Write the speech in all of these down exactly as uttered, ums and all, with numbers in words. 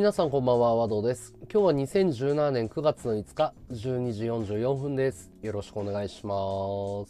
皆さんこんばんは、和道です。今日はにせんじゅうななねんくがつのいつか、じゅうにじよんじゅうよんぷんです。よろしくお願いします。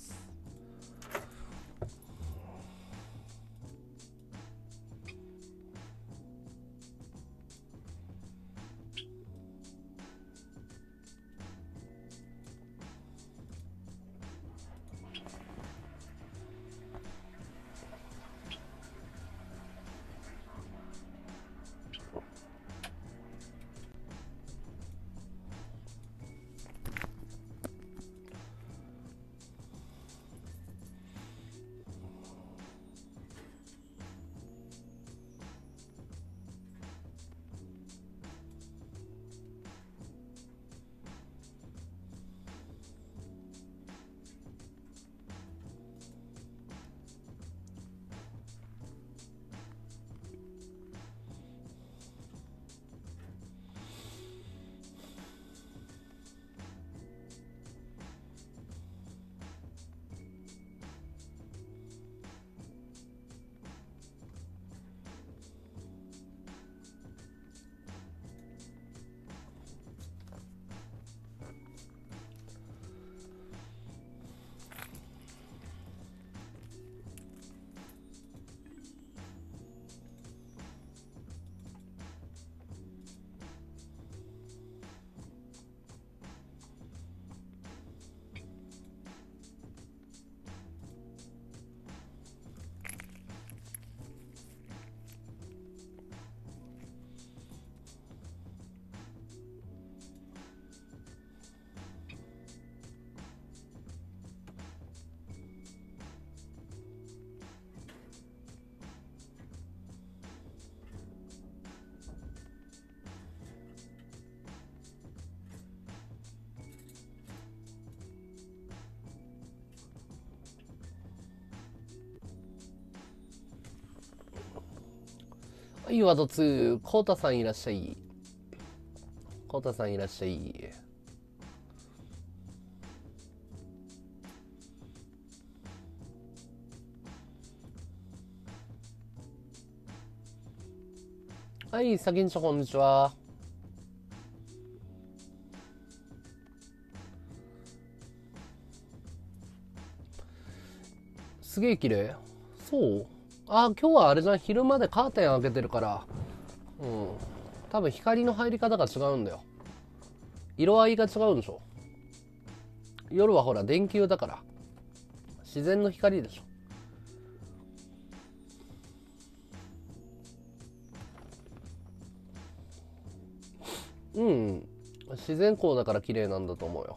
はい、ワドツー、コウタさんいらっしゃい。コウタさんいらっしゃい。はい、先にちょこんにちは。すげえ綺麗。そうあ、今日はあれじゃん、昼までカーテン開けてるから、うん。多分光の入り方が違うんだよ。色合いが違うんでしょ。夜はほら、電球だから。自然の光でしょ。うん。自然光だから綺麗なんだと思うよ。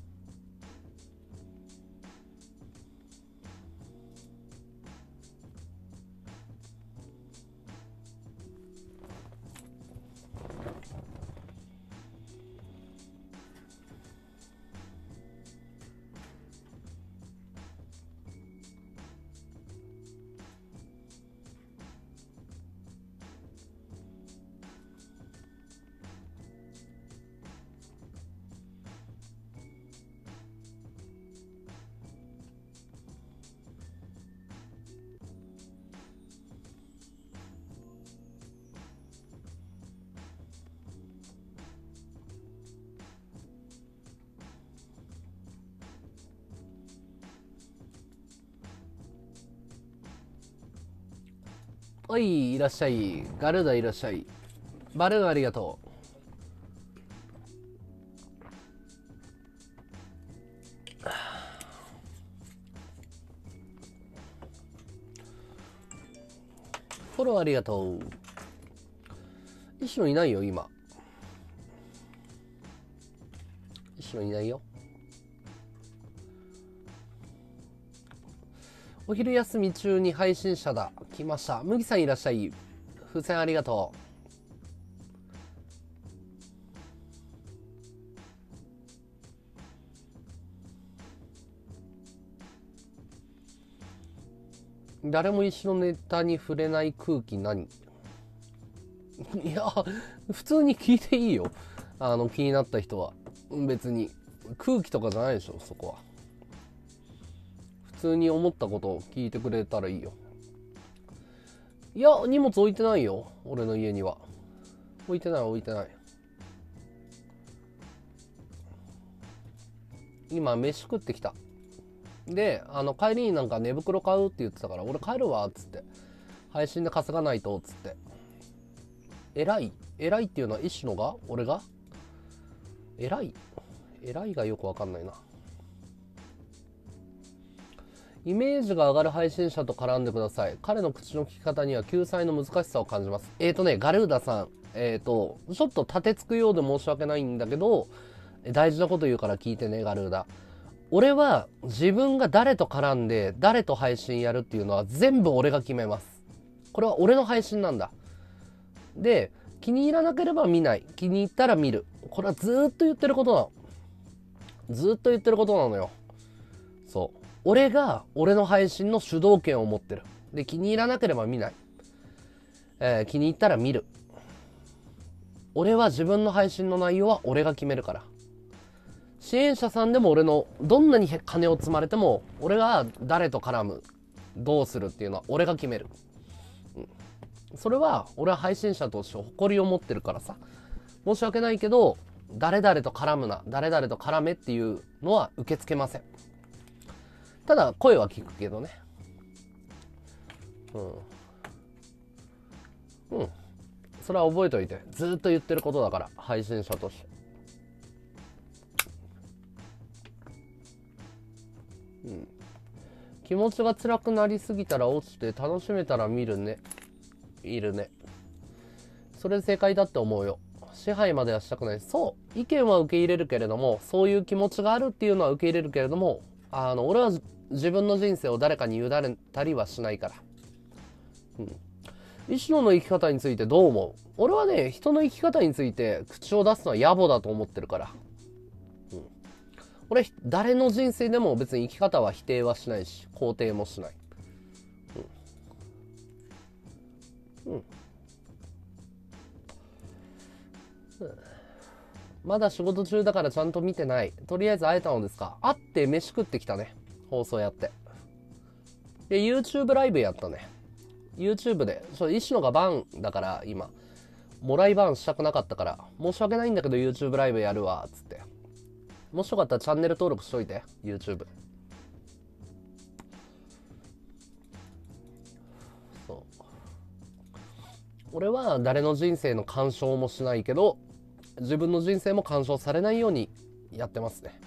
はい、いらっしゃい。ガルダいらっしゃい。バルーンありがとう。フォローありがとう。石野いないよ、今。石野いないよ。お昼休み中に配信者だ。来ました。麦さんいらっしゃい。風船ありがとう。誰も石のネタに触れない空気何いや、普通に聞いていいよ。あの、気になった人は。別に。空気とかじゃないでしょ、そこは。普通に思ったことを聞いてくれたらいいよ。いや、荷物置いてないよ。俺の家には。 置いてない置いてない。今飯食ってきた。で、あの帰りになんか寝袋買うって言ってたから、俺帰るわっつって、配信で稼がないとっつって。偉い偉いっていうのは一種のが俺が偉い偉いがよくわかんないな。イメージが上がる配信者と絡んでください。彼の口の利き方には救済の難しさを感じます。えーとねガルーダさん、えーとちょっと立てつくようで申し訳ないんだけど、大事なこと言うから聞いてね。ガルーダ、俺は自分が誰と絡んで誰と配信やるっていうのは全部俺が決めます。これは俺の配信なんだ。で、気に入らなければ見ない、気に入ったら見る。これはずーっと言ってることなの。ずーっと言ってることなのよ。そう、俺が俺の配信の主導権を持ってる。で、気に入らなければ見ない、えー、気に入ったら見る。俺は自分の配信の内容は俺が決めるから。支援者さんでも俺のどんなに金を積まれても、俺が誰と絡む、どうするっていうのは俺が決める。うん、それは俺は配信者として誇りを持ってるからさ。申し訳ないけど、誰々と絡むな、誰々と絡めっていうのは受け付けません。ただ声は聞くけどね。うんうん、それは覚えといて。ずっと言ってることだから、配信者として。うん、気持ちが辛くなりすぎたら落ちて、楽しめたら見るね。いるね。それ正解だって思うよ。支配まではしたくない。そう、意見は受け入れるけれども、そういう気持ちがあるっていうのは受け入れるけれども、あの俺は自分の人生を誰かに委ねたりはしないから。うん、石野の生き方についてどう思う？俺はね、人の生き方について口を出すのは野暮だと思ってるから。うん、俺誰の人生でも別に生き方は否定はしないし、肯定もしない。うん、うん、まだ仕事中だからちゃんと見てない。とりあえず会えたのですか？会って飯食ってきたね。放送やって。で、YouTube ライブやったね。YouTube で。そう、石野がバンだから今。もらいバンしたくなかったから。申し訳ないんだけど YouTube ライブやるわ。つって。もしよかったらチャンネル登録しといて。YouTube。そう。俺は誰の人生の干渉もしないけど、自分の人生も干渉されないようにやってますね。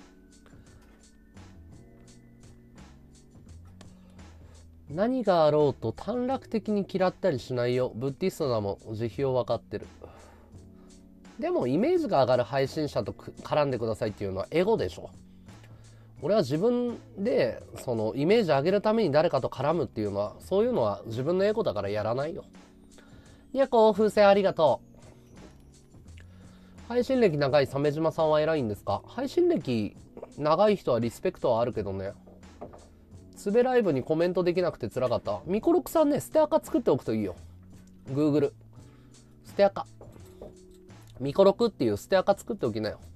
何があろうと短絡的に嫌ったりしないよ。ブッディストなも慈悲を分かってる。でもイメージが上がる配信者と絡んでくださいっていうのはエゴでしょ。俺は自分でそのイメージ上げるために誰かと絡むっていうのは、そういうのは自分のエゴだからやらないよ。いや、こう風船ありがとう。配信歴長い鮫島さんは偉いんですか？配信歴長い人はリスペクトはあるけどね。つべライブにコメントできなくて辛かった。ミコロクさんね、ステアカ作っておくといいよ。Google。ステアカ。ミコロクっていうステアカ作っておきなよ。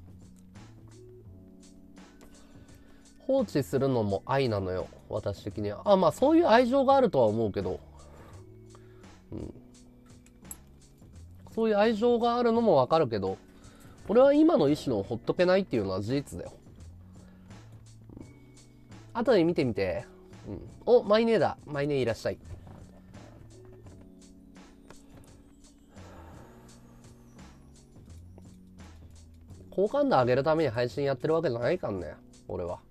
放置するのも愛なのよ、私的には。あ、まあそういう愛情があるとは思うけど。うん。そういう愛情があるのもわかるけど、俺は今の意思のをほっとけないっていうのは事実だよ。後で見てみて。うん、お、マイネーだ。マイネーいらっしゃい。好感度上げるために配信やってるわけじゃないからね、俺は。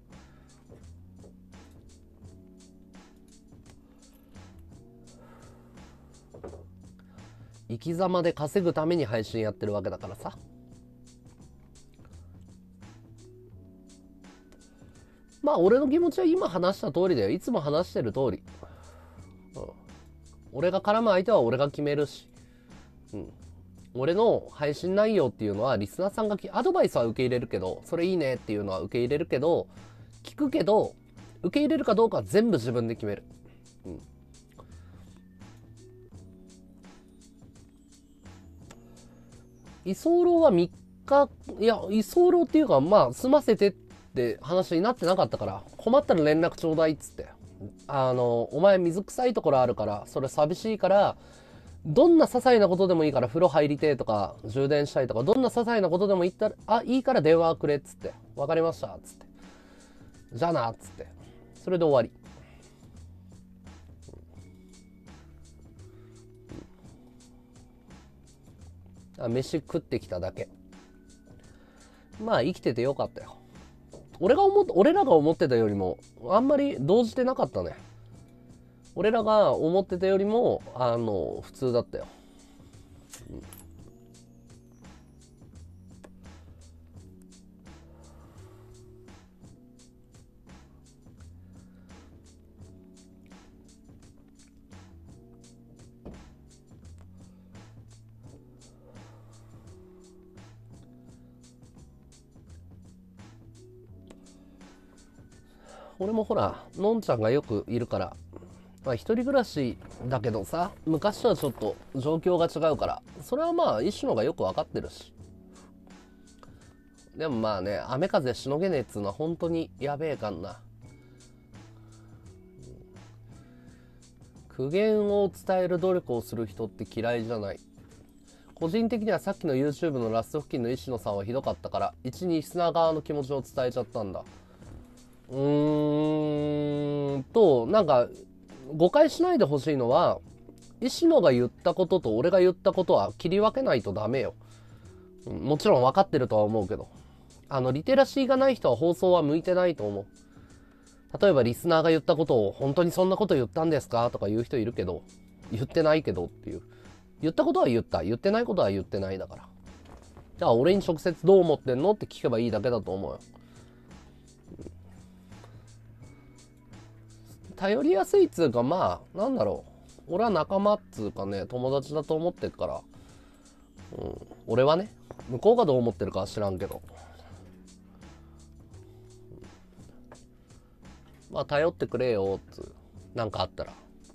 生き様で稼ぐために配信やってるわけだからさ。まあ俺の気持ちは今話した通りだよ。いつも話してる通り。うん、俺が絡む相手は俺が決めるし、うん、俺の配信内容っていうのはリスナーさんがアドバイスは受け入れるけど、それいいねっていうのは受け入れるけど、聞くけど受け入れるかどうかは全部自分で決める。うん、居候はみっか、いや居候っていうか、まあ済ませてって話になってなかったから、困ったら連絡ちょうだいっつって、あのお前水臭いところあるからそれ寂しいからどんな些細なことでもいいから風呂入りてえとか充電したいとか、どんな些細なことでもいいったら、あ、いいから電話くれっつって、わかりましたっつって、じゃあなっつって、それで終わり。あ、飯食ってきただけ。まあ生きててよかったよ。俺が思っ俺らが思ってたよりもあんまり動じてなかったね。俺らが思ってたよりもあの普通だったよ。うん、俺もほらのんちゃんがよくいるから、まあ一人暮らしだけどさ、昔とはちょっと状況が違うから、それはまあ一種のがよく分かってるし。でもまあね、雨風しのげねえっつうのは本当にやべえかんな。苦言を伝える努力をする人って嫌いじゃない。個人的にはさっきの YouTube のラスト付近の石野さんはひどかったから、一にリスナー側の気持ちを伝えちゃったんだ。うーんと、なんか、誤解しないでほしいのは、石野が言ったことと俺が言ったことは切り分けないとダメよ。もちろん分かってるとは思うけど。あの、リテラシーがない人は放送は向いてないと思う。例えばリスナーが言ったことを本当にそんなこと言ったんですかとか言う人いるけど、言ってないけどっていう。言ったことは言った。言ってないことは言ってないだから。じゃあ俺に直接どう思ってんのって聞けばいいだけだと思うよ。頼りやすいっつうか、まあ、なんだろう。俺は仲間っつうかね、友達だと思ってるから、うん、俺はね、向こうがどう思ってるかは知らんけど。まあ、頼ってくれよっつう、なんかあったら。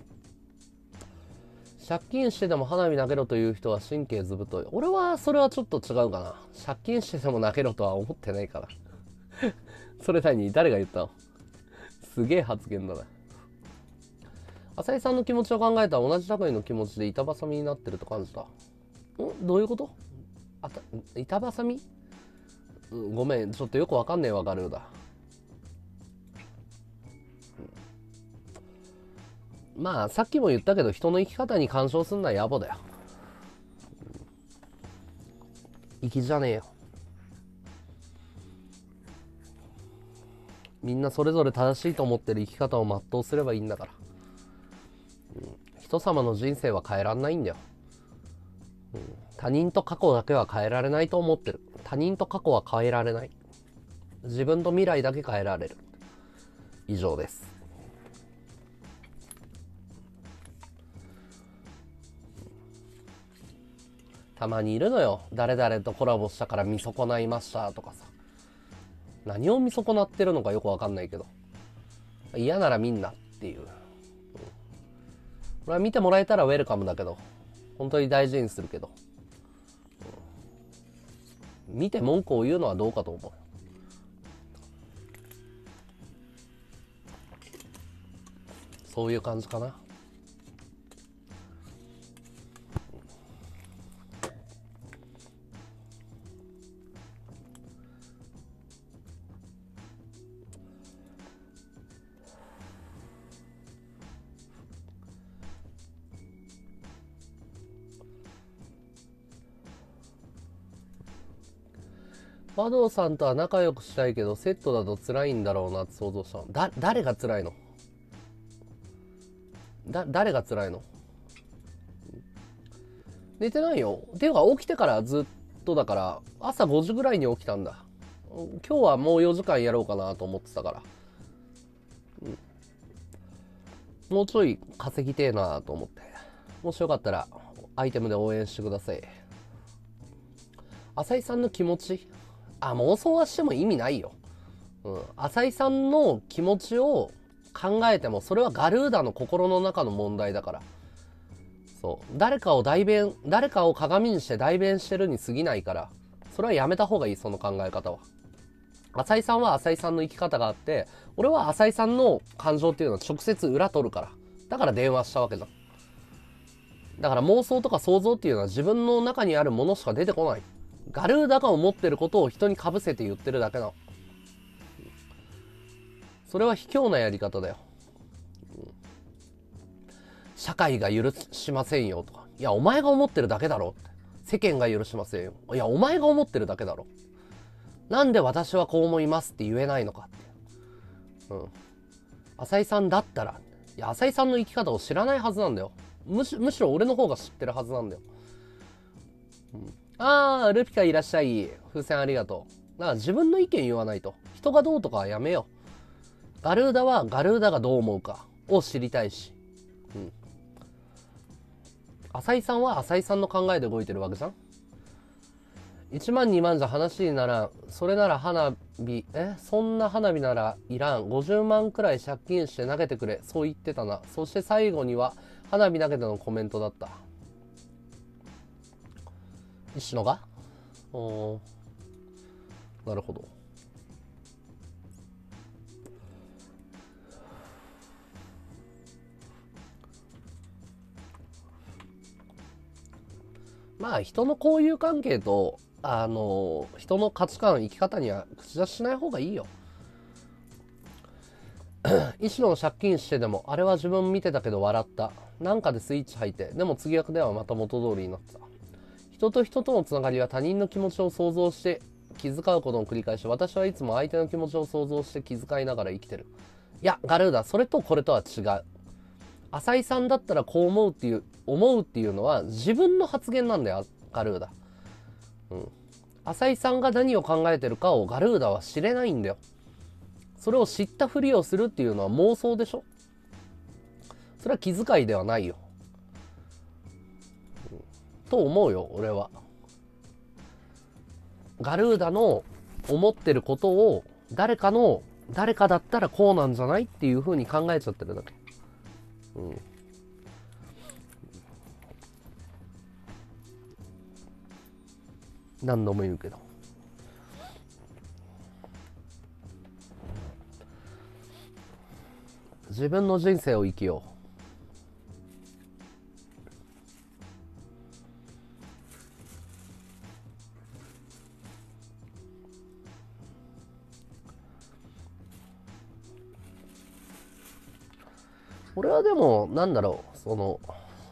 借金してでも花火投げろという人は神経ずぶとい。俺はそれはちょっと違うかな。借金してでも投げろとは思ってないから。それ何誰が言ったの？すげえ発言だな。浅井さんの気持ちを考えたら同じ類の気持ちで板挟みになってると感じた。んどういうこと？あた板挟み、うん、ごめん、ちょっとよくわかんねえわ、ガルーだ。まあさっきも言ったけど、人の生き方に干渉すんのは野暮だよ。生きじゃねえよ。みんなそれぞれ正しいと思ってる生き方を全うすればいいんだから。うん、人様の人生は変えらんないんだよ。うん、他人と過去だけは変えられないと思ってる。他人と過去は変えられない。自分と未来だけ変えられる。以上です。たまにいるのよ。誰々とコラボしたから見損ないましたとかさ。何を見損なってるのかよくわかんないけど。嫌なら見んなっていう。うん、俺は見てもらえたらウェルカムだけど、本当に大事にするけど。うん、見て文句を言うのはどうかと思う。そういう感じかな。和道さんとは仲良くしたいけどセットだと辛いんだろうなって想像したの。だ誰が辛いの？だ誰が辛いの？寝てないよ。っていうか起きてからずっとだから、朝ごじぐらいに起きたんだ。今日はもうよじかんやろうかなと思ってたから、うん、もうちょい稼ぎてえなと思って。もしよかったらアイテムで応援してください。浅井さんの気持ち、あ、妄想はしても意味ないよ。うん、浅井さんの気持ちを考えても、それはガルーダの心の中の問題だから。そう、誰かを代弁、誰かを鏡にして代弁してるに過ぎないから、それはやめた方がいい、その考え方は。浅井さんは浅井さんの生き方があって、俺は浅井さんの感情っていうのは直接裏取るから。だから電話したわけじゃん。 だから妄想とか想像っていうのは自分の中にあるものしか出てこない。ガルーダが思ってることを人にかぶせて言ってるだけなの。それは卑怯なやり方だよ。社会が許しませんよとか、いやお前が思ってるだけだろって。世間が許しませんよ、いやお前が思ってるだけだろ。なんで私はこう思いますって言えないのかって。うん。浅井さんだったら、いや浅井さんの生き方を知らないはずなんだよ。むしむしろ俺の方が知ってるはずなんだよ。うん、あールピカいらっしゃい。風船ありがとう。だから自分の意見言わないと。人がどうとかはやめよう。ガルーダはガルーダがどう思うかを知りたいし。うん。浅井さんは浅井さんの考えで動いてるわけじゃん。いちまんにまんじゃ話にならん。それなら花火、えそんな花火ならいらん。ごじゅうまんくらい借金して投げてくれ。そう言ってたな。そして最後には花火投げてのコメントだった。石野がおー、なるほど。まあ人の交友関係とあの人の価値観生き方には口出ししない方がいいよ。石野の借金してでもあれは自分見てたけど笑った。なんかでスイッチ入ってでも次役ではまた元通りになってた。人と人とのつながりは他人の気持ちを想像して気遣うことの繰り返し。私はいつも相手の気持ちを想像して気遣いながら生きてる。いやガルーダ、それとこれとは違う。浅井さんだったらこう思うっていう思うっていうのは自分の発言なんだよガルーダ。うん。浅井さんが何を考えてるかをガルーダは知れないんだよ。それを知ったふりをするっていうのは妄想でしょ。それは気遣いではないよ、うん、と思うよ俺は。ガルーダの思ってることを誰かの誰かだったらこうなんじゃないっていう風に考えちゃってるだけ。うん。何度も言うけど。自分の人生を生きよう。俺はでもなんだろう、その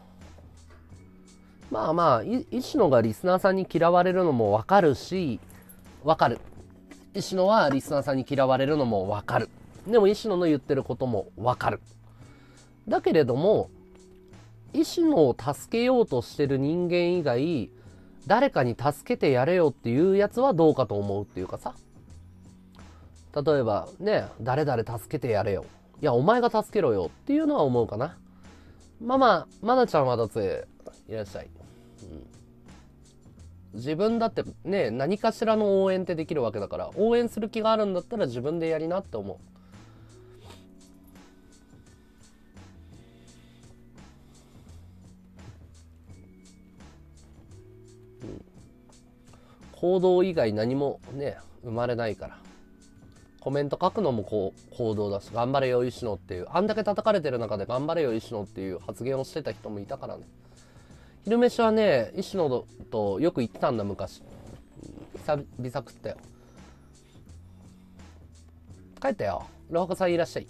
まあまあ石野がリスナーさんに嫌われるのもわかるし、わかる。石野はリスナーさんに嫌われるのもわかる。でも石野の言ってることもわかる。だけれども石野を助けようとしてる人間以外誰かに助けてやれよっていうやつはどうかと思うっていうかさ。例えばね、誰々助けてやれよ、いやお前が助けろよっていうのは思うかな。まあまあまなちゃんはだっていらっしゃい、うん、自分だってね何かしらの応援ってできるわけだから、応援する気があるんだったら自分でやりなって思う。行動以外何もね生まれないから。コメント書くのもこう行動だし、頑張れよ石野っていう、あんだけ叩かれてる中で頑張れよ石野っていう発言をしてた人もいたからね。昼飯はね石野とよく行ってたんだ昔。久々食ったよ。帰ったよ。ロハカさんいらっしゃい。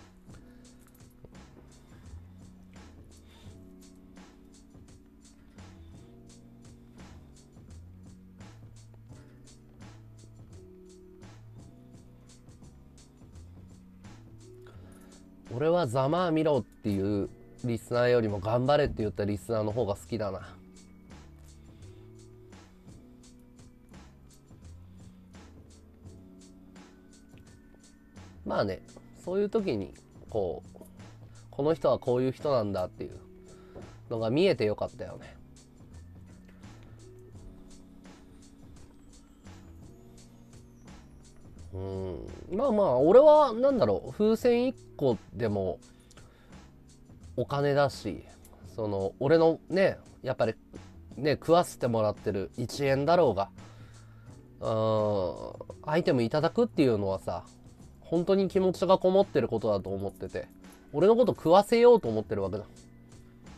俺はざまあみろっていうリスナーよりも頑張れって言ったリスナーの方が好きだな。まあね、そういう時にこうこの人はこういう人なんだっていうのが見えてよかったよね。うん、まあまあ俺はなんだろう、風船いっこでもお金だし、その俺のねやっぱりね食わせてもらってるいちえんだろうが、うん、アイテムいただくっていうのはさ本当に気持ちがこもってることだと思ってて、俺のこと食わせようと思ってるわけだ。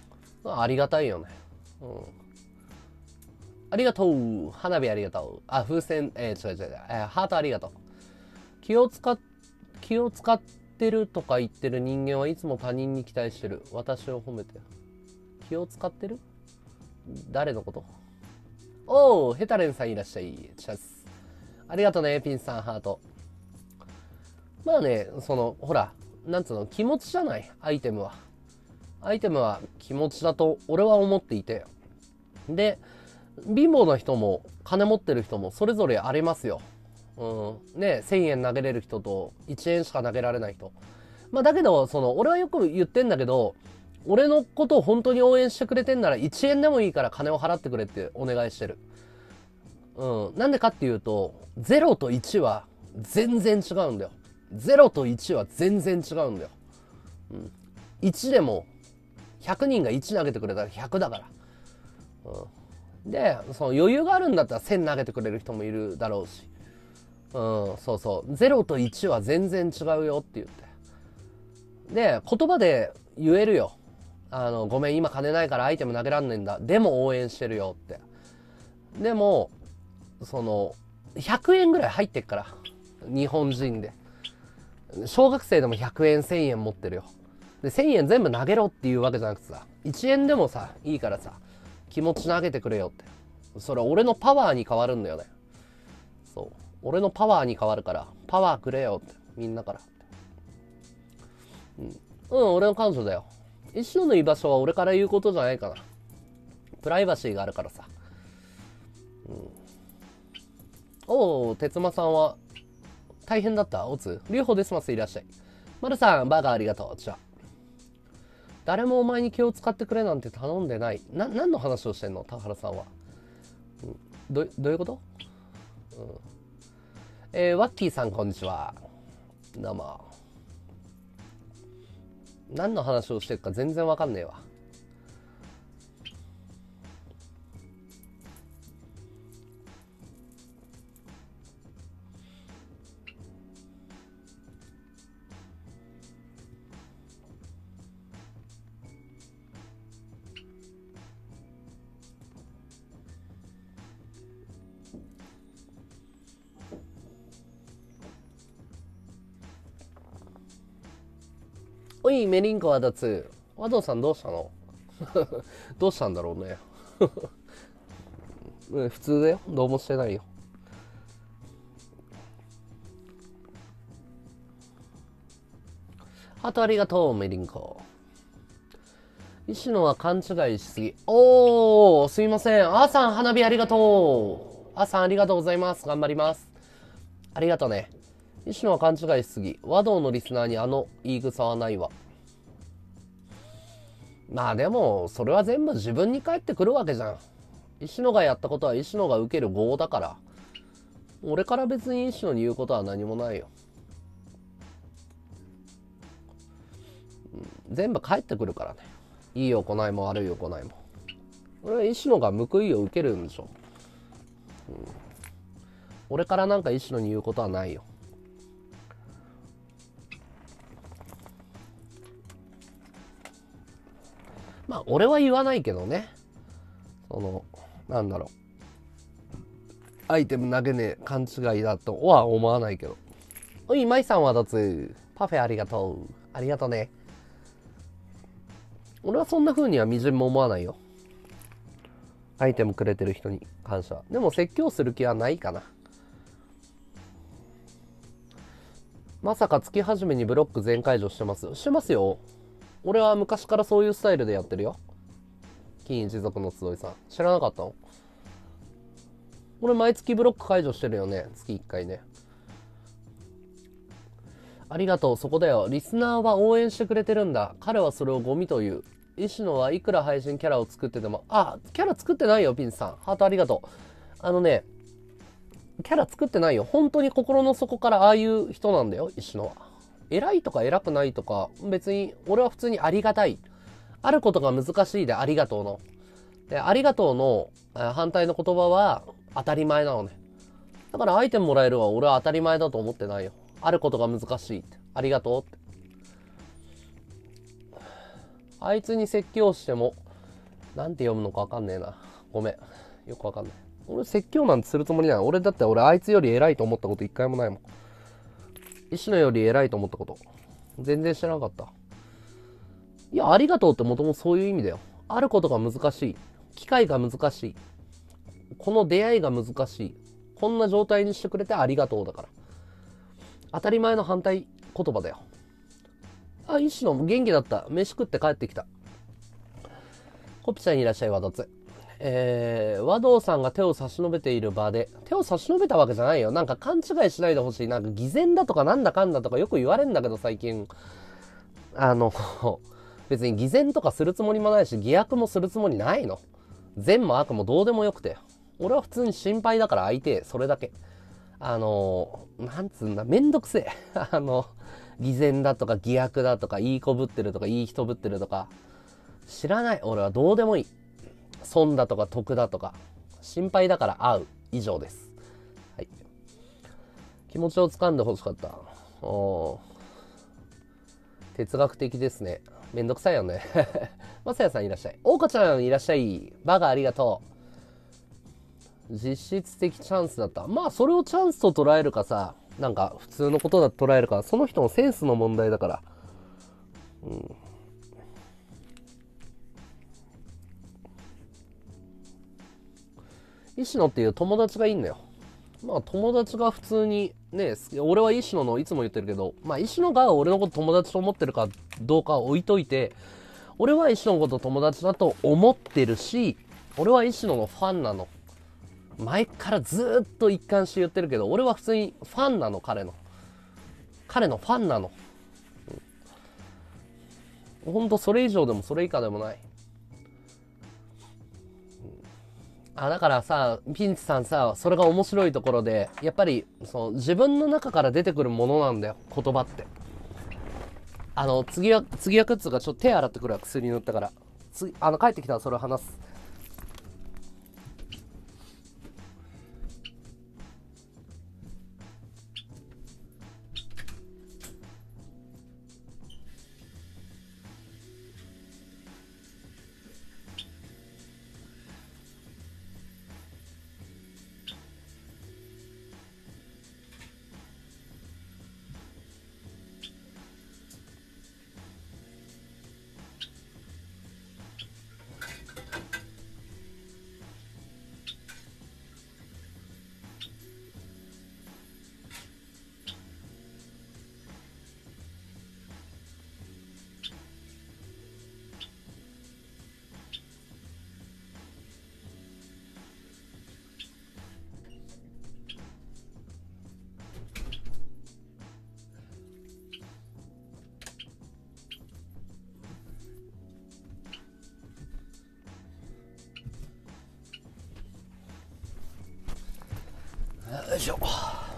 ありがたいよね。うん。ありがとう。花火ありがとう。あ、風船、えー、違う違う違う。えー、ハートありがとう。気を使っ、気を使ってるとか言ってる人間はいつも他人に期待してる。私を褒めて。気を使ってる？誰のこと？おー、ヘタレンさんいらっしゃい。チャス。ありがとうね、ピンさん、ハート。まあね、その、ほら、なんつうの、気持ちじゃない、アイテムは。アイテムは気持ちだと俺は思っていて。で、貧乏な人も金持ってる人もそれぞれありますよ。うん。ね、せんえん投げれる人といちえんしか投げられない人。まあだけど、その、俺はよく言ってんだけど、俺のことを本当に応援してくれてんならいちえんでもいいから金を払ってくれってお願いしてる。うん。なんでかっていうと、ゼロといちは全然違うんだよ。ゼロといちは全然違うんだよ。うん。いちでも、ひゃくにんがいち投げてくれたらひゃくだから。うん。で、その余裕があるんだったらせん投げてくれる人もいるだろうし。うん、そうそう。ゼロといちは全然違うよって言って。で、言葉で言えるよ。あの、ごめん、今金ないからアイテム投げらんねえんだ。でも応援してるよって。でも、その、ひゃくえんぐらい入ってっから。日本人で。小学生でもひゃくえん、せんえん持ってるよ。で、せんえん全部投げろっていうわけじゃなくてさ、いちえんでもさ、いいからさ、気持ち投げてくれよって。それは俺のパワーに変わるんだよね。そう。俺のパワーに変わるから、パワーくれよって。みんなから。うん。うん、俺の彼女だよ。石野の居場所は俺から言うことじゃないかな。プライバシーがあるからさ。うん。おお、鉄馬さんは、大変だったおつ龍穂ですますいらっしゃい。まるさん、バーガーありがとう。じゃあ。誰もお前に気を使ってくれなんて頼んでない。な、何の話をしてんの田原さんは。うん、ど、どういうこと？うん。えー、ワッキーさん、こんにちは。どうも。何の話をしてるか全然わかんねえわ。おい、メリンコはだつ。和道さんどうしたの？どうしたんだろうね。うん、普通だよ。どうもしてないよ。ハートありがとう、メリンコ。石野は勘違いしすぎ。おー、すいません。あーさん、花火ありがとう。あーさん、ありがとうございます。頑張ります。ありがとうね。石野は勘違いしすぎ。和道のリスナーにあの言い草はないわ。まあでも、それは全部自分に返ってくるわけじゃん。石野がやったことは石野が受ける業だから。俺から別に石野に言うことは何もないよ。うん、全部返ってくるからね。いい行いも悪い行いも。俺は石野が報いを受けるんでしょ。うん、俺からなんか石野に言うことはないよ。まあ俺は言わないけどね。そのなんだろう、アイテム投げねえ勘違いだとは思わないけど。おい、舞さんはどつパフェありがとう。ありがとうね。俺はそんな風にはみじんも思わないよ。アイテムくれてる人に感謝。でも説教する気はないかな。まさか月始めにブロック全解除してます？してますよ。俺は昔からそういうスタイルでやってるよ。金一族の集いさん。知らなかったの？俺毎月ブロック解除してるよね。月いっかいね。ありがとう、そこだよ。リスナーは応援してくれてるんだ。彼はそれをゴミという。石野はいくら配信キャラを作ってても、あ、キャラ作ってないよ、ピンチさん。ハートありがとう。あのね、キャラ作ってないよ。本当に心の底からああいう人なんだよ、石野は。偉いとか偉くないとか、別に、俺は普通にありがたい。あることが難しいでありがとうの。で、ありがとうの反対の言葉は当たり前なのね。だからアイテムもらえるは俺は当たり前だと思ってないよ。あることが難しいって。ありがとうって。あいつに説教してもなんて読むのかわかんねえな。ごめん。よくわかんない。俺説教なんてするつもりない。俺だって俺あいつより偉いと思ったこと一回もないもん。石野より偉いと思ったこと。全然知らなかった。いや、ありがとうってもともとそういう意味だよ。あることが難しい。機会が難しい。この出会いが難しい。こんな状態にしてくれてありがとうだから。当たり前の反対言葉だよ。あ、石野元気だった。飯食って帰ってきた。コピちゃんいらっしゃい、和達。えー、和道さんが手を差し伸べている場で、手を差し伸べたわけじゃないよ。なんか勘違いしないでほしい。なんか偽善だとかなんだかんだとかよく言われるんだけど最近。あの、別に偽善とかするつもりもないし、偽悪もするつもりないの。善も悪もどうでもよくて。俺は普通に心配だから相手、それだけ。あの、なんつうんだ、めんどくせえ。あの、偽善だとか偽悪だとか、いい子ぶってるとか、いい人ぶってるとか。知らない。俺はどうでもいい。損だとか得だとか。心配だから会う。以上です。はい。気持ちを掴んでほしかった。お哲学的ですね。めんどくさいよね。まさやさんいらっしゃい。おうかちゃんいらっしゃい。バカありがとう。実質的チャンスだった。まあそれをチャンスと捉えるかさ、なんか普通のことだと捉えるか、その人のセンスの問題だから。うん。石野っていう友達がいいんだよ。まあ友達が普通にね、俺は石野のいつも言ってるけど、まあ石野が俺のこと友達と思ってるかどうか置いといて、俺は石野のこと友達だと思ってるし、俺は石野のファンなの。前からずっと一貫して言ってるけど、俺は普通にファンなの、彼の。彼のファンなの。うん、ほんとそれ以上でもそれ以下でもない。あ、だからさ、ピンチさんさ、それが面白いところで、やっぱり、その、自分の中から出てくるものなんだよ、言葉って。あの、次は、次はくっつうか、ちょっと手洗ってくるわ、薬塗ったから。次、あの、帰ってきたらそれを話す。よいしょ。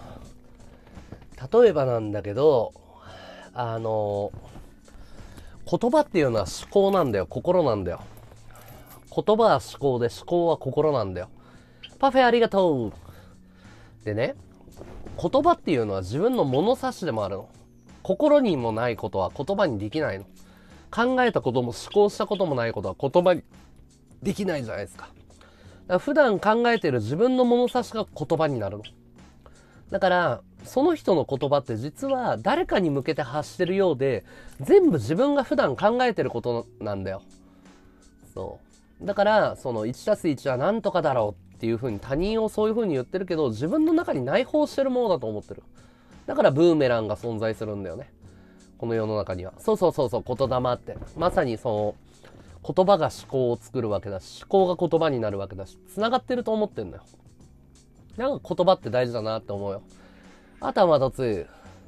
例えばなんだけど、あの、言葉っていうのは思考なんだよ、心なんだよ。言葉は思考で、思考は心なんだよ。パフェありがとう。でね、言葉っていうのは自分の物差しでもあるの。心にもないことは言葉にできないの。考えたことも思考したこともないことは言葉にできないじゃないですか。だから普段考えてる自分の物差しが言葉になるの。だから、その人の言葉って実は誰かに向けて発してるようで、全部自分が普段考えてることなんだよ。そう。だから、そのいちたすいちは何とかだろうっていう風に他人をそういう風に言ってるけど、自分の中に内包してるものだと思ってる。だからブーメランが存在するんだよね。この世の中には。そうそうそうそう、言霊って。まさにその、言葉が思考を作るわけだし、思考が言葉になるわけだし、繋がってると思ってんだよ。なんか言葉って大事だなって思うよ。あとはまたつ、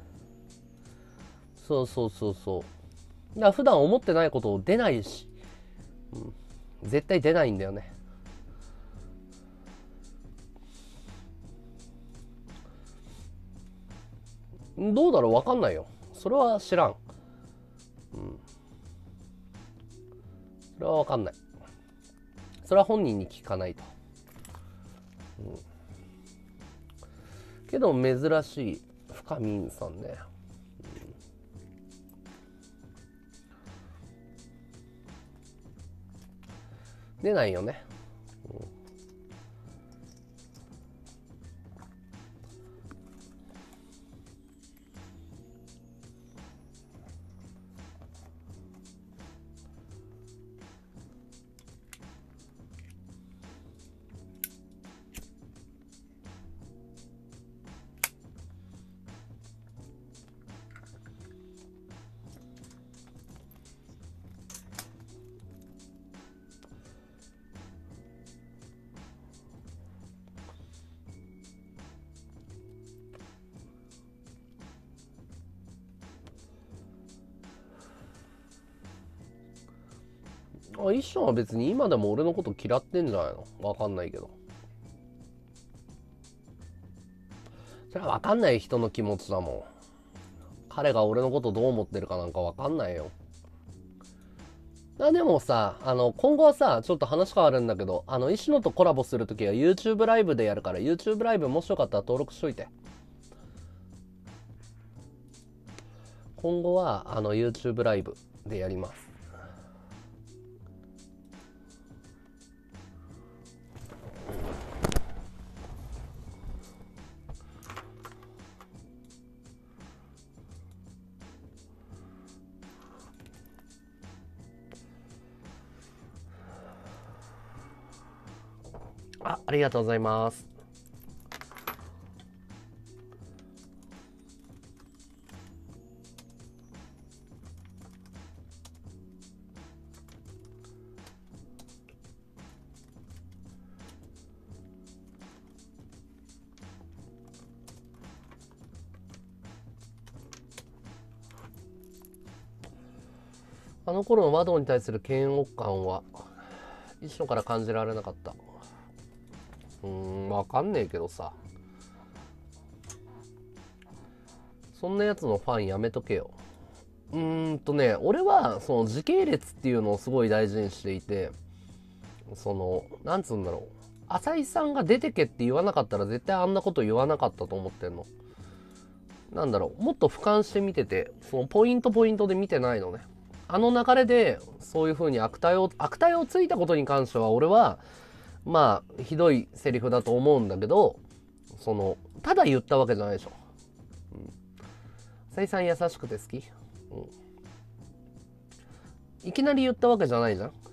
そうそうそうそう。だから普段思ってないことを出ないし、うん、絶対出ないんだよね。どうだろう、わかんないよ。それは知らん。うん。それはわかんない。それは本人に聞かないと。うん、けど珍しい深見さんね。 出ないよね。あ、一緒は別に今でも俺のこと嫌ってんじゃないの？わかんないけど。それはわかんない人の気持ちだもん。彼が俺のことどう思ってるかなんかわかんないよ。あ、でもさ、あの、今後はさ、ちょっと話変わるんだけど、あの、石野とコラボするときは YouTube ライブでやるから、YouTube ライブもしよかったら登録しといて。今後は、あの、YouTube ライブでやります。あ、ありがとうございます。あの頃の和道に対する嫌悪感は一緒から感じられなかった。うーん、わかんねえけどさ。そんなやつのファンやめとけよ。うーんとね、俺はその時系列っていうのをすごい大事にしていて、その、なんつうんだろう。浅井さんが出てけって言わなかったら絶対あんなこと言わなかったと思ってんの。なんだろう、もっと俯瞰して見てて、そのポイントポイントで見てないのね。あの流れでそういう風に悪態を悪態をついたことに関しては俺はまあひどいセリフだと思うんだけど、そのただ言ったわけじゃないでしょ。うん、浅井さん優しくて好き、うん、いきなり言ったわけじゃないじゃん。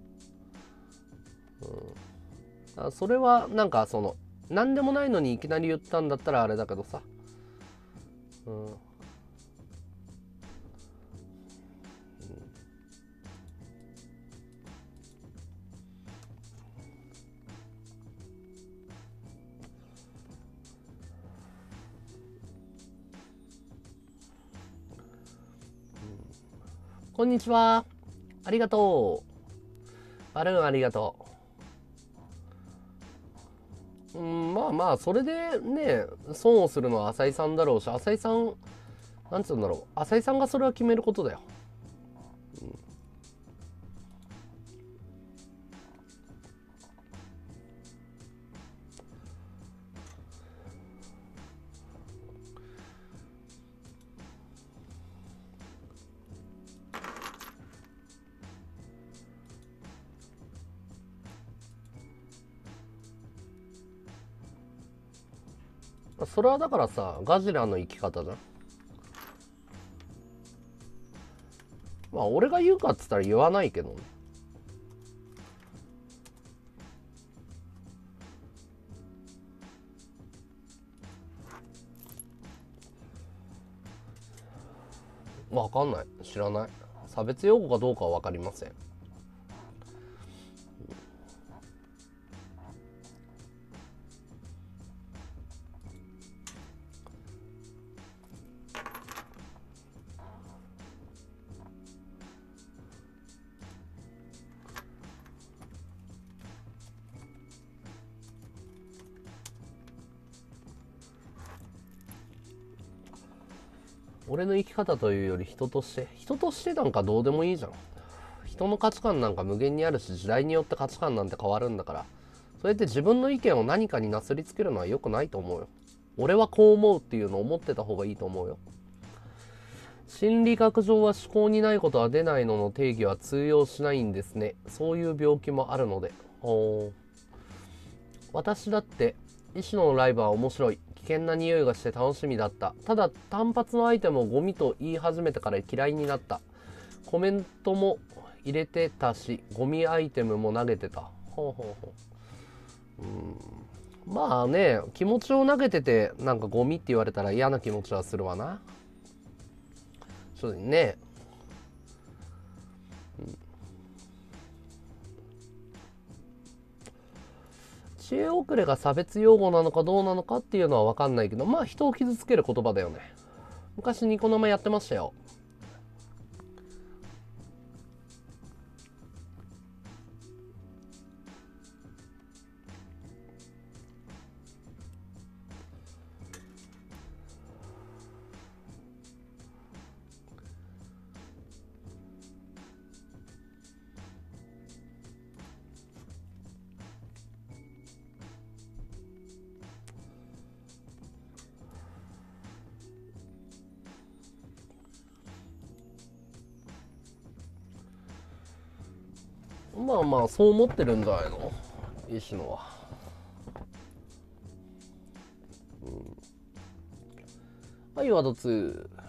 うん、あ、それはなんかその何でもないのにいきなり言ったんだったらあれだけどさ、うん、こんにちは。ありがとう。バルーンありがとう。うん、まあまあ、それでね、損をするのは浅井さんだろうし、浅井さん、なんつうんだろう。浅井さんがそれは決めることだよ。うん、それはだからさ、ガジラの生き方じゃん。まあ、俺が言うかっつったら言わないけどね。わかんない。知らない。差別用語かどうかはわかりません。俺の生き方というより人として人としてなんかどうでもいいじゃん。人の価値観なんか無限にあるし、時代によって価値観なんて変わるんだから、それって自分の意見を何かになすりつけるのは良くないと思うよ。俺はこう思うっていうのを思ってた方がいいと思うよ。 心理学上は思考にないことは出ないのの定義は通用しないんですね。そういう病気もあるので。お私だって石野のライブは面白い。危険な匂いがして楽しみだった。ただ単発のアイテムをゴミと言い始めてから嫌いになった。コメントも入れてたし、ゴミアイテムも投げてた。ほうほうほう。うん、まあね、気持ちを投げててなんかゴミって言われたら嫌な気持ちはするわな。そうだね。うん、知恵遅れが差別用語なのかどうなのかっていうのは分かんないけど、まあ人を傷つける言葉だよね。昔ニコ生やってましたよ。まあまあそう思ってるんじゃないの、石野は。うん、はい、ワードツー。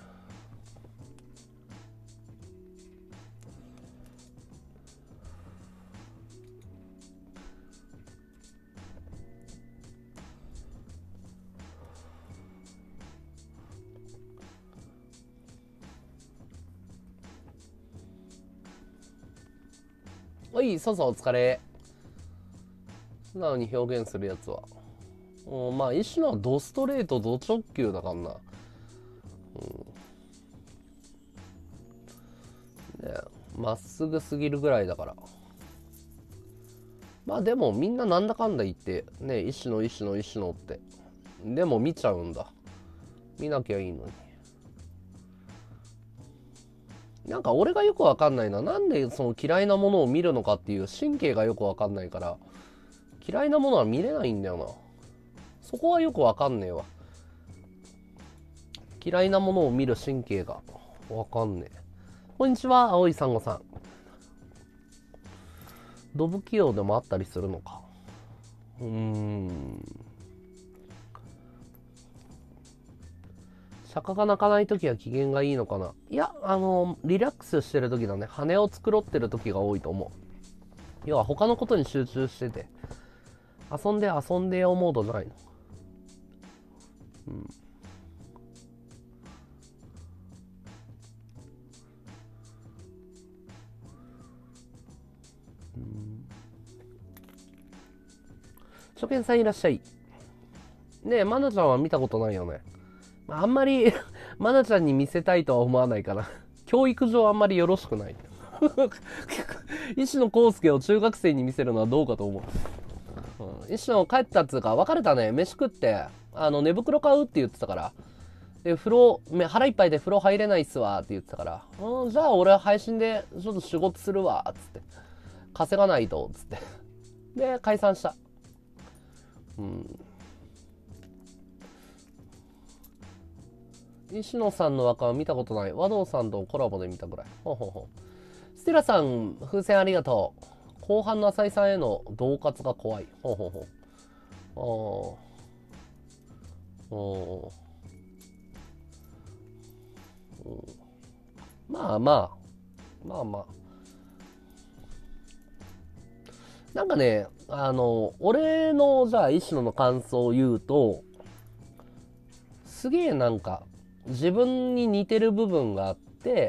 はい、そうそう、お疲れ。素直に表現するやつは。うん、まあ、石野はドストレート、ド直球だからな。うん、ね、まっすぐすぎるぐらいだから。まあでもみんななんだかんだ言って、ね、石野、石野、石野って。でも見ちゃうんだ。見なきゃいいのに。なんか俺がよくわかんないな。なんでその嫌いなものを見るのかっていう神経がよくわかんないから、嫌いなものは見れないんだよな。そこはよくわかんねえわ。嫌いなものを見る神経がわかんねえ。こんにちは、青いさんごさん。ドブ器用でもあったりするのか。うーん。釈迦が鳴かないときは機嫌がいいのかな。いや、あの、リラックスしてるときだね。羽を繕ってるときが多いと思う。要は他のことに集中してて。遊んで遊んでよモードじゃないの。うん。うん、初見さんいらっしゃい。ねえ、まなちゃんは見たことないよね。あんまりまなちゃんに見せたいとは思わないかな。教育上あんまりよろしくない。石野康介を中学生に見せるのはどうかと思う。うん、石野帰ったっつうか別れたね。飯食ってあの寝袋買うって言ってたから。で風呂腹いっぱいで風呂入れないっすわって言ってたから、うん、じゃあ俺は配信でちょっと仕事するわっつって稼がないとっつってで解散した。うん、石野さんの若は見たことない。和道さんとコラボで見たぐらい。ほうほうほう。ステラさん風船ありがとう。後半の浅井さんへの恫喝が怖い。ほうほうほう。ああ。うん、まあまあまあまあなんかね、あの俺のじゃあ石野の感想を言うと、すげえなんか自分に似てる部分があって、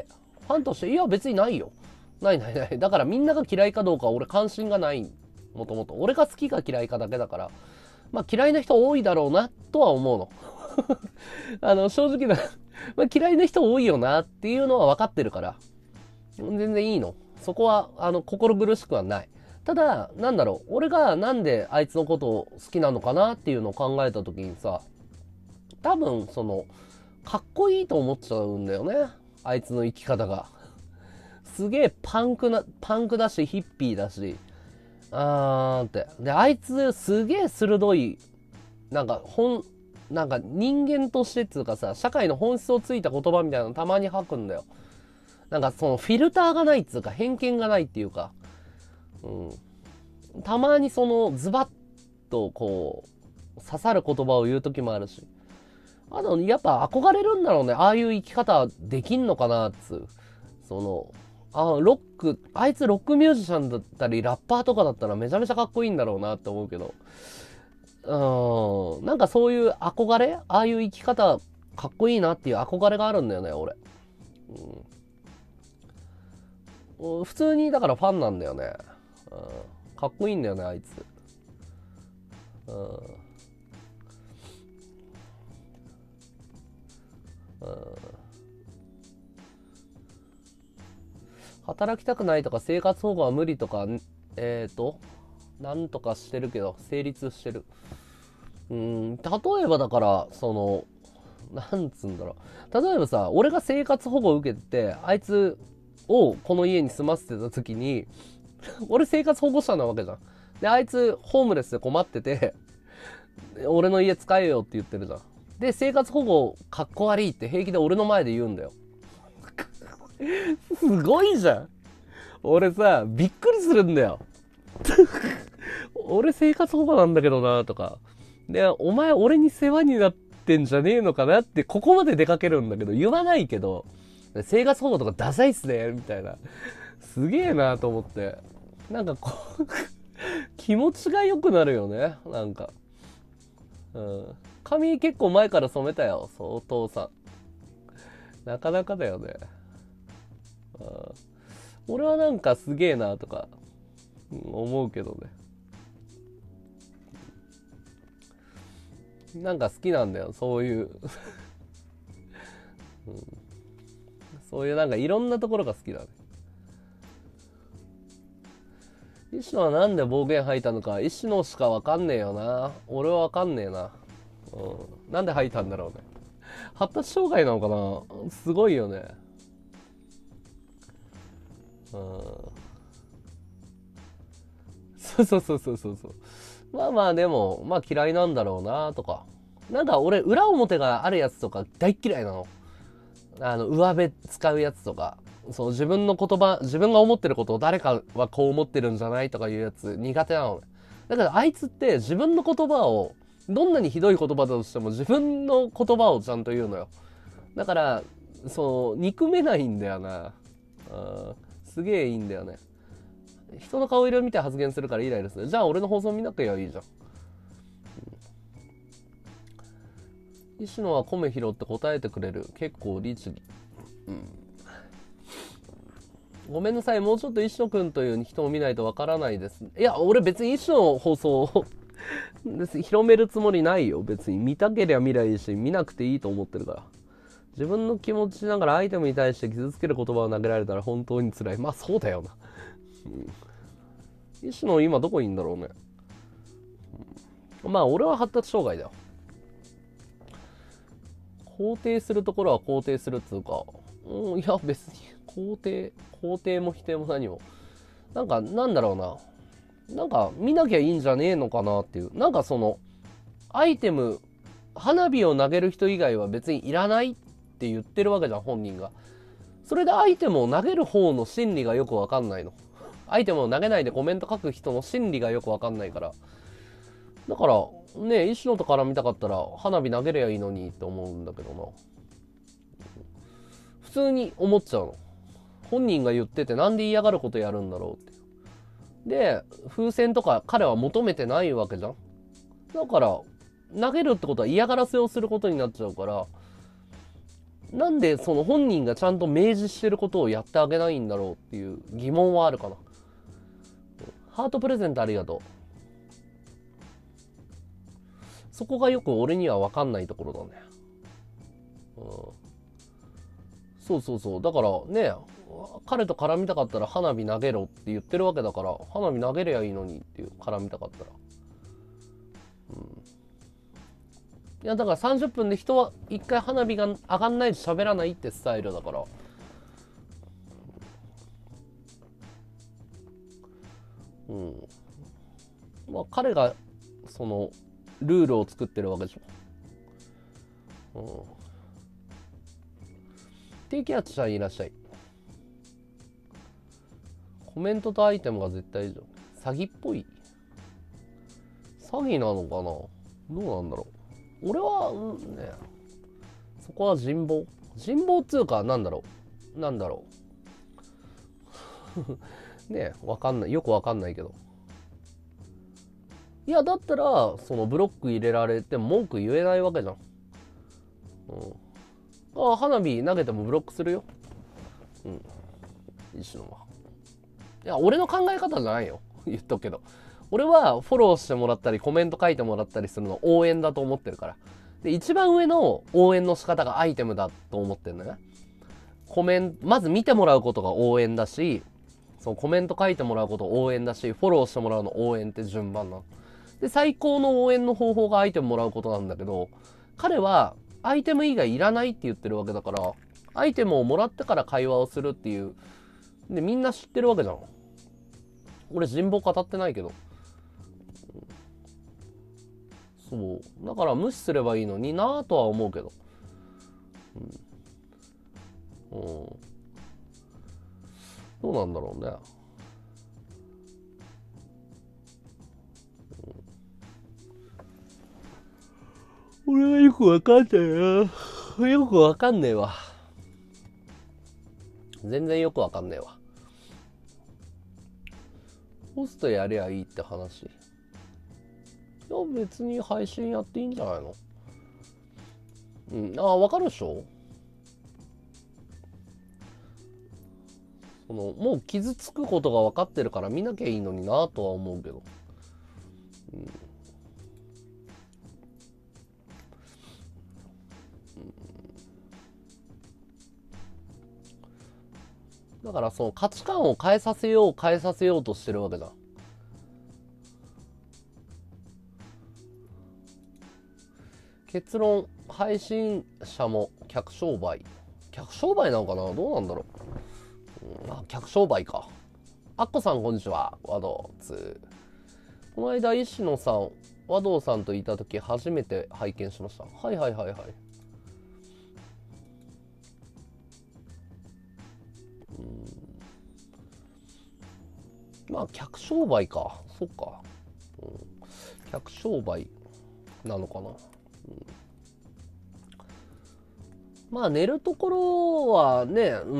ファンとしていや別にないよ、ないないない、だからみんなが嫌いかどうか俺関心がない。もともと俺が好きか嫌いかだけだから、まあ嫌いな人多いだろうなとは思うの。あの正直なまあ嫌いな人多いよなっていうのは分かってるから、全然いいの。そこはあの心苦しくはない。ただなんだろう、俺がなんであいつのことを好きなのかなっていうのを考えた時にさ、多分そのかっこいいと思っちゃうんだよね、あいつの生き方が。すげえパンクなパンクだしヒッピーだし、あーってであいつすげえ鋭いなんか本なんか人間としてっつうかさ、社会の本質をついた言葉みたいなのたまに吐くんだよ。なんかそのフィルターがないっつうか、偏見がないっていうか、うん、たまにそのズバッとこう刺さる言葉を言う時もあるし、あのやっぱ憧れるんだろうね。ああいう生き方できんのかなっつう。そのあロックあいつロックミュージシャンだったりラッパーとかだったらめちゃめちゃかっこいいんだろうなって思うけど、うん、なんかそういう憧れ、ああいう生き方かっこいいなっていう憧れがあるんだよね俺、うん、普通にだからファンなんだよね、うん、かっこいいんだよねあいつ、うんうん、働きたくないとか生活保護は無理とか、えっ、ー、となんとかしてるけど成立してる。うん、例えばだからそのなんつうんだろう、例えばさ俺が生活保護を受けててあいつをこの家に住ませてた時に俺生活保護者なわけじゃん。であいつホームレスで困ってて俺の家使えよって言ってるじゃん。で生活保護かっこ悪いって平気で俺の前で言うんだよ。すごいじゃん。俺さびっくりするんだよ。俺生活保護なんだけどなとかで、お前俺に世話になってんじゃねえのかなってここまで出かけるんだけど言わないけど、生活保護とかダサいっすねみたいな、すげえなと思って、なんかこう気持ちが良くなるよね。なんか、うん、髪結構前から染めたよそうお父さん、なかなかだよね。うん、俺はなんかすげえなとか思うけどね。なんか好きなんだよそういう、うん、そういうなんかいろんなところが好きだね。石野はなんで暴言吐いたのか石野しかわかんねえよな。俺はわかんねえな、うん、なんで吐いたんだろうね。発達障害なのかな、すごいよね。うん、そうそうそうそうそうそう。まあまあでもまあ嫌いなんだろうなとか。なんか俺裏表があるやつとか大っ嫌いなの。あの上辺使うやつとか、そう自分の言葉自分が思ってることを誰かはこう思ってるんじゃないとかいうやつ苦手なのね。だからあいつって自分の言葉をどんなにひどい言葉だとしても自分の言葉をちゃんと言うのよ。だからそう憎めないんだよな。うん、すげえいいんだよね。人の顔色見て発言するからイライラする。じゃあ俺の放送見なきゃいいじゃん。石野は米拾って答えてくれる。結構律儀。うん。ごめんなさい。もうちょっと石野くんという人を見ないとわからないです。いや、俺別に石野の放送を広めるつもりないよ。別に見たけりゃ見りゃいいし、見なくていいと思ってるから。自分の気持ちながらアイテムに対して傷つける言葉を投げられたら本当に辛い。まあそうだよな。うん、石野今どこにいんだろうね。うん、まあ俺は発達障害だよ。肯定するところは肯定するっつうか、うん、いや別に肯定肯定も否定も何も、なんかなんだろうな、なんか見なきゃいいんじゃねえのかなっていう、なんかそのアイテム花火を投げる人以外は別にいらないって言ってるわけじゃん本人が。それでアイテムを投げる方の心理がよくわかんないの。アイテムを投げないでコメント書く人の心理がよくわかんないから、だからね、石野と絡みたかったら花火投げりゃいいのにって思うんだけどな。普通に思っちゃうの。本人が言っててなんで嫌がることやるんだろうって。で、風船とか彼は求めてないわけじゃん。だから投げるってことは嫌がらせをすることになっちゃうから、なんでその本人がちゃんと明示してることをやってあげないんだろうっていう疑問はあるかな。ハートプレゼントありがとう。そこがよく俺には分かんないところだね。うん、そうそうそう。だからね、彼と絡みたかったら花火投げろって言ってるわけだから、花火投げりゃいいのにっていう、絡みたかったら。うん、いやだからさんじゅっぷんで人は一回花火が上がんないと喋らないってスタイルだから。うん。まあ彼がそのルールを作ってるわけでしょ。 うん。低気圧ちゃんいらっしゃい。コメントとアイテムが絶対以上。詐欺っぽい。詐欺なのかな。どうなんだろう。俺は、うんね、そこは人望人望っつうか、なんだろう。なんだろう。ねえ、わかんない。よくわかんないけど。いや、だったら、そのブロック入れられても文句言えないわけじゃん。うん。ああ、花火投げてもブロックするよ。うん。石野は。いや、俺の考え方じゃないよ。言っとくけど。俺はフォローしてもらったり、コメント書いてもらったりするの応援だと思ってるから。で、一番上の応援の仕方がアイテムだと思ってるのね。コメント、まず見てもらうことが応援だし、そう、コメント書いてもらうこと応援だし、フォローしてもらうの応援って順番なの。で、最高の応援の方法がアイテムもらうことなんだけど、彼はアイテム以外いらないって言ってるわけだから、アイテムをもらってから会話をするっていう、で、みんな知ってるわけじゃん。俺人望語ってないけど。そう。だから無視すればいいのになぁとは思うけど。うん。うん。どうなんだろうね。俺はよくわかんないな。よくわかんねえわ。全然よくわかんねえわ。ホストやりゃいいって話。いや、別に配信やっていいんじゃないの。うん。ああ、わかるでしょ。その、もう傷つくことが分かってるから見なきゃいいのになとは思うけど。うん。だからその価値観を変えさせよう変えさせようとしてるわけだ。結論、配信者も客商売。客商売なのかな。どうなんだろう。うん、あ、客商売か。アッコさんこんにちは。和道ツー。この間石野さん、和道さんといた時初めて拝見しました。はいはいはいはい。まあ客商売か。そっか。うん、客商売なのかな。うん、まあ寝るところはね、うん、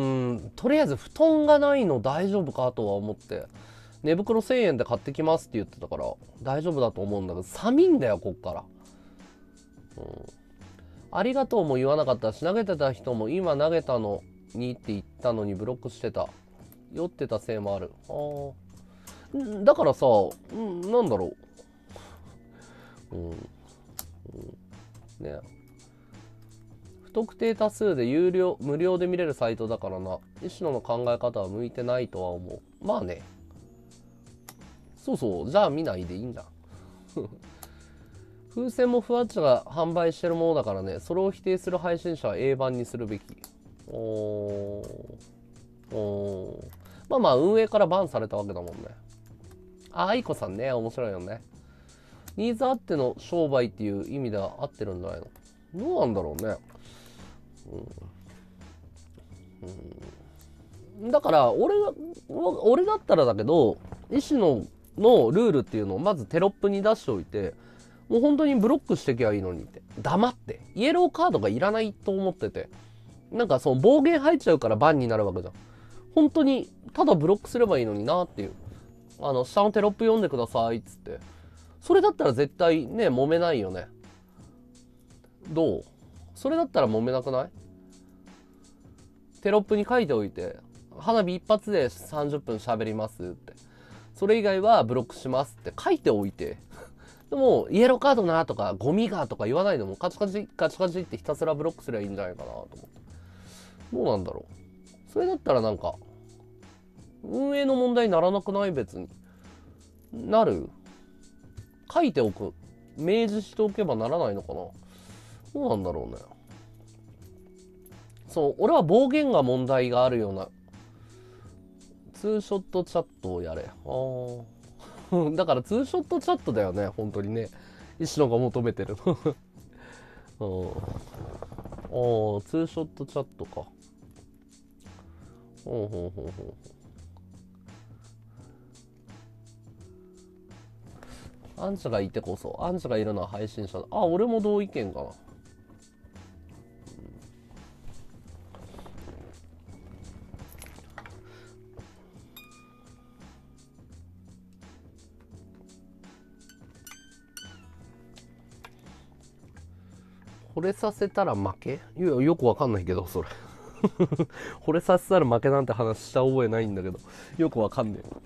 とりあえず布団がないの大丈夫かとは思って、寝袋せんえんで買ってきますって言ってたから大丈夫だと思うんだけど、寒いんだよ、こっから。うん、ありがとうも言わなかったし、投げてた人も今投げたのにって言ったのにブロックしてた。酔ってたせいもある。ああ。だからさ、うん、なんだろう。うん。うん、ね。不特定多数で有料、無料で見れるサイトだからな。石野の考え方は向いてないとは思う。まあね。そうそう。じゃあ見ないでいいんだ。風船もふわっちが販売してるものだからね。それを否定する配信者は A 版にするべき。おー。おー。まあまあ運営からバンされたわけだもんね。あ、愛子さんね。面白いよね。ニーズあっての商売っていう意味では合ってるんじゃないの。どうなんだろうね。うん、だから俺が俺だったらだけど、石野のルールっていうのをまずテロップに出しておいて、もう本当にブロックしてきゃいいのにって、黙ってイエローカードがいらないと思ってて、なんかその暴言入っちゃうからバンになるわけじゃん。本当にただブロックすればいいのになっていう。あの下のテロップ読んでくださいっつって、それだったら絶対ね揉めないよね。どう？それだったら揉めなくない？テロップに書いておいて、花火一発でさんじゅっぷん喋りますって、それ以外はブロックしますって書いておいて、でもイエローカードなとかゴミがとか言わないでもカチカチカチカチってひたすらブロックすればいいんじゃないかなと思って。どうなんだろう。それだったらなんか運営の問題にならなくない？別になる？書いておく、明示しておけばならないのかな。どうなんだろうね。そう、俺は暴言が問題があるようなツーショットチャットをやれ。ああ。だからツーショットチャットだよね、本当にね。石野が求めてるの。うん。 おー、ツーショットチャットか。ほうほうほうほう。アンチがいてこそ、アンチがいるのは配信者だ。あ、俺も同意見かな。惚れさせたら負け？いや、よくわかんないけど、それ。惚れさせたら負けなんて話した覚えないんだけど、よくわかんねえ。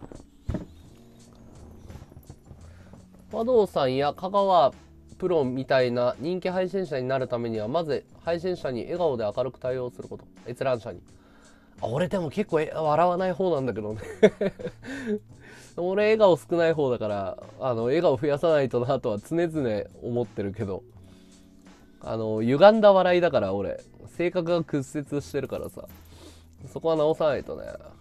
和道さんや香川プロみたいな人気配信者になるためには、まず配信者に笑顔で明るく対応すること。閲覧者に。あ、俺でも結構笑わない方なんだけどね。俺笑顔少ない方だから、あの、笑顔増やさないとなとは常々思ってるけど、あの、歪んだ笑いだから俺、性格が屈折してるからさ、そこは直さないとね。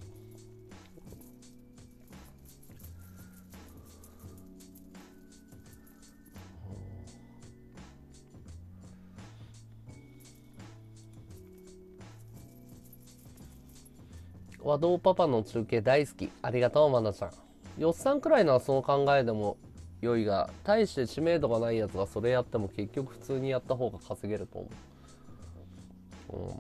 和道パパの中継大好き。ありがとう、まなちゃん。よっさんくらいのはその考えでも良いが、大して知名度がないやつがそれやっても結局普通にやった方が稼げると思う。うん、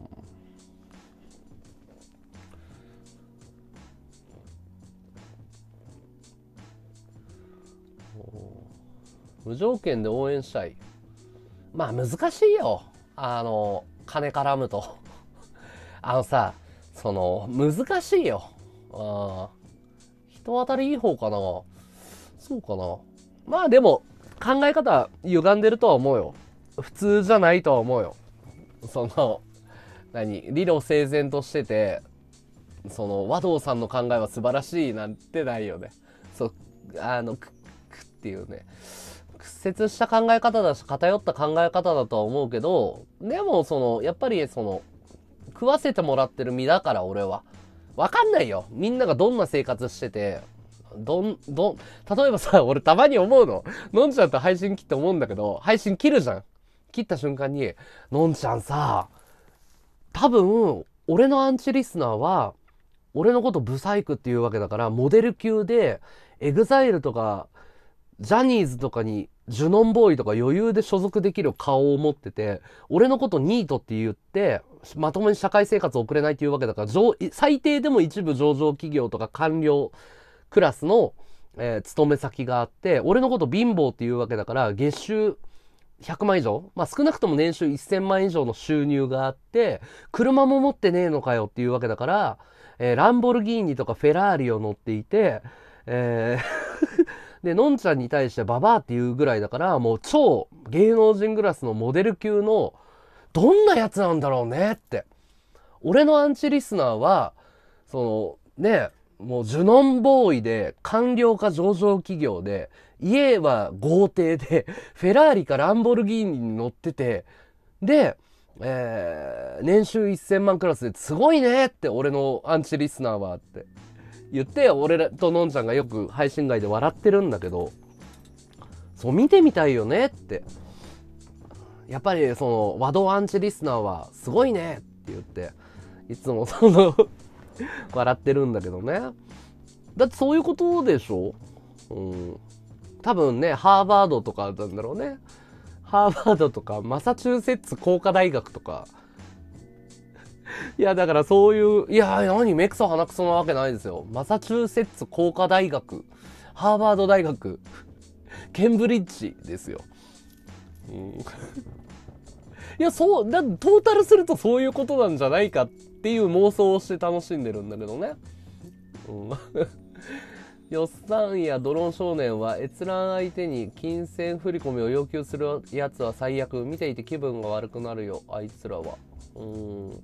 無条件で応援したい。まあ難しいよ。あの、金絡むと。あのさ、その、難しいよ。あ人当たりいい方かな。そうかな。まあでも、考え方歪んでるとは思うよ。普通じゃないとは思うよ。その、何理路整然としてて、その、和道さんの考えは素晴らしいなんてないよね。そう、あの、く、くっていうね。屈折した考え方だし、偏った考え方だとは思うけど、でも、その、やっぱり、その、食わせてもらってる身だから、俺は。わかんないよ。みんながどんな生活してて、どん、どん、例えばさ、俺たまに思うの。のんちゃんと配信切って思うんだけど、配信切るじゃん。切った瞬間に、のんちゃんさ、多分、俺のアンチリスナーは、俺のことブサイクっていうわけだから、モデル級で、エグザイルとか、ジャニーズとかに、ジュノンボーイとか余裕で所属できる顔を持ってて、俺のことニートって言って、まともに社会生活を送れないっていうわけだから、最低でも一部上場企業とか官僚クラスの、えー勤め先があって、俺のこと貧乏っていうわけだから、月収ひゃくまん以上、まあ少なくとも年収せんまん以上の収入があって、車も持ってねえのかよっていうわけだから、えーランボルギーニとかフェラーリを乗っていて、えーで、のんちゃんに対してババアっていうぐらいだから、もう超芸能人クラスのモデル級の、どんなやつなんだろうねって。俺のアンチリスナーは、その、ね、もうジュノンボーイで、官僚か上場企業で、家は豪邸で、フェラーリかランボルギーニに乗ってて、で、えー、年収せんまんクラスですごいねって俺のアンチリスナーはって言って、俺らとのんちゃんがよく配信外で笑ってるんだけど、そう見てみたいよねって。やっぱりその和道アンチリスナーはすごいねって言って、いつもその笑ってるんだけどね。だってそういうことでしょ。うん。多分ね、ハーバードとかなんだろうね。ハーバードとか、マサチューセッツ工科大学とか。いや、だからそういう、いや、何、目くそ鼻くそなわけないですよ。マサチューセッツ工科大学、ハーバード大学、ケンブリッジですよ。うん、いや、そう、だ、トータルするとそういうことなんじゃないかっていう妄想をして楽しんでるんだけどね。うん、よっさんやドローン少年は閲覧相手に金銭振り込みを要求するやつは最悪。見ていて気分が悪くなるよ、あいつらは。うーん。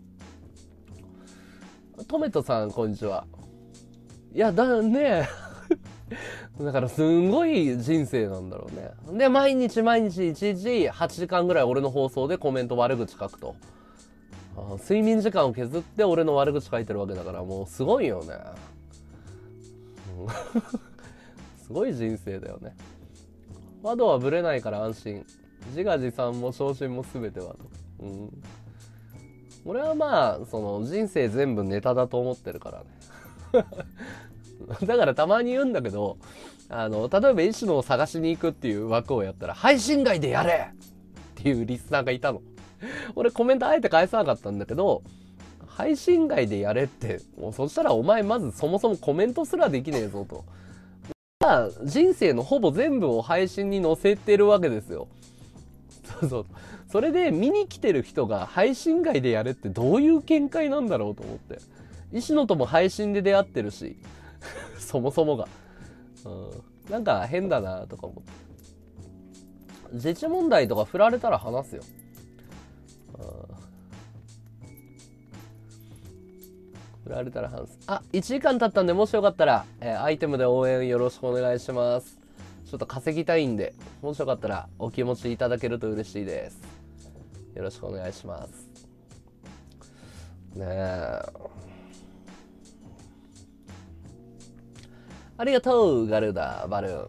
トメトさん、こんにちは。いや、だねだからすんごい人生なんだろうね。で、毎日毎日いちにちはちじかんぐらい俺の放送でコメント悪口書くと。あ、睡眠時間を削って俺の悪口書いてるわけだから、もうすごいよね。すごい人生だよね。窓はブレないから安心。自画自賛も昇進も全てはと。うん。 俺はまあその人生全部ネタだと思ってるからねだからたまに言うんだけど、あの例えば石野を探しに行くっていう枠をやったら配信外でやれっていうリスナーがいたの俺コメントあえて返さなかったんだけど、配信外でやれって、もうそしたらお前まずそもそもコメントすらできねえぞと。まあ人生のほぼ全部を配信に載せてるわけですよ。そうそう。それで見に来てる人が配信外でやれってどういう見解なんだろうと思って。石野とも配信で出会ってるし、そもそもが、うん、なんか変だなとか思って。自治問題とか振られたら話すよ。振られたら話す。あ、いちじかん経ったんで、もしよかったら、えー、アイテムで応援よろしくお願いします。ちょっと稼ぎたいんで、もしよかったらお気持ちいただけると嬉しいです。よろしくお願いします。ねえ。ありがとう、ガルダ、バルーン。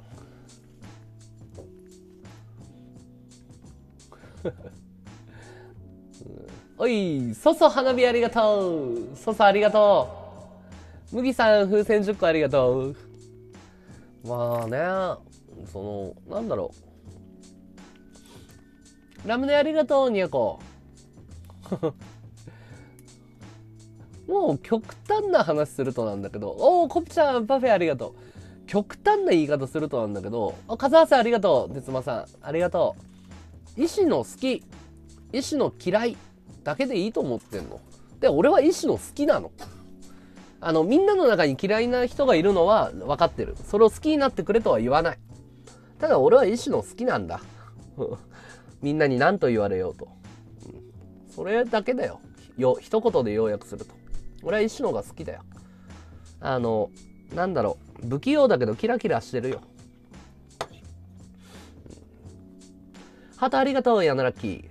おい、そそ花火ありがとう。そそありがとう。麦さん風船じゅっこありがとう。まあね、その、なんだろう。ラムネありがとう、ニャコ。もう極端な話するとなんだけど、おー、コプちゃん、パフェありがとう。極端な言い方するとなんだけど、あ、カズハセありがとう。哲馬さん、ありがとう。医師の好き、医師の嫌いだけでいいと思ってんの。で、俺は医師の好きなの。あの、みんなの中に嫌いな人がいるのは分かってる。それを好きになってくれとは言わない。ただ俺は医師の好きなんだ。みんなに何と言われようと。それだけだよ。よ、一言で要約すると。俺は医師の方が好きだよ。あの、なんだろう。不器用だけどキラキラしてるよ。ハートありがとう、ヤナラッキー。うん、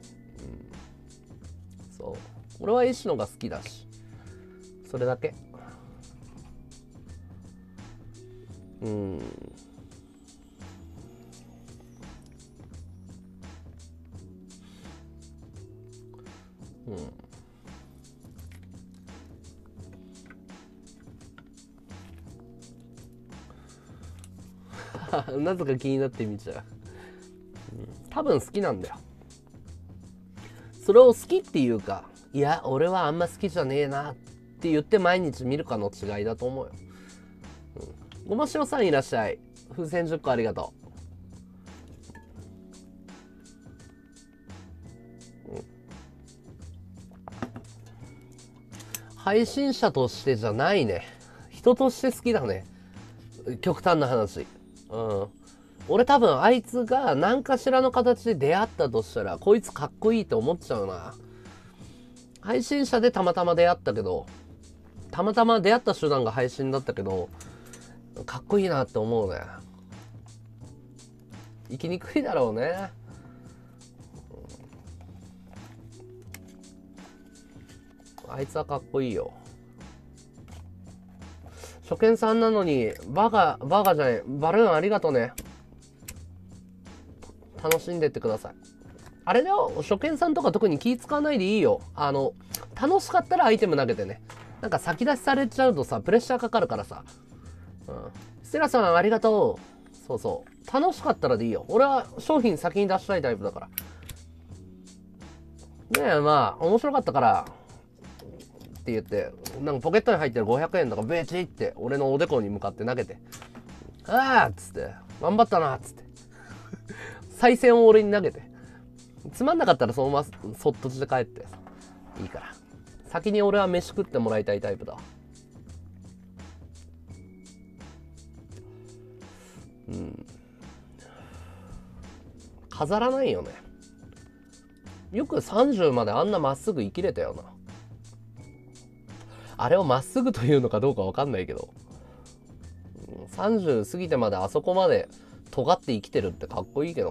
そう。俺は医師の方が好きだし。それだけ。うん。うん。なぜか気になってみちゃう。うん、多分好きなんだよ。それを好きっていうか、いや、俺はあんま好きじゃねえなって言って毎日見るかの違いだと思うよ。うん、ごましろさんいらっしゃい。風船じゅっこありがとう。うん、配信者としてじゃないね。人として好きだね。極端な話。うん。俺多分あいつが何かしらの形で出会ったとしたら、こいつかっこいいって思っちゃうな。配信者でたまたま出会ったけど、たまたま出会った手段が配信だったけど、かっこいいなって思うね。生きにくいだろうね。あいつはかっこいいよ。初見さんなのに、バカ、バカじゃない、バルーンありがとね。楽しんでってください。あれだよ、初見さんとか特に気使わないでいいよ。あの、楽しかったらアイテム投げてね。なんか先出しされちゃうとさ、プレッシャーかかるからさ。うん。ステラさんありがとう。そうそう。楽しかったらでいいよ。俺は商品先に出したいタイプだから。ねえ、まあ、面白かったから、って言って、なんかポケットに入ってるごひゃくえんとかベチって俺のおでこに向かって投げて、あーっつって、頑張ったなっつって。再銭を俺に投げて。つまんなかったらそのままそっとして帰って。いいから。先に俺は飯食ってもらいたいタイプだ。うん。飾らないよね。よくさんじゅうまであんなまっすぐ生きれたよな。あれをまっすぐというのかどうかわかんないけど、さんじゅう過ぎてまであそこまで尖って生きてるってかっこいいけど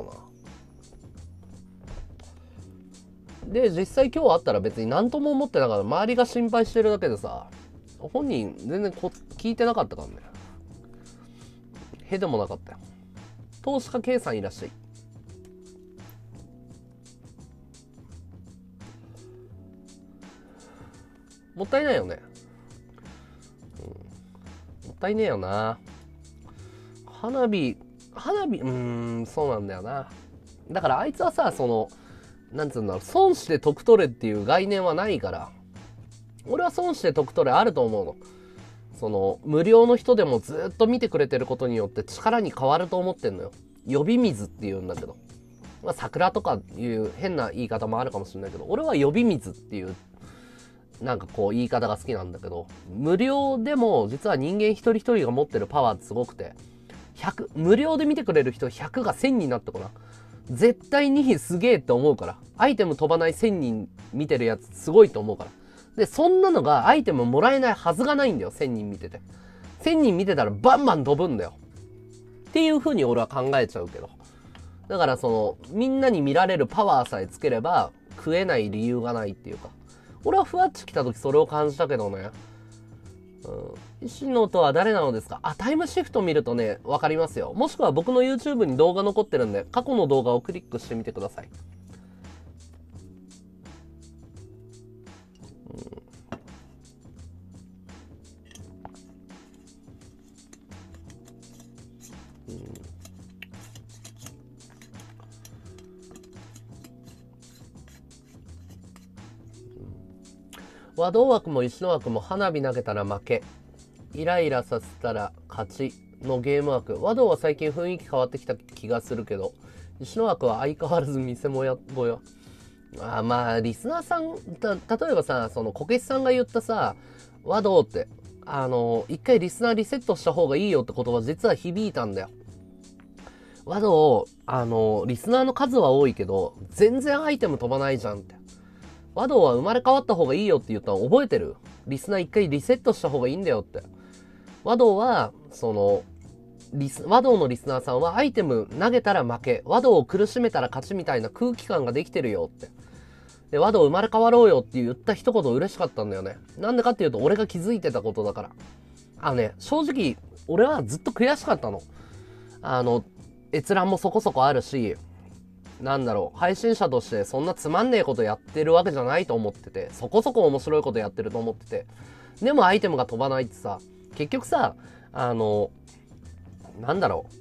な。で、実際今日会ったら別に何とも思ってなかった。周りが心配してるだけでさ、本人全然こ聞いてなかったからね。へでもなかったよ。投資家 K さんいらっしゃい。 もったいないよね、うん、もったいねえよな。花火花火うーんそうなんだよな。だからあいつはさ、そのなんつうんだろう、損して得取れっていう概念はないから、俺は損して得取れあると思うの。その無料の人でもずっと見てくれてることによって力に変わると思ってんのよ。呼び水って言うんだけど、まあ、桜とかいう変な言い方もあるかもしれないけど、俺は呼び水っていうなんかこう言い方が好きなんだけど、無料でも実は人間一人一人が持ってるパワーってすごくて、ひゃく無料で見てくれる人ひゃくがせんになってこな、絶対にすげえって思うから。アイテム飛ばないせんにん見てるやつすごいと思うから。でそんなのがアイテムもらえないはずがないんだよ。せんにん見てて、せんにん見てたらバンバン飛ぶんだよっていう風に俺は考えちゃうけど、だからそのみんなに見られるパワーさえつければ食えない理由がないっていうか、俺はふわっち来た時それを感じたけどね。うん、石野とは誰なのですか。あ、タイムシフト見るとね分かりますよ。もしくは僕の YouTube に動画残ってるんで、過去の動画をクリックしてみてください。うん、和道枠も石野枠も花火投げたら負け、イライラさせたら勝ちのゲーム枠。和道は最近雰囲気変わってきた気がするけど、石野枠は相変わらず見せもやごや。あ、まあリスナーさんた例えばさ、そのこけしさんが言ったさ、和道ってあの一回リスナーリセットした方がいいよって言葉実は響いたんだよ。和道あのリスナーの数は多いけど全然アイテム飛ばないじゃんって。和道は生まれ変わった方がいいよって言ったの覚えてる？リスナー一回リセットした方がいいんだよって。和道はそのリス和道のリスナーさんはアイテム投げたら負け、和道を苦しめたら勝ちみたいな空気感ができてるよって。で和道生まれ変わろうよって言った一言嬉しかったんだよね。なんでかっていうと俺が気づいてたことだから。あのね、正直俺はずっと悔しかったの。あの閲覧もそこそこあるし、なんだろう、配信者としてそんなつまんねえことやってるわけじゃないと思ってて、そこそこ面白いことやってると思ってて、でもアイテムが飛ばないってさ、結局さ、あのなんだろ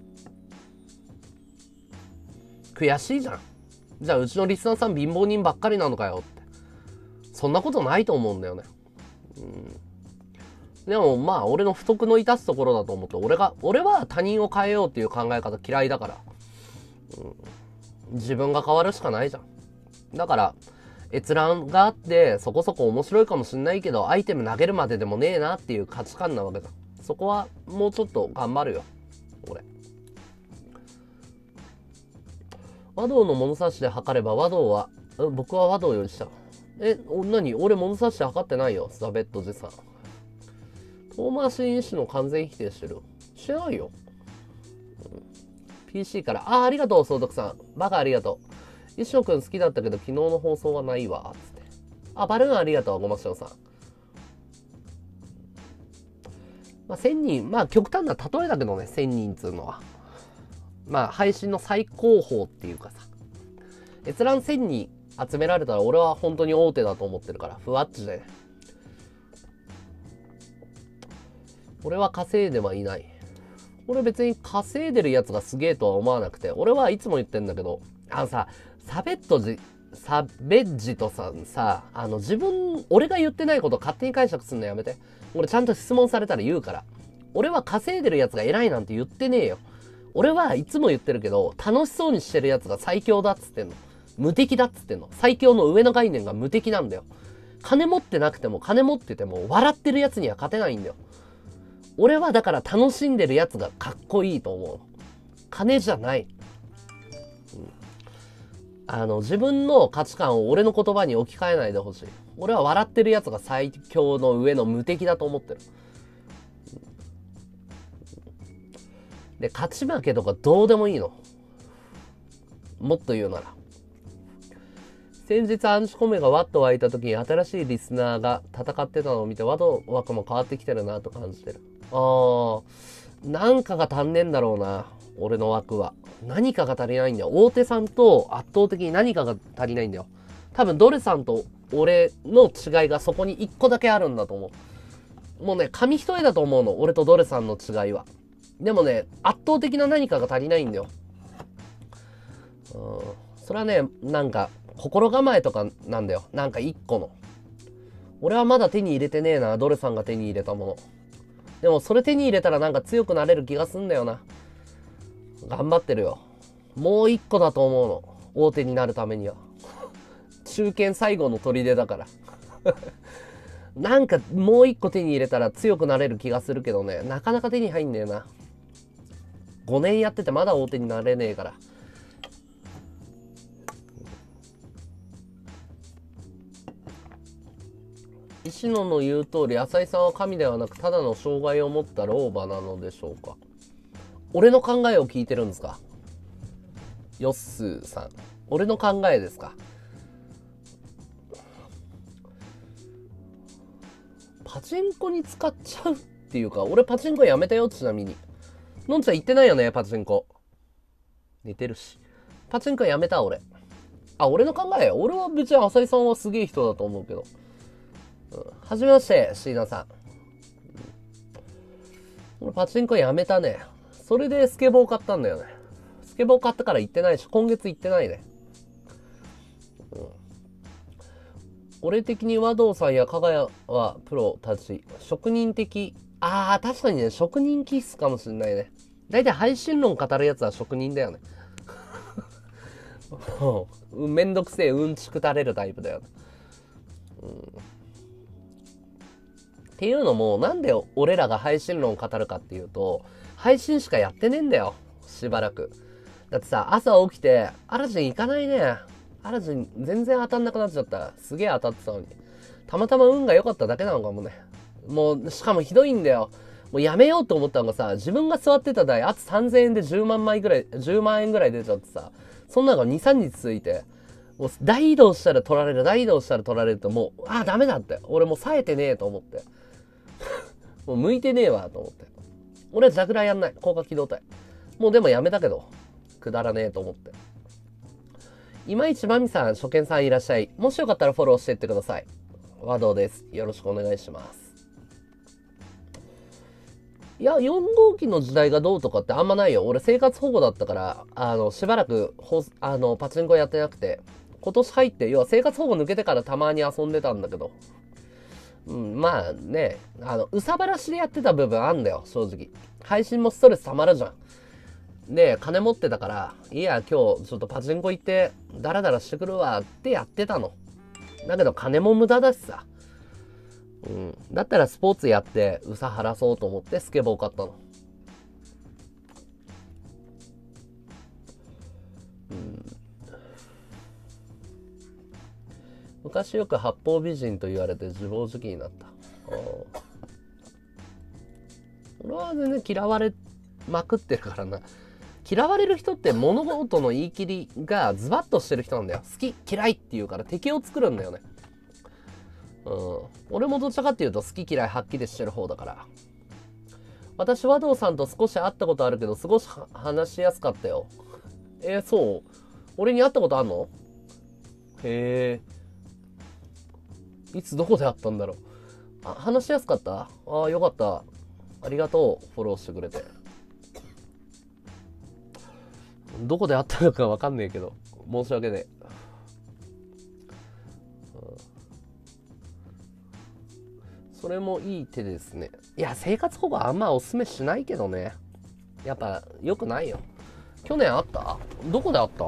う、悔しいじゃん。じゃあうちのリスナーさん貧乏人ばっかりなのかよって、そんなことないと思うんだよね。うん、でもまあ俺の不徳の致すところだと思って、俺が俺は他人を変えようっていう考え方嫌いだから、うん、自分が変わるしかないじゃん。だから閲覧があってそこそこ面白いかもしんないけど、アイテム投げるまででもねえなっていう価値観なわけだ。そこはもうちょっと頑張るよ俺。和道の物差しで測れば和道は、僕は和道より下。え、何俺物差しで測ってないよ。ザベットジさん。遠回し因子の完全否定してる。してないよ。うん、ピーシー から。あ、ありがとう、総督さん。バカありがとう。石野くん好きだったけど昨日の放送はないわ。つって。あ、バルーンありがとう、ごましょうさん。まあ、せんにん、まあ極端な例えだけどね、せんにんっつうのは。まあ配信の最高峰っていうかさ、閲覧せんにん集められたら俺は本当に大手だと思ってるから、ふわっちで。俺は稼いではいない。俺別に稼いでるやつがすげえとは思わなくて、俺はいつも言ってんだけど、あのさ、サベットジ、サベッジとさ、さ、あの自分、俺が言ってないこと勝手に解釈すんのやめて。俺ちゃんと質問されたら言うから。俺は稼いでるやつが偉いなんて言ってねえよ。俺はいつも言ってるけど、楽しそうにしてるやつが最強だっつってんの。無敵だっつってんの。最強の上の概念が無敵なんだよ。金持ってなくても金持ってても笑ってるやつには勝てないんだよ。俺はだから楽しんでるやつがかっこいいと思う。金じゃない。うん、あの自分の価値観を俺の言葉に置き換えないでほしい。俺は笑ってるやつが最強の上の無敵だと思ってる。で、勝ち負けとかどうでもいいの。もっと言うなら。先日アンチコメがワッと湧いた時に新しいリスナーが戦ってたのを見て、ワド枠も変わってきてるなと感じてる。あー、なんかが足んねえんだろうな。俺の枠は。何かが足りないんだよ。大手さんと圧倒的に何かが足りないんだよ。多分ドレさんと俺の違いがそこに一個だけあるんだと思う。もうね、紙一重だと思うの。俺とドレさんの違いは。でもね、圧倒的な何かが足りないんだよ。うん。それはね、なんか、心構えとかなんだよ。なんか一個の。俺はまだ手に入れてねえな、ドレさんが手に入れたもの。でもそれ手に入れたらなんか強くなれる気がすんだよな。頑張ってるよ。もう一個だと思うの。大手になるためには。中堅最後の砦だから。なんかもう一個手に入れたら強くなれる気がするけどね。なかなか手に入んねえな。ごねんやっててまだ大手になれねえから。石野の言う通り、浅井さんは神ではなくただの障害を持った老婆なのでしょうか。俺の考えを聞いてるんですか。ヨッスーさん。俺の考えですか。パチンコに使っちゃうっていうか、俺パチンコやめたよ、ちなみに。のんちゃん言ってないよね、パチンコ。寝てるし。パチンコやめた、俺。あ、俺の考え。俺は別に浅井さんはすげえ人だと思うけど。うん、はじめまして、椎名さん。俺パチンコやめたね。それでスケボー買ったんだよね。スケボー買ったから行ってないし、今月行ってないね。うん、俺的に和道さんや加賀谷プロたち、職人的、あー、確かにね、職人気質かもしんないね。だいたい配信論語るやつは職人だよね。めんどくせえうんちくたれるタイプだよね。うん、っていうのも、なんで俺らが配信論語るかっていうと、配信しかやってねえんだよ。しばらく。だってさ、朝起きて、アラジン行かないね。アラジン全然当たんなくなっちゃった。すげえ当たってたのに。たまたま運が良かっただけなのかもね。もう、しかもひどいんだよ。もうやめようと思ったのがさ、自分が座ってた台、あとさんぜんえんでじゅうまんまいぐらい、じゅうまんえんぐらい出ちゃってさ、そんなのがに、さんにち続いて、もう大移動したら取られる、大移動したら取られるともう、あ、ダメだって。俺もう冴えてねえと思って。もう向いてねえわと思って。俺はジャグラーやんない。高架機動隊。もうでもやめたけど、くだらねえと思って。いまいちまみさん、初見さんいらっしゃい。もしよかったらフォローしていってください。和道です。よろしくお願いします。いや、よん号機の時代がどうとかってあんまないよ。俺生活保護だったから、あの、しばらくほ、あの、パチンコやってなくて、今年入って、要は生活保護抜けてからたまに遊んでたんだけど、うん、まあね、あの、うさばらしでやってた部分あんだよ、正直。配信もストレス溜まるじゃん。で、金持ってたから、いや、今日ちょっとパチンコ行って、ダラダラしてくるわってやってたの。だけど金も無駄だしさ。うん。だったらスポーツやって、うさ晴らそうと思ってスケボー買ったの。うん。昔よく八方美人と言われて自暴自棄になった。俺は全然嫌われまくってるからな。嫌われる人って物事の言い切りがズバッとしてる人なんだよ。好き、嫌いって言うから敵を作るんだよね。うん。俺もどちらかっていうと好き嫌いはっきりしてる方だから。私、和道さんと少し会ったことあるけど、少し話しやすかったよ。えー、そう俺に会ったことあんの？へえ。いつどこで会ったんだろう。あ、話しやすかった？ああ、よかった。ありがとう。フォローしてくれて。どこで会ったのかわかんねえけど。申し訳ねえ。それもいい手ですね。いや、生活保護あんまおすすめしないけどね。やっぱ、良くないよ。去年あった？どこであった？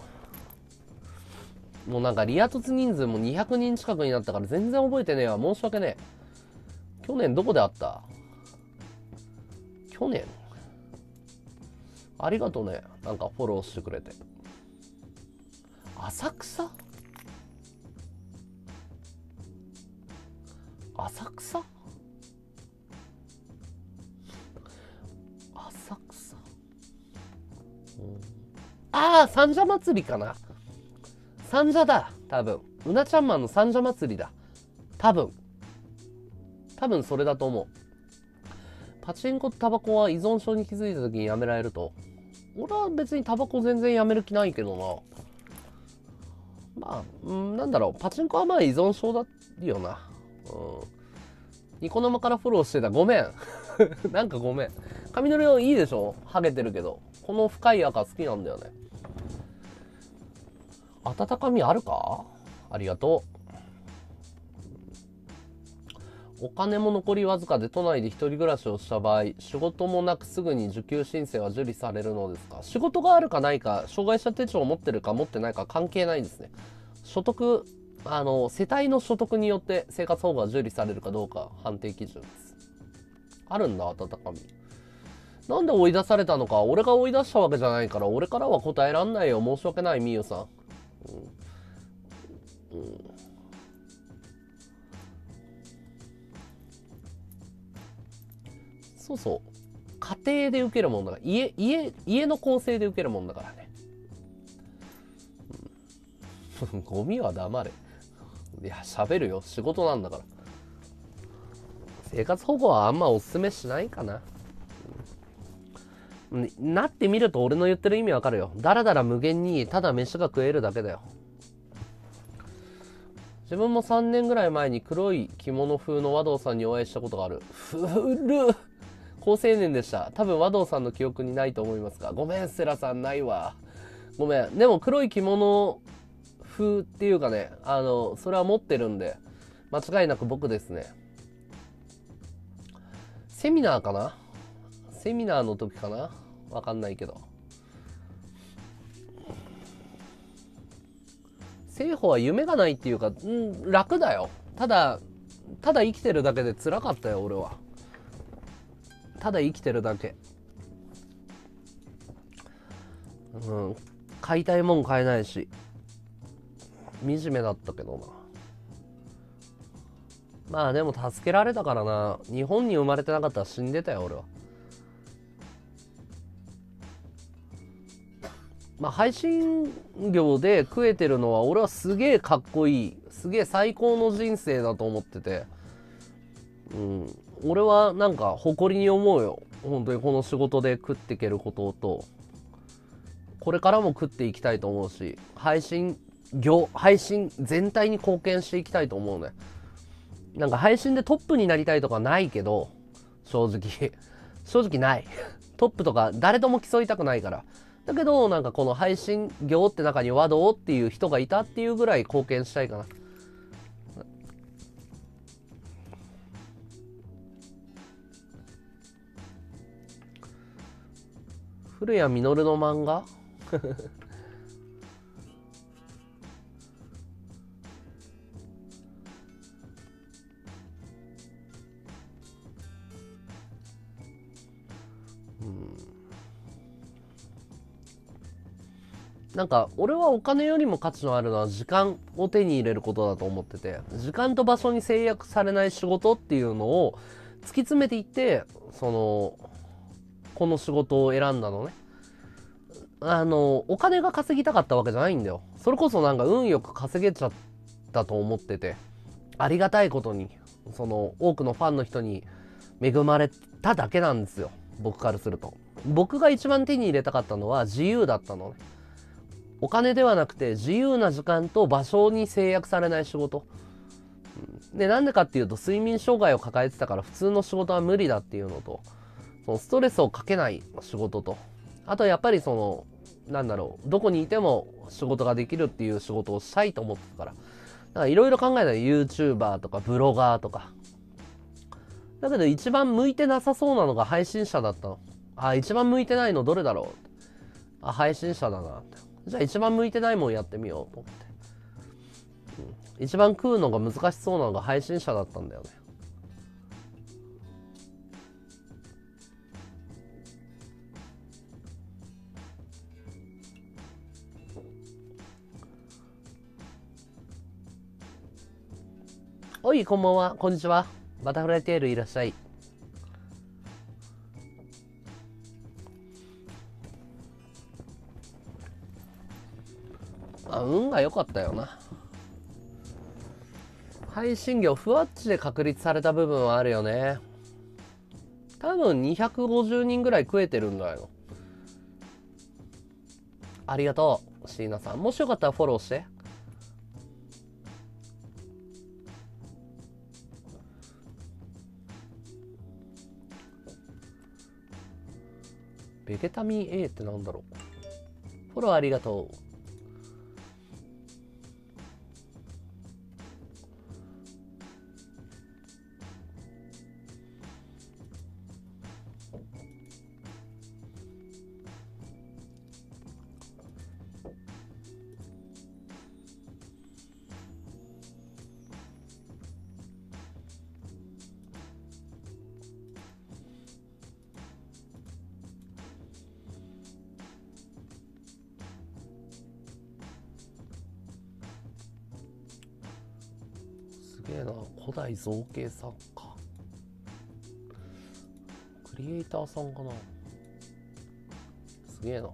もうなんかリア突人数もにひゃくにん近くになったから全然覚えてねえわ。申し訳ねえ。去年どこであった？去年ありがとうね。なんかフォローしてくれて。浅草？浅草？浅草、うん、ああ、三社祭りかな。三社だ。多分。うなちゃんマンの三社祭りだ。多分。多分それだと思う。パチンコとタバコは依存症に気づいた時にやめられると。俺は別にタバコ全然やめる気ないけどな。 まあ、うん、なんだろう、パチンコはまあ依存症だよな。うん。ニコ生からフォローしてた。ごめん。なんかごめん。髪の色いいでしょ？ハゲてるけど。この深い赤好きなんだよね。温かみあるか？ありがとう。お金も残りわずかで都内で一人暮らしをした場合、仕事もなくすぐに受給申請は受理されるのですか？仕事があるかないか、障害者手帳を持ってるか持ってないか関係ないですね。所得、あの、世帯の所得によって生活保護が受理されるかどうか判定基準です。あるんだ、温かみ。なんで追い出されたのか、俺が追い出したわけじゃないから、俺からは答えらんないよ。申し訳ない、みゆさん。うんうん、そうそう。家庭で受けるもんだから、家、家、家の構成で受けるもんだからね。うん、ゴミは黙れ。いや、喋るよ。仕事なんだから。生活保護はあんまおすすめしないかな。なってみると俺の言ってる意味わかるよ。だらだら無限にただ飯が食えるだけだよ。自分もさんねんぐらい前に黒い着物風の和道さんにお会いしたことがある。ふる高青年でした。多分和道さんの記憶にないと思いますが。ごめん、セラさんないわ。ごめん。でも黒い着物風っていうかね、あの、それは持ってるんで、間違いなく僕ですね。セミナーかな？セミナーの時かな？わかんないけど。生保は夢がないっていうか、ん楽だよ。ただ、ただ生きてるだけで辛かったよ、俺は。ただ生きてるだけ。うん。買いたいもん買えないし。惨めだったけどな。まあでも助けられたからな。日本に生まれてなかったら死んでたよ、俺は。まあ配信業で食えてるのは俺はすげえかっこいい。すげえ最高の人生だと思ってて。うん。俺はなんか誇りに思うよ。本当にこの仕事で食っていけることと、これからも食っていきたいと思うし、配信業、配信全体に貢献していきたいと思うね。なんか配信でトップになりたいとかないけど、正直。正直ない。トップとか誰とも競いたくないから。だけど、なんかこの配信業って中に和道っていう人がいたっていうぐらい貢献したいかな。古谷実の漫画なんか俺はお金よりも価値のあるのは時間を手に入れることだと思ってて、時間と場所に制約されない仕事っていうのを突き詰めていって、そのこの仕事を選んだのね。あのお金が稼ぎたかったわけじゃないんだよ。それこそなんか運よく稼げちゃったと思ってて、ありがたいことにその多くのファンの人に恵まれただけなんですよ、僕からすると。僕が一番手に入れたかったのは自由だったのね。お金ではなくて自由な時間と場所に制約されない仕事で、なんでかっていうと睡眠障害を抱えてたから普通の仕事は無理だっていうのと、そのストレスをかけない仕事と、あとやっぱりそのなんだろう、どこにいても仕事ができるっていう仕事をしたいと思ってたから、だからいろいろ考えたら YouTuber とかブロガーとか、だけど一番向いてなさそうなのが配信者だったの。あ、一番向いてないのどれだろう。あ、配信者だなって。じゃあ一番向いてないもんやってみようと思って、うん、一番食うのが難しそうなのが配信者だったんだよね。おい、こんばんは、こんにちは。バタフライテールいらっしゃい。あ、運が良かったよな。配信業ふわっちで確立された部分はあるよね。多分にひゃくごじゅうにんぐらい食えてるんだよ。ありがとう、椎名さん。もしよかったらフォローして。 ベゲタミン A ってなんだろう。フォローありがとう。すげえな、古代造形作家、クリエイターさんかな。すげえな。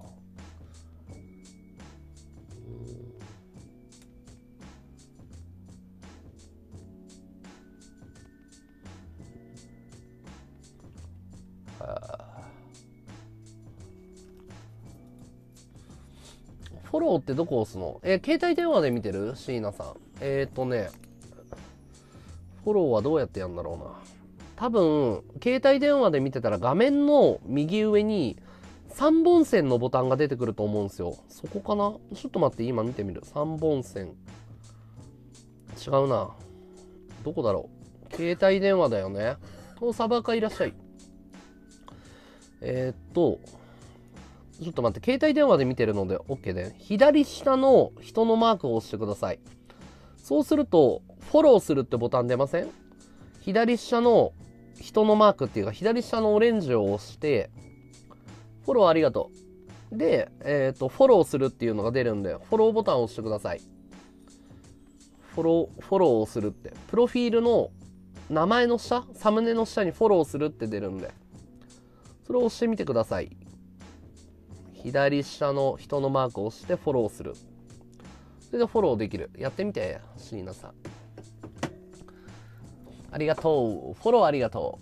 フォローってどこ押すの？え、携帯電話で見てる？椎名さん。えっとね、フォローはどうやってやるんだろうな。多分、携帯電話で見てたら画面の右上にさんぼん線のボタンが出てくると思うんですよ。そこかな？ちょっと待って、今見てみる。さんぼん線。違うな。どこだろう。携帯電話だよね。お、サバカいらっしゃい。えー、っと、ちょっと待って、携帯電話で見てるので OK で、左下の人のマークを押してください。そうすると、フォローするってボタン出ません？左下の人のマークっていうか、左下のオレンジを押して、フォローありがとう。で、えっと、フォローするっていうのが出るんで、フォローボタンを押してください。フォロー、フォローをするって。プロフィールの名前の下、サムネの下にフォローするって出るんで、それを押してみてください。左下の人のマークを押してフォローする。それでフォローできる。やってみて、椎名さん。ありがとう。フォローありがと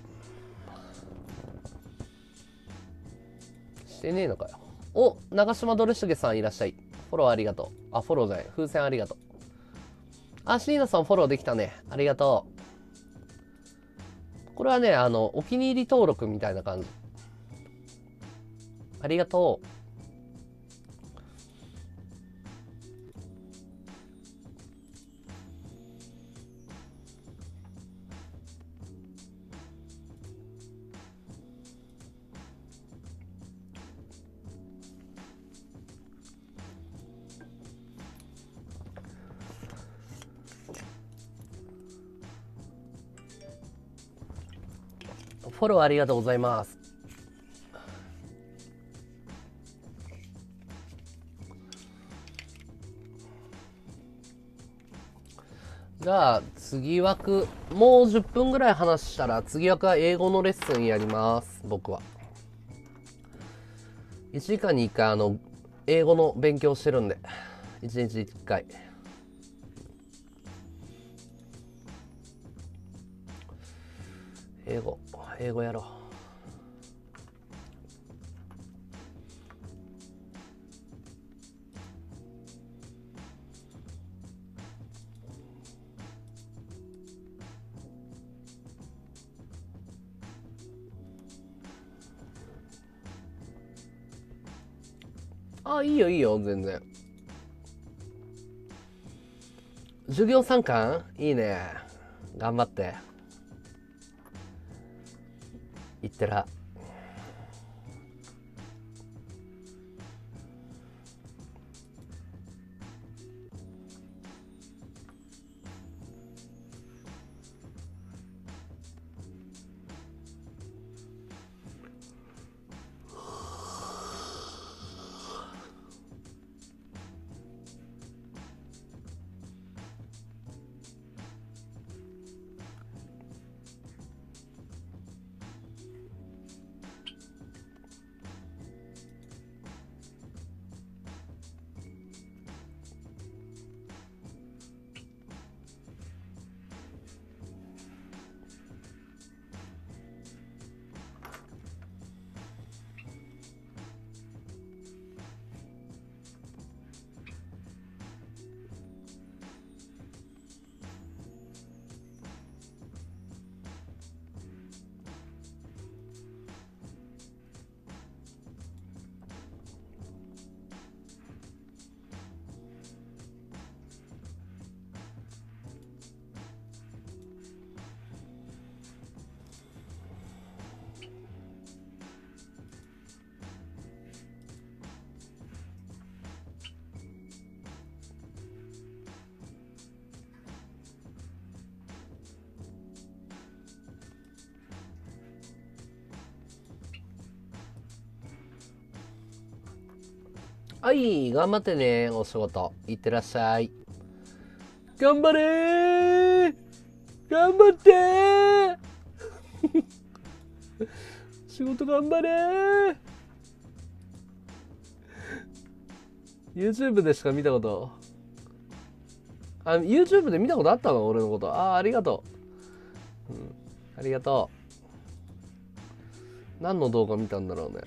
う。してねえのかよ。お、長島ドレシゲさんいらっしゃい。フォローありがとう。あ、フォローじゃない。風船ありがとう。あ、椎名さんフォローできたね。ありがとう。これはね、あの、お気に入り登録みたいな感じ。ありがとう。フォローありがとうございます。じゃあ次枠もうじゅっぷんぐらい話したら次枠は英語のレッスンやります。僕はいちじかんにいっかいあの英語の勉強してるんで、いちにちいっかい英語英語やろう。あ、いいよいいよ、全然。授業参観いいね。頑張っていってら。 はい、頑張ってね、お仕事。いってらっしゃい。頑張れー、頑張ってー仕事頑張れー。 YouTube でしか見たこと、あ、YouTube で見たことあったの俺のこと。あ、ありがとう。うん、ありがとう。何の動画見たんだろうね。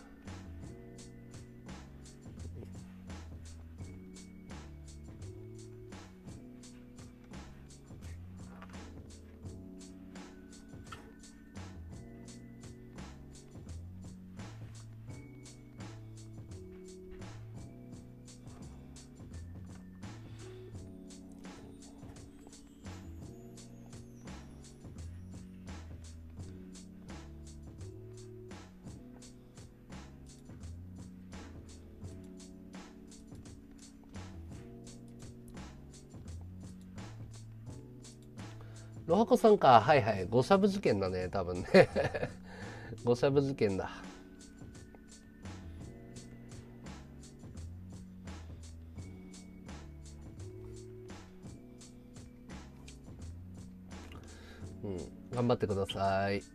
ロハコさんか。はいはい。ゴシャブ事件だね、多分ね。ゴシャブ事件だ。うん、頑張ってください。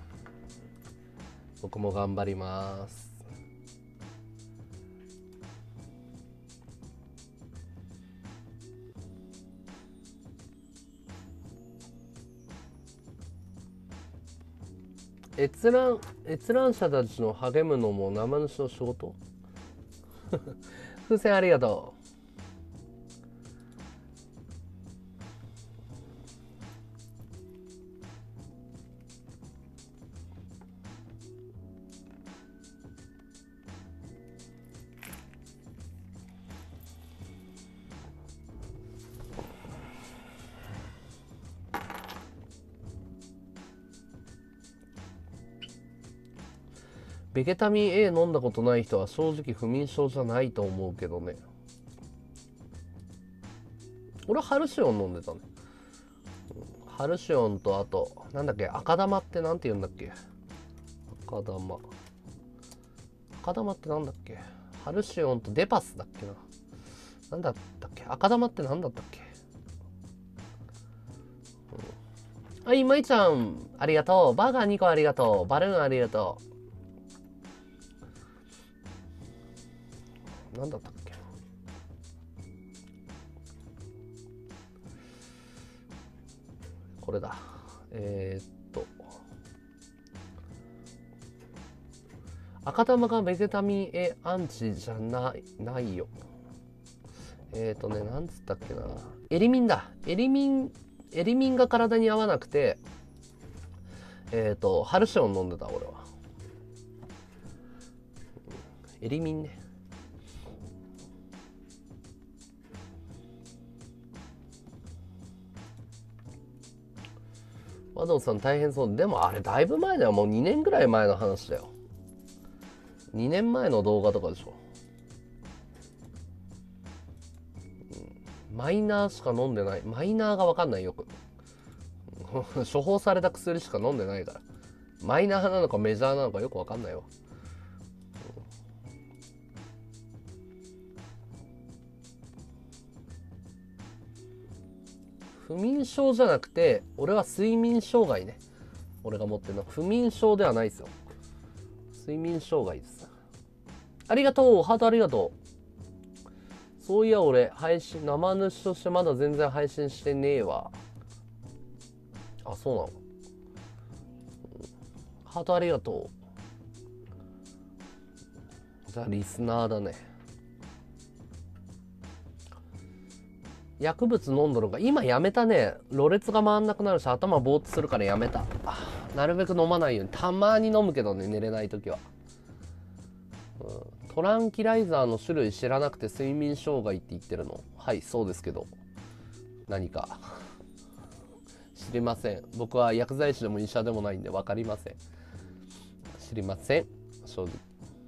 僕も頑張ります。閲覧閲覧者たちの励むのも生主の仕事。風船ありがとう。ベゲタミン A 飲んだことない人は正直不眠症じゃないと思うけどね。俺はハルシオン飲んでたね。ハルシオンとあとなんだっけ、赤玉ってなんて言うんだっけ。赤玉赤玉ってなんだっけ。ハルシオンとデパスだっけな。なんだったっけ。赤玉ってなんだったっけ。はい、まいちゃんありがとう。バーガーにこありがとう。バルーンありがとう。なんだったっけ。これだ。えー、っと赤玉がベゲタミン A アンチじゃないないよ。えー、っとね、なんつったっけな。エリミンだ。エリミンエリミンが体に合わなくて、えっ、ー、とハルシオン飲んでた俺は。エリミンね。和道さん大変そう。でもあれだいぶ前だよ。もうにねんぐらい前の話だよ。にねんまえの動画とかでしょ。マイナーしか飲んでない。マイナーが分かんないよく。処方された薬しか飲んでないから。マイナーなのかメジャーなのかよく分かんないわ。不眠症じゃなくて、俺は睡眠障害ね。俺が持ってるのは不眠症ではないですよ。睡眠障害です。ありがとう、ハートありがとう。そういや俺配信生主としてまだ全然配信してねえわ。あ、そうなの。ハートありがとう。じゃあリスナーだね。薬物飲んどるか。今やめたね。ろれつが回んなくなるし頭ぼーっとするからやめた。なるべく飲まないように。たまに飲むけどね、寝れない時は。うん、トランキライザーの種類知らなくて睡眠障害って言ってるの。はい、そうですけど何か知りません。僕は薬剤師でも医者でもないんで分かりません。知りません正直。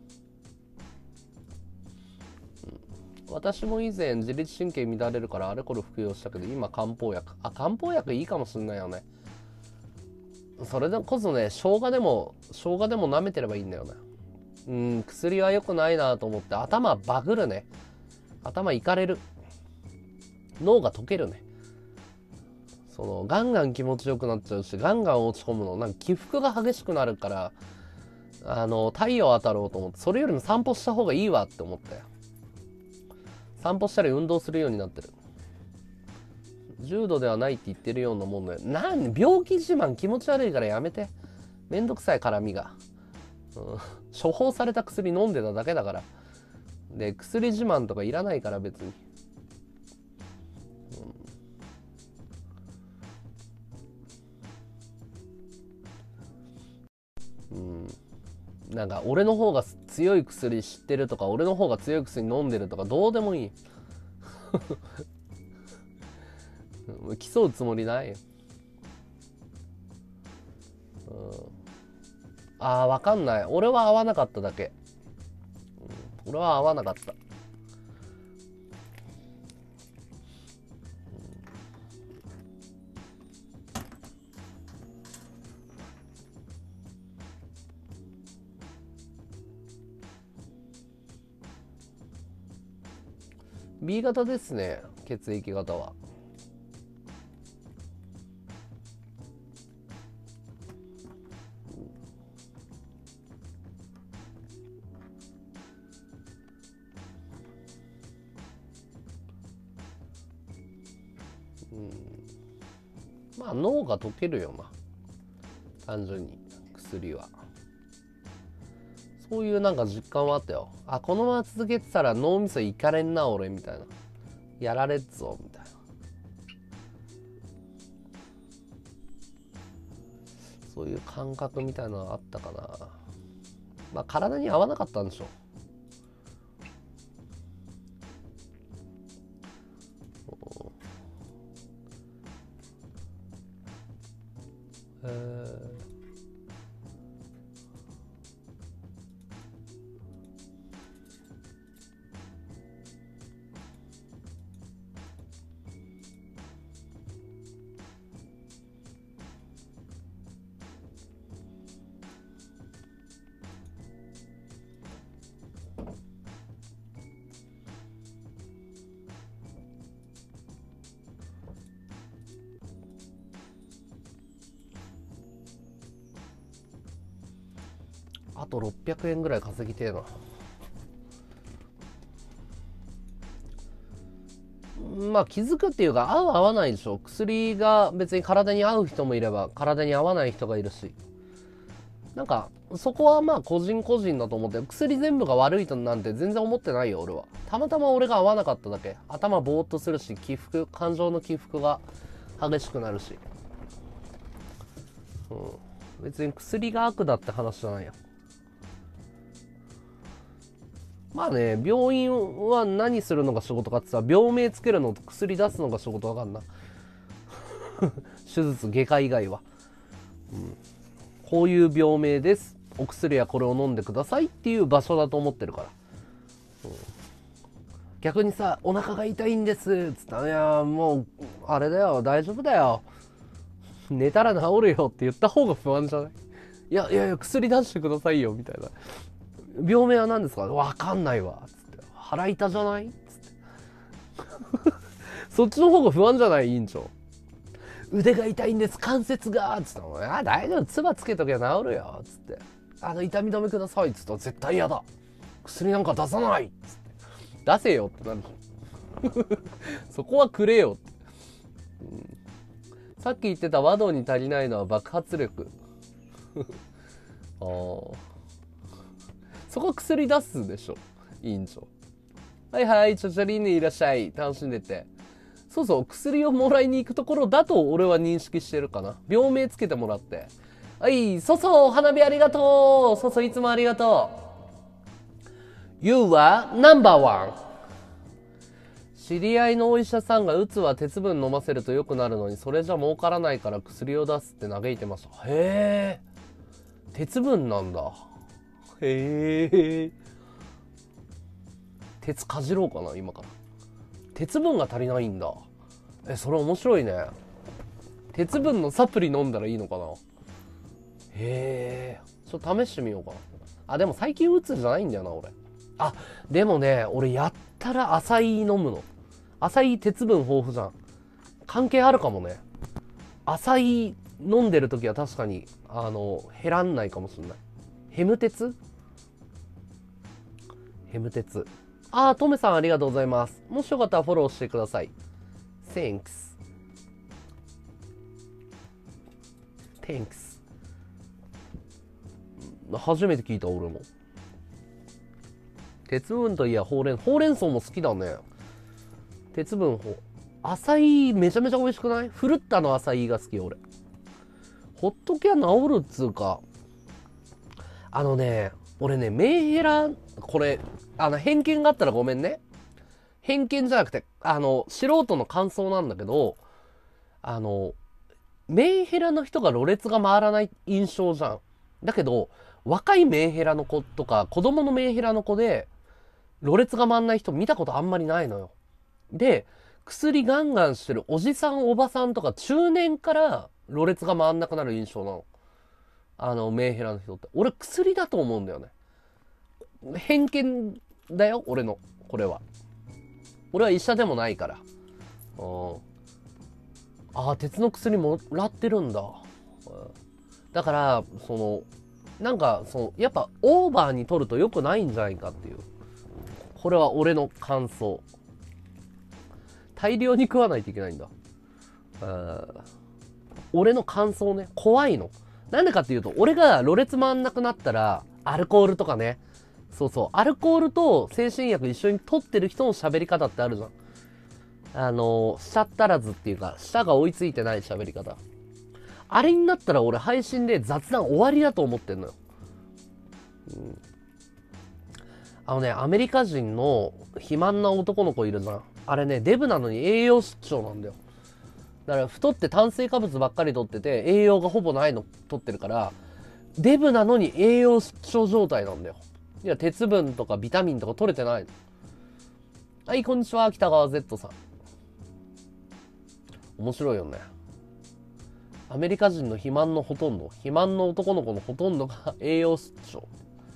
私も以前自律神経乱れるからあれこれ服用したけど今漢方薬。あ、漢方薬いいかもしんないよね。それでこそね、生姜でも生姜でも舐めてればいいんだよね。 うん、薬は良くないなと思って、頭バグるね。頭いかれる。脳が溶けるね。そのガンガン気持ちよくなっちゃうし、ガンガン落ち込むの、なんか起伏が激しくなるから、あの太陽当たろうと思って、それよりも散歩した方がいいわって思って、散歩したり運動するようになってる。重度ではないって言ってるようなもんだよ。なん病気自慢気持ち悪いからやめて。めんどくさい絡みが、うん、処方された薬飲んでただけだから。で薬自慢とかいらないから別に。うん、うん、なんか俺の方が強い薬知ってるとか、俺の方が強い薬飲んでるとかどうでもいい。競うつもりないよ。うん、ああ、わかんない。俺は合わなかっただけ。うん、俺は合わなかった。B 型ですね、血液型は。うん、まあ脳が溶けるよな、単純に薬は。そういうなんか実感はあったよ。あ、このまま続けてたら脳みそいかれんな俺みたいな、やられっぞみたいな、そういう感覚みたいなのがあったかな。まあ体に合わなかったんでしょう。へえ。あとろっぴゃくえんぐらい稼ぎてえな。まあ気づくっていうか、合う合わないでしょ。薬が別に体に合う人もいれば体に合わない人がいるし、なんかそこはまあ個人個人だと思って、薬全部が悪いとなんて全然思ってないよ俺は。たまたま俺が合わなかっただけ。頭ぼーっとするし、起伏、感情の起伏が激しくなるし、うん、別に薬が悪だって話じゃないよ。まあね、病院は何するのが仕事かってさ、病名つけるのと薬出すのが仕事わかんな。手術、外科以外は、うん、こういう病名です、お薬はこれを飲んでくださいっていう場所だと思ってるから。うん、逆にさ、お腹が痛いんですっつったら、いやもうあれだよ、大丈夫だよ、寝たら治るよって言った方が不安じゃない？いやいやいや、薬出してくださいよみたいな。病名は何ですか？わかんないわっつって。腹痛じゃないっつってそっちの方が不安じゃない？院長、腕が痛いんです、関節がっつったら、あ、大丈夫、唾つけときゃ治るよっつって、あの痛み止めくださいっつったら、絶対嫌だ、薬なんか出さないっつって、出せよってなるそこはくれよって、うん、さっき言ってた和道に足りないのは爆発力ああ、そこは薬出すでしょ院長。はいはい、ちょちょりんにいらっしゃい、楽しんでて。そうそう、薬をもらいに行くところだと俺は認識してるかな。病名つけてもらって、はい、そうそう、花火ありがとう、そうそう、いつもありがとう、 You はナンバーワン。知り合いのお医者さんがうつは鉄分飲ませると良くなるのに、それじゃ儲からないから薬を出すって嘆いてました。へえ、鉄分なんだ。へえ、鉄かじろうかな今から。鉄分が足りないんだ。え、それ面白いね。鉄分のサプリ飲んだらいいのかな。へえ、ちょっと試してみようかな。 あ、でも最近鬱じゃないんだよな、俺。あ、でもね、俺やったらアサイ飲むの。アサイ鉄分豊富じゃん。関係あるかもね。アサイ飲んでる時は確かに、あの、減らんないかもしれない。ヘム鉄ヘム鉄。あー、トメさんありがとうございます。もしよかったらフォローしてください。Thanks。Thanks。初めて聞いた俺も。鉄分といやほうれん、ほうれん草も好きだね。鉄分ほ、アサイめちゃめちゃ美味しくない？フルッタのアサイが好き俺。ほっときゃ治るっつうか。あのね、俺ね、メンヘラ、これ、あの、偏見があったらごめんね。偏見じゃなくて、あの、素人の感想なんだけど、あの、メンヘラの人がろれつが回らない印象じゃん。だけど、若いメンヘラの子とか、子供のメンヘラの子で、ろれつが回んない人見たことあんまりないのよ。で、薬ガンガンしてるおじさんおばさんとか中年からろれつが回んなくなる印象なの。あの、メンヘラの人って。俺薬だと思うんだよね。偏見だよ、俺の。これは。俺は医者でもないから。うん。ああ、鉄の薬もらってるんだ。だから、その、なんか、その、やっぱオーバーに取ると良くないんじゃないかっていう。これは俺の感想。大量に食わないといけないんだ。俺の感想ね。怖いの。なんでかっていうと、俺がろれつ回んなくなったら、アルコールとかね。そうそう。アルコールと精神薬一緒に取ってる人の喋り方ってあるじゃん。あの、舌足らずっていうか、舌が追いついてない喋り方。あれになったら俺配信で雑談終わりだと思ってんのよ。うん、あのね、アメリカ人の肥満な男の子いるじゃん。あれね、デブなのに栄養失調なんだよ。だから太って炭水化物ばっかり取ってて、栄養がほぼないの取ってるから、デブなのに栄養失調状態なんだよ。いや、鉄分とかビタミンとか取れてないの。はい、こんにちは、北川 Z さん。面白いよね。アメリカ人の肥満のほとんど、肥満の男の子のほとんどが栄養失調。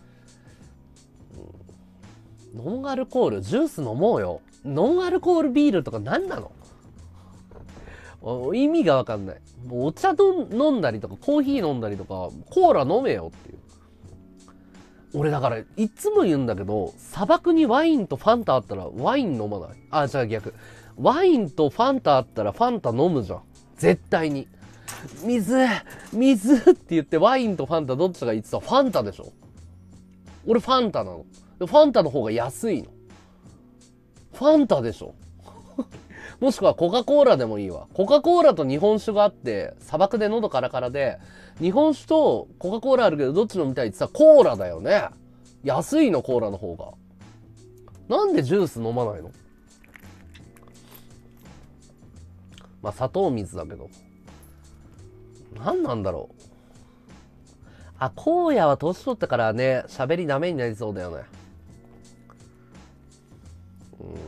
うん、ノンアルコール、ジュース飲もうよ。ノンアルコールビールとか何なの？意味がわかんない。もうお茶飲んだりとか、コーヒー飲んだりとか、コーラ飲めよっていう。俺だから、いつも言うんだけど、砂漠にワインとファンタあったらワイン飲まない？あ、じゃあ逆。ワインとファンタあったらファンタ飲むじゃん。絶対に。水水って言ってワインとファンタどっちが言ってた？ファンタでしょ？俺ファンタなの。ファンタの方が安いの。ファンタでしょ？もしくはコカ・コーラでもいいわ。コカ・コーラと日本酒があって、砂漠で喉カラカラで、日本酒とコカ・コーラあるけどどっち飲みたいって言ってたらコーラだよね。安いの、コーラの方が。なんでジュース飲まないの？まあ砂糖水だけど。何なんだろう。あ、荒野は年取ってからね、喋りダメになりそうだよね。うーん。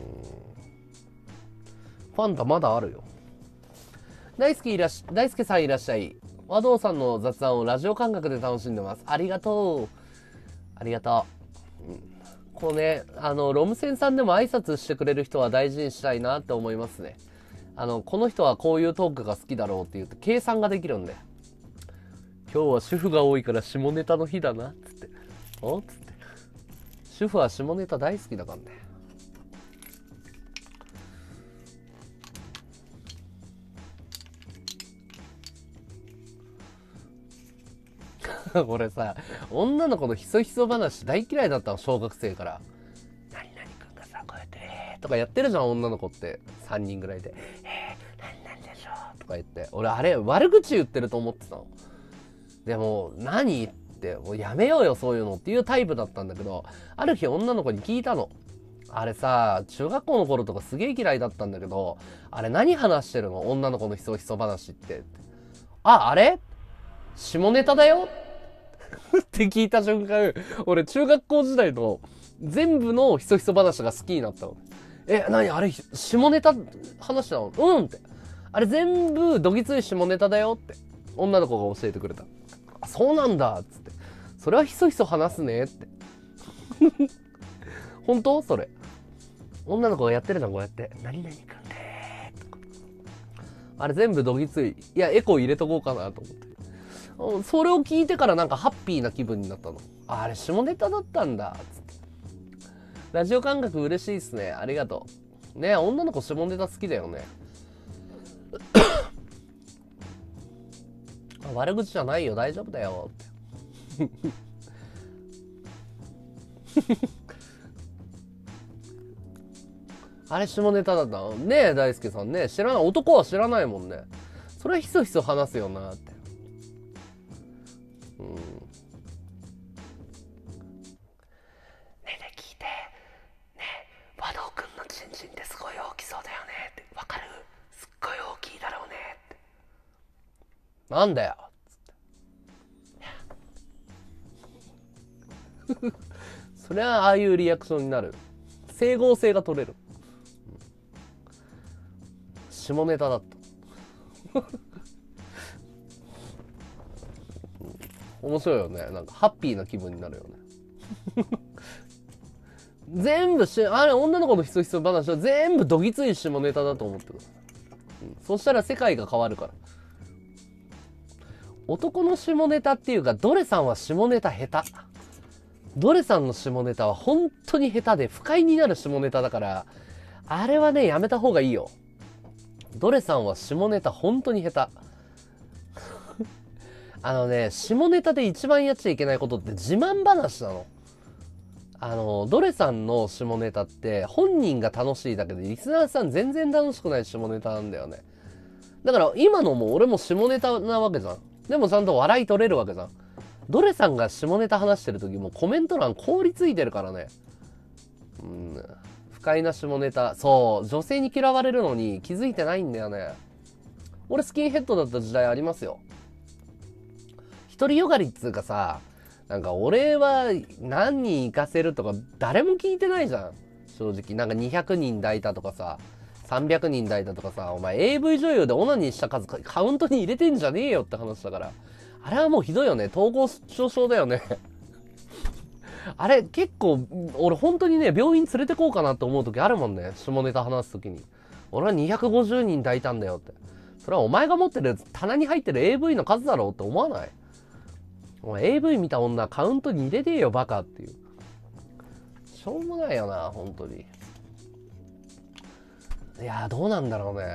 ファンタまだあるよ。大好きいらっし、大輔さんいらっしゃい。和道さんの雑談をラジオ感覚で楽しんでます。ありがとう。ありがとう。うん、こうね、あの、ロムセンさんでも挨拶してくれる人は大事にしたいなって思いますね。あの、この人はこういうトークが好きだろうって言うと計算ができるんで。今日は主婦が多いから下ネタの日だな、つって。おつって。主婦は下ネタ大好きだからね。これさ、女の子のひそひそ話大嫌いだったの、小学生から。何々くんがさ、こうやって、えーとかやってるじゃん、女の子って。さんにんぐらいで。えー、何々でしょとか言って。俺、あれ、悪口言ってると思ってたの。でも、何って、もうやめようよ、そういうのっていうタイプだったんだけど、ある日女の子に聞いたの。あれさ、中学校の頃とかすげえ嫌いだったんだけど、あれ何話してるの？女の子のひそひそ話って。あ、あれ？下ネタだよって聞いた瞬間、俺中学校時代の全部のひそひそ話が好きになったの。え、何あれ、下ネタ話なの？うんって。あれ全部どぎつい下ネタだよって女の子が教えてくれた。あ、そうなんだっつって。 それはひそひそ話すねって本当それ女の子がやってるじゃん、こうやって何々くんでーとか、あれ全部どぎつい。いやエコー入れとこうかなと思って、それを聞いてからなんかハッピーな気分になったの。あれ下ネタだったんだつって。ラジオ感覚嬉しいっすね、ありがとうね。女の子下ネタ好きだよね悪口じゃないよ、大丈夫だよってあれ下ネタだったのねえ、大輔さんね。知らない、男は知らないもんね。それはひそひそ話すよなって。うん。ねえねえ聞いて。ねえ、和道くんのチンチンってすごい大きそうだよねって。わかる？すっごい大きいだろうねって。なんだよつって。それはああいうリアクションになる。整合性が取れる。下ネタだった面白いよね。なんかハッピーな気分になるよね全部しあれ女の子のひそひそ話は全部どぎつい下ネタだと思ってる、うん、そしたら世界が変わるから。男の下ネタっていうか、ドレさんは下ネタ下手。ドレさんの下ネタは本当に下手で不快になる下ネタだから、あれはねやめた方がいいよ。ドレさんは下ネタ本当に下手あのね、下ネタで一番やっちゃいけないことって自慢話なの。あのドレさんの下ネタって本人が楽しいだけでリスナーさん全然楽しくない下ネタなんだよね。だから今のも俺も下ネタなわけじゃん。でもちゃんと笑い取れるわけじゃん。ドレさんが下ネタ話してる時もコメント欄凍りついてるからね。うん、不快な下ネタ。そう女性に嫌われるのに気づいてないんだよね。俺スキンヘッドだった時代ありますよ。独りよがりっつうかさ、なんか俺は何人行かせるとか誰も聞いてないじゃん正直。なんかにひゃくにん抱いたとかさ、さんびゃくにん抱いたとかさ、お前 エーブイ 女優でオナニーした数カウントに入れてんじゃねえよって話だから。あれはもうひどいよね。統合失調症だよねあれ結構俺本当にね病院連れてこうかなって思う時あるもんね。下ネタ話す時に俺はにひゃくごじゅうにん抱いたんだよって。それはお前が持ってる棚に入ってる エーブイ の数だろうって思わない？お前 エーブイ 見た女カウントに入れてえよバカっていう。しょうもないよな本当に。いやどうなんだろうね。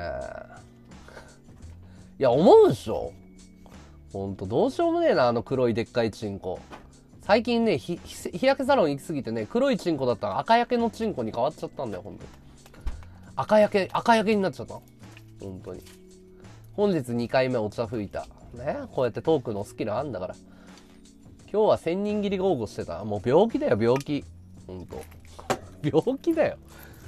いや思うでしょほんと。どうしようもねえなあの黒いでっかいチンコ。最近ね 日, 日焼けサロン行き過ぎてね、黒いチンコだったら赤焼けのチンコに変わっちゃったんだよ。ほんと赤焼け赤焼けになっちゃった本当に。本日にかいめお茶吹いたね。こうやってトークのスキルあんだから。今日は千人切り豪語してた。もう病気だよ病気。ほんと病気だよ。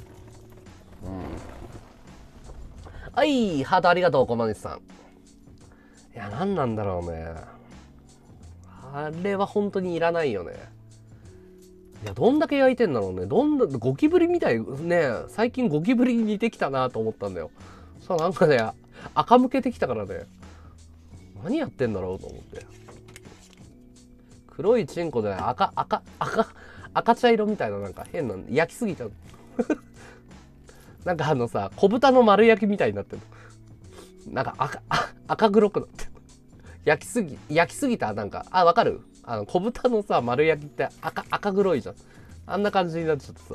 うん。はい、ハートありがとう小金さん。いや何なんだろうね。あれは本当にいらないよね。いやどんだけ焼いてんだろうね。どんだゴキブリみたいね。最近ゴキブリに似てきたなと思ったんだよ。さあなんかね垢向けてきたからね。何やってんだろうと思って。黒いチンコで赤赤赤赤茶色みたいな、なんか変な焼きすぎたなんかあのさ小豚の丸焼きみたいになってる。なんか赤赤黒くなってる。焼きすぎ焼きすぎた。なんかあわかる？あの小豚のさ丸焼きって赤赤黒いじゃん。あんな感じになっちゃってさ。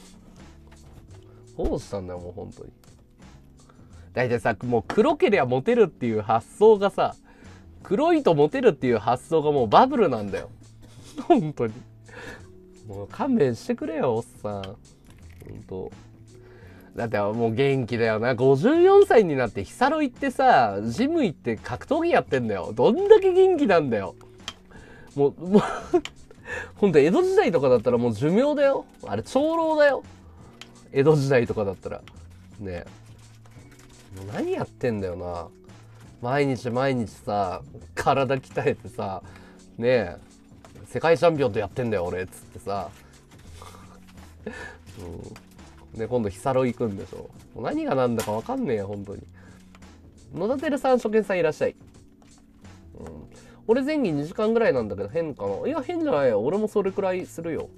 どうしたんだよもう本当に。大体さもう黒けりゃモテるっていう発想がさ、黒いとモテるっていう発想がもうバブルなんだよ本当に。もう勘弁してくれよおっさん本当。だってもう元気だよな。ごじゅうよんさいになってヒサロ行ってさジム行って格闘技やってんだよ。どんだけ元気なんだよ。もうもうほんと江戸時代とかだったらもう寿命だよあれ。長老だよ江戸時代とかだったらね。もう何やってんだよな。毎日毎日さ体鍛えてさねえ世界チャンピオンとやってんだよ俺っつってさ、うん、で今度ヒサロ行くんでしょ。もう何が何だか分かんねえよ本当に。野田照さん初見さんいらっしゃい、うん、 俺前儀にじかんぐらいなんだけど変かな。いや変じゃないよ、俺もそれくらいするよ。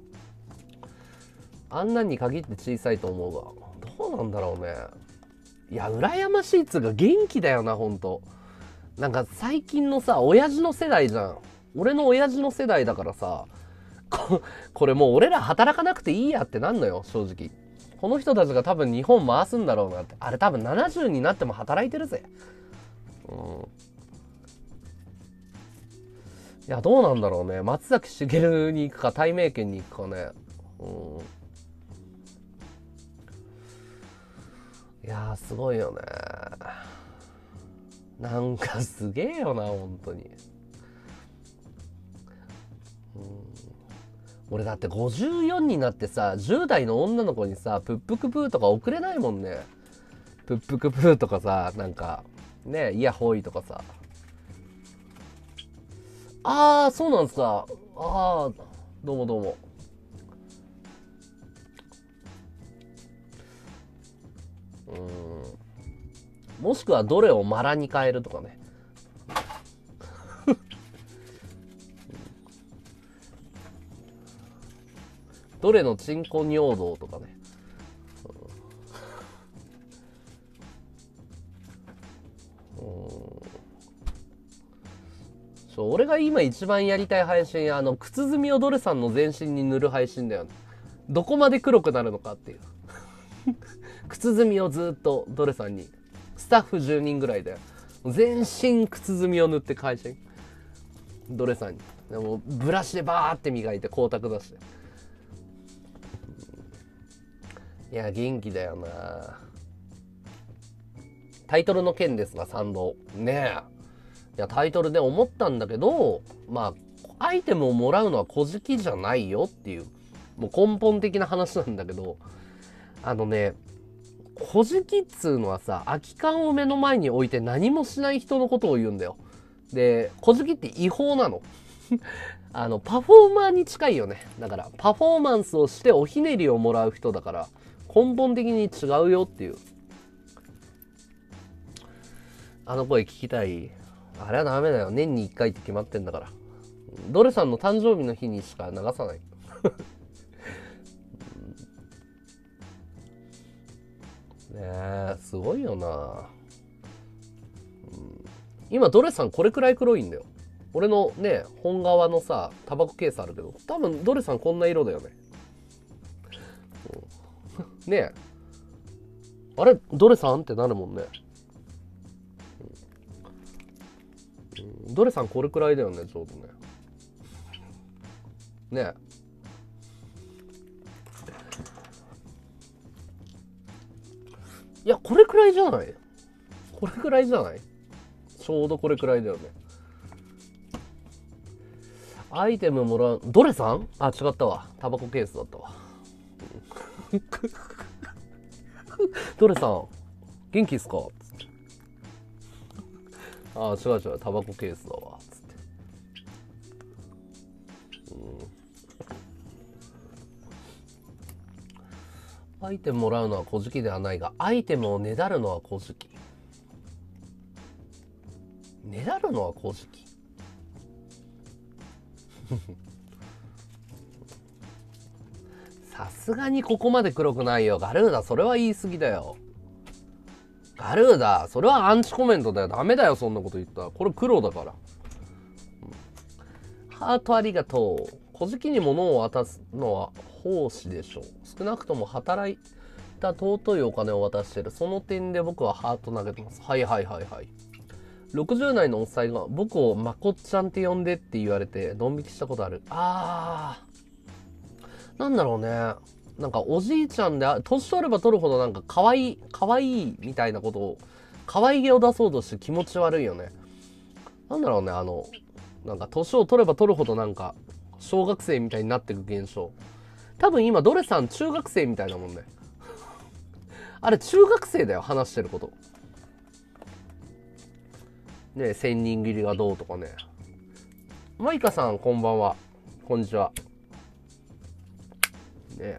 あんなんに限って小さいと思うが、どうなんだろうね。いや羨ましいっつうか元気だよなほんと。なんか最近のさ親父の世代じゃん。俺の親父の世代だからさ、こ, これもう俺ら働かなくていいやってなんのよ正直。この人たちが多分日本回すんだろうなって。あれ多分ななじゅうになっても働いてるぜ。うん。いやどうなんだろうね。松崎しげるに行くかたいめいけんに行くかね。うん。いやーすごいよね。なんかすげえよな本当に。うん、俺だってごじゅうよんになってさじゅう代の女の子にさプップクプーとか送れないもんね。プップクプーとかさなんかねイヤホイとかさ。ああそうなんすか。ああどうもどうも。うん、もしくはどれをマラに変えるとかね。どれのチンコ尿道とかね。うん、そう俺が今一番やりたい配信、あの靴積みをドレさんの全身に塗る配信だよね。どこまで黒くなるのかっていう靴積みをずっとドレさんに、スタッフじゅうにんぐらいで全身靴積みを塗って配信、ドレさんにでもブラシでバーって磨いて光沢出して。いや元気だよな。タイトルの件ですが賛同ねえ。いやタイトルで思ったんだけど、まあアイテムをもらうのは小じきじゃないよっていうもう根本的な話なんだけど、あのね小じきっつうのはさ空き缶を目の前に置いて何もしない人のことを言うんだよ。で小じきって違法なのあのパフォーマーに近いよね。だからパフォーマンスをしておひねりをもらう人だから根本的に違うよっていう。あの声聞きたい。あれはダメだよ。年にいっかいって決まってんだから。ドレさんの誕生日の日にしか流さない。ねえ、すごいよな。今ドレさんこれくらい黒いんだよ。俺のね、本革のさ、タバコケースあるけど、多分ドレさんこんな色だよね。ねえ。あれドレさんってなるもんね。ドレさんこれくらいだよね、ちょうどね。ねえ。いや、これくらいじゃない？これくらいじゃない？ちょうどこれくらいだよね。アイテムもらう。ドレさん？あ、違ったわ。タバコケースだったわ。ドレさん、元気っすか？あ、違う違う。タバコケースだわ。つって。うん、アイテムもらうのは小じきではないが、アイテムをねだるのは小じき。ねだるのは小じき。さすがにここまで黒くないよ。ガルーダ、それは言い過ぎだよ。ガルーダ、それはアンチコメントだよ。ダメだよ、そんなこと言ったら。これ黒だから。うん、ハートありがとう。小じきに物を渡すのは奉仕でしょう。少なくとも働いた尊いお金を渡してる。その点で僕はハート投げてます。はいはいはいはい。ろくじゅう代のおっさんが僕をまこっちゃんって呼んでって言われてドン引きしたことある。あー、なんだろうね。なんかおじいちゃんで年取れば取るほどなんか可愛い可愛いみたいなことを可愛げを出そうとして気持ち悪いよね。なんだろうね、あのなんか年を取れば取るほどなんか小学生みたいになっていく現象。多分今ドレさん中学生みたいなもんね。あれ中学生だよ、話してること。ね、千人斬りがどうとかね。マイカさんこんばんは、こんにちは。ね、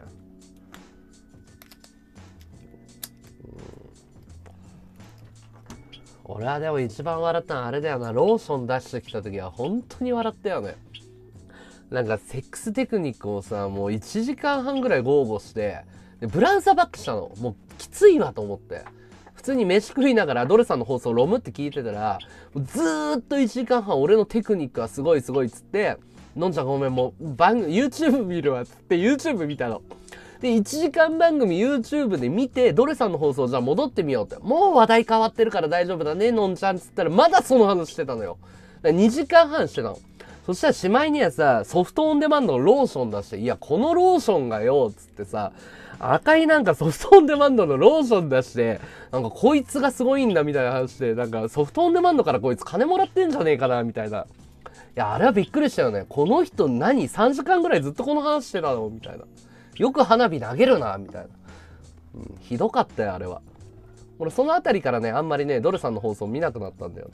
俺はでも一番笑ったのはあれだよな。ローション出してきた時は本当に笑ったよね。なんかセックステクニックをさ、もういちじかんはんぐらい豪語して、でブラウザバックしたの。もうきついわと思って。普通に飯食いながらドレさんの放送ロムって聞いてたら、ずーっといちじかんはん俺のテクニックはすごいすごいっつって、のんちゃんごめんもう番組、YouTube 見るわっつって YouTube 見たの。で、いちじかん番組 YouTube で見て、ドレさんの放送じゃあ戻ってみようって。もう話題変わってるから大丈夫だね、のんちゃんっつったら、まだその話してたのよ。だからにじかんはんしてたの。そしたらしまいにはさ、ソフトオンデマンドのローション出して、いや、このローションがよ、つってさ、赤いなんかソフトオンデマンドのローション出して、なんかこいつがすごいんだみたいな話で、なんかソフトオンデマンドからこいつ金もらってんじゃねえかな、みたいな。いや、あれはびっくりしたよね。この人何 ?さんじかんぐらいずっとこの話してたのみたいな。よく花火投げるな、みたいな。うん、ひどかったよ、あれは。俺、そのあたりからね、あんまりね、ドルさんの放送見なくなったんだよ。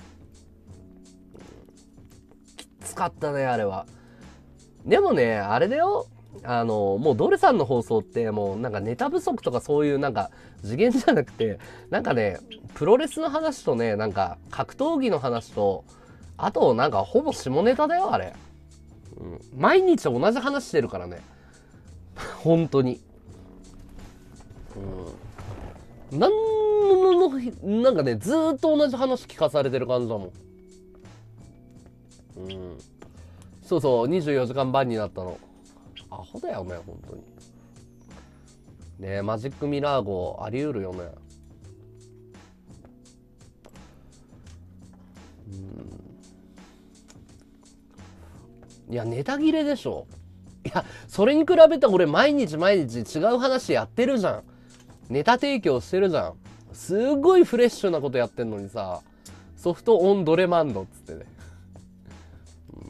きつかったね、あれは。でもね、あれだよ。あの、もうドルさんの放送って、もうなんかネタ不足とかそういうなんか次元じゃなくて、なんかね、プロレスの話とね、なんか格闘技の話と、あとなんかほぼ下ネタだよ、あれ。うん、毎日同じ話してるからね。本当に。うん。なんの、なんかね、ずーっと同じ話聞かされてる感じだもん。うん。そうそう、にじゅうよじかんバンになったの。アホだよね、本当に。ねえ、マジックミラー号、あり得るよね。うん。いや、ネタ切れでしょ。いや、それに比べて俺毎日毎日違う話やってるじゃん。ネタ提供してるじゃん。すごいフレッシュなことやってんのにさ、ソフトオンドレマンドっつってね。うん、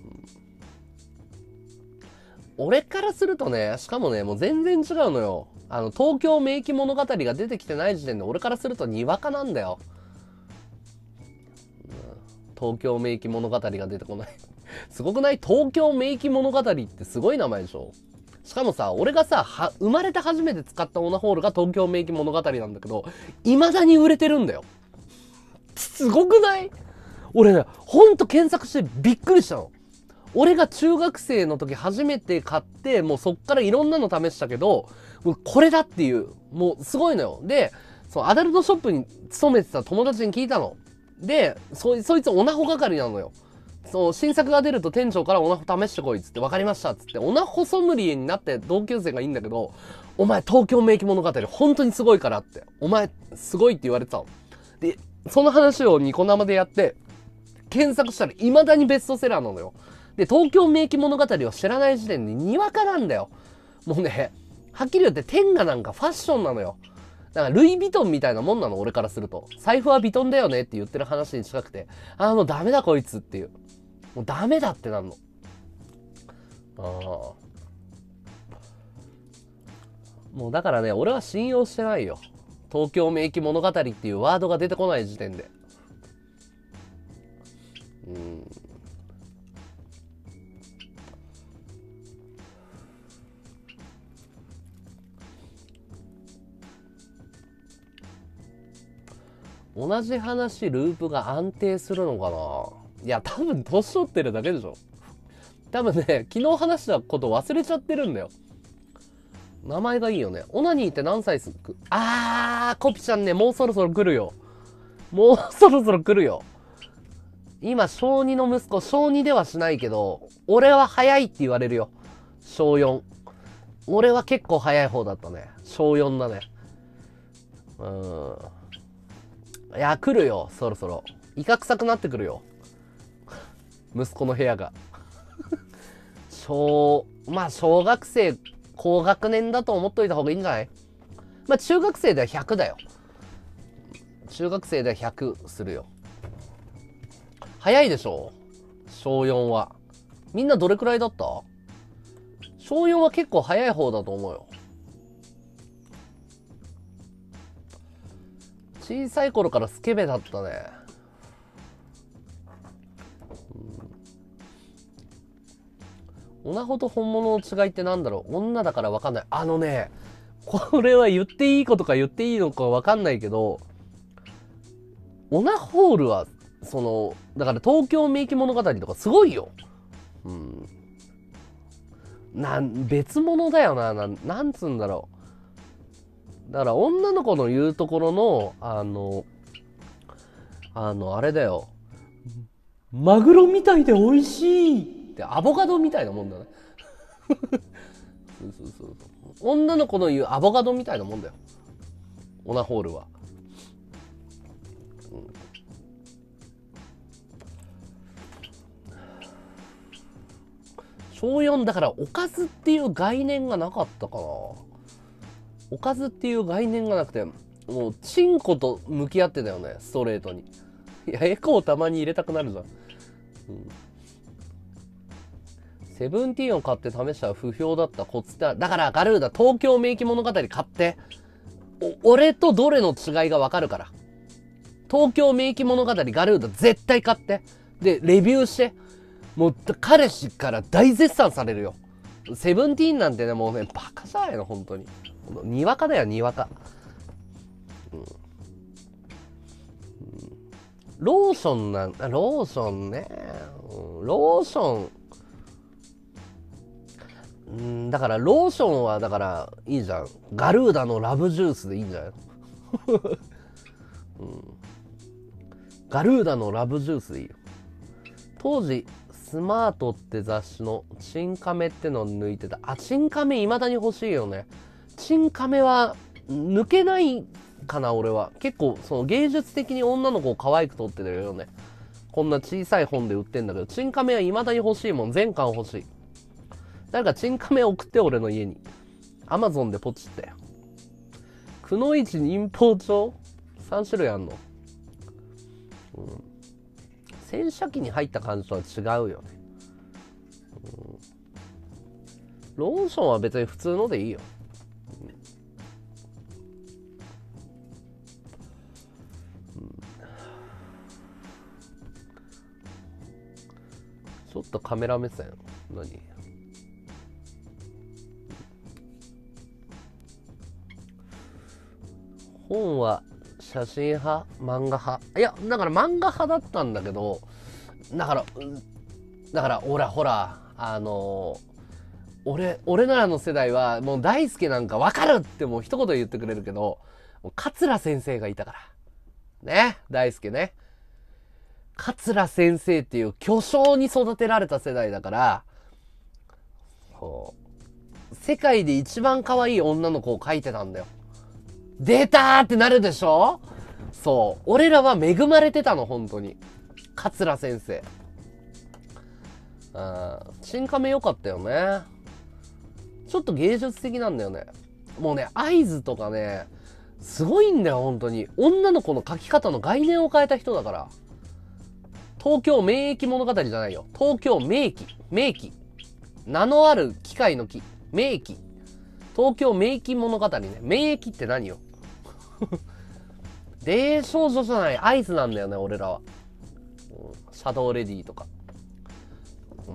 俺からするとね、しかもね、もう全然違うのよ。あの、東京名機物語が出てきてない時点で俺からするとにわかなんだよ。うん、東京名機物語が出てこない。すごくない？東京名機物語ってすごい名前でしょ？しかもさ、俺がさ、は、生まれて初めて使ったオナホールが東京名機物語なんだけど、未だに売れてるんだよ。すごくない？俺ね、ほんと検索してびっくりしたの。俺が中学生の時初めて買って、もうそっからいろんなの試したけど、もうこれだっていう、もうすごいのよ。で、そう、アダルトショップに勤めてた友達に聞いたの。で、そ、そいつオナホ係なのよ。そう、新作が出ると店長からオナホ試してこいっつって、分かりましたっつって、オナホソムリエになって同級生がいいんだけど、お前東京名機物語本当にすごいからって、お前すごいって言われてたの。で、その話をニコ生でやって、検索したら未だにベストセラーなのよ。で、東京名機物語を知らない時点でにわかなんだよ。もうね、はっきり言って天下なんかファッションなのよ。だからルイ・ヴィトンみたいなもんなの、俺からすると。財布はヴィトンだよねって言ってる話に近くて、ああ、もうダメだこいつっていう。もうダメだってなんの。ああ。もうだからね、俺は信用してないよ。東京名機物語っていうワードが出てこない時点で。うん。同じ話ループが安定するのかな。いや、多分年取ってるだけでしょ。多分ね、昨日話したこと忘れちゃってるんだよ。名前がいいよね。オナニーって何歳すく？あー、コピちゃんね、もうそろそろ来るよ。もうそろそろ来るよ。今、小にの息子、小にではしないけど、俺は早いって言われるよ。小よん。俺は結構早い方だったね。小よんだね。うーん。いや、来るよ、そろそろ。いかくさくなってくるよ。息子の部屋が。小、まあ、小学生、高学年だと思っといた方がいいんじゃない？まあ、中学生ではひゃくだよ。中学生ではひゃくするよ。早いでしょ？小よんは。みんなどれくらいだった？小よんは結構早い方だと思うよ。小さい頃からスケベだったね。オナホと本物の違いってなんだろう？女だからわかんない。あのね、これは言っていいことか言っていいのかわかんないけど、 オナホールはそのだから東京名機物語とかすごいよ。うんなん別物だよな。ななんつうんだろう。だから女の子の言うところのあのあのあれだよ、マグロみたいで美味しいってアボカドみたいなもんだね。そうそうそうそう、女の子の言うアボカドみたいなもんだよ、オナホールは。小よんだからおかずっていう概念がなかったかな。おかずっていう概念がなくて、もうチンコと向き合ってたよね、ストレートに。いやエコーたまに入れたくなるじゃん、うん、セブンティーンを買って試したら不評だったコツって。だからガルーダ東京名機物語買って、お俺とどれの違いがわかるから。東京名機物語ガルーダ絶対買って、でレビューして、もう彼氏から大絶賛されるよ。セブンティーンなんてね、もうねバカじゃないの本当に。にわかだよにわか、うんうん、ローションなんローションね、うん、ローション、うん、だからローションはだからいいじゃん、ガルーダのラブジュースでいいんじゃない、うん、ガルーダのラブジュースでいいよ。当時スマートって雑誌のチンカメってのを抜いてた。あ、チンカメ未だに欲しいよね。チンカメは抜けないかな。俺は結構その芸術的に女の子を可愛く撮ってるよね。こんな小さい本で売ってんだけど、チンカメは未だに欲しいもん。全巻欲しい。誰かチンカメ送って、俺の家に。アマゾンでポチったよ。くのいち忍法帳さん種類あんの、うん、洗車機に入った感じとは違うよね、うん、ローションは別に普通のでいいよ、うんうん、ちょっとカメラ目線何、本は写真派漫画派、いやだから漫画派だったんだけど、だからだからほらほらあのー、俺俺らの世代はもう大輔なんか分かるってもう一言言ってくれるけど、桂先生がいたからね、大輔ね、桂先生っていう巨匠に育てられた世代だから、そう世界で一番可愛い女の子を描いてたんだよ。出たーってなるでしょ。そう俺らは恵まれてたの本当に。桂先生、あチンカメ良かったよね。ちょっと芸術的なんだよね。もうね合図とかねすごいんだよ本当に。女の子の描き方の概念を変えた人だから。東京名機物語じゃないよ、東京名機、名機名のある機械の機、名機、東京名機物語ね。名機って何よ。霊少女じゃない合図なんだよね俺らは、うん、シャドウレディとか、うん、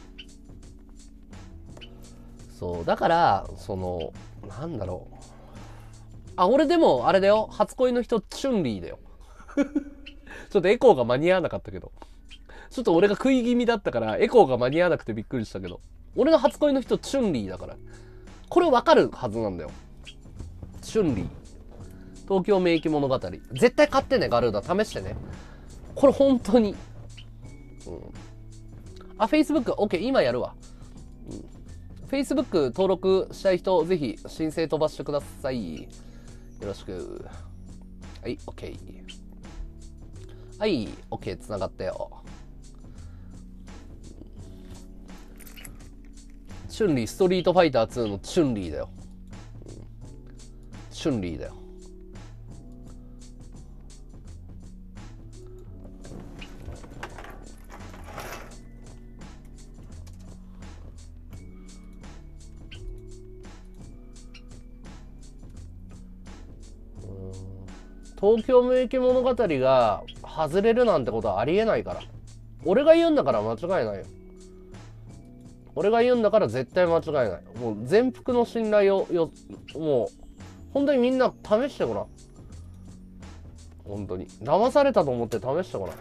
そうだからそのなんだろう、あ俺でもあれだよ、初恋の人チュンリーだよ。ちょっとエコーが間に合わなかったけど、ちょっと俺が食い気味だったからエコーが間に合わなくてびっくりしたけど、俺の初恋の人チュンリーだから、これ分かるはずなんだよ。チュンリー東京名機物語絶対買ってね、ガルーダ試してね、これ本当に、うん、あ Facebook OK 今やるわ、うん、Facebook 登録したい人ぜひ申請飛ばしてください。よろしく。はい OK、 はい OK つながったよ。チュンリーストリートファイターツーのチュンリーだよ、うん、チュンリーだよ。東京名機物語が外れるなんてことはありえないから。俺が言うんだから間違いないよ。俺が言うんだから絶対間違いない。もう全幅の信頼をよ、もう本当にみんな試してごらん。 本当に騙されたと思って試したから。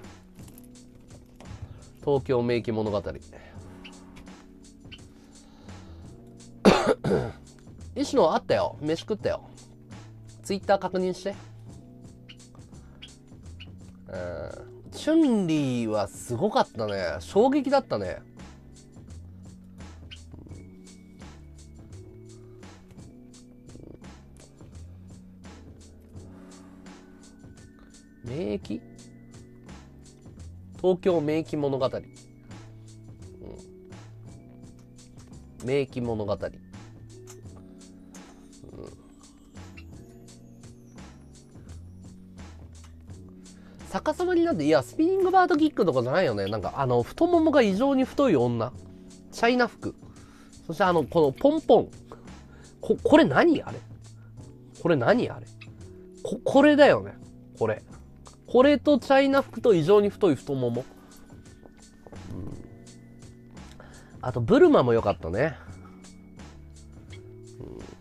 東京名機物語石野あったよ。飯食ったよ。ツイッター確認して。うん、チュンリーはすごかったね。衝撃だったね。名機東京名機物語、うん、名機物語、うん、逆さまになって、いやスピニングバードキックとかじゃないよね。なんかあの太ももが異常に太い女、チャイナ服、そしてあのこのポンポン、ここれ何あれ、これ何あれ、ここれだよね。これこれとチャイナ服と異常に太い太もも、うん、あとブルマも良かったね、うん、い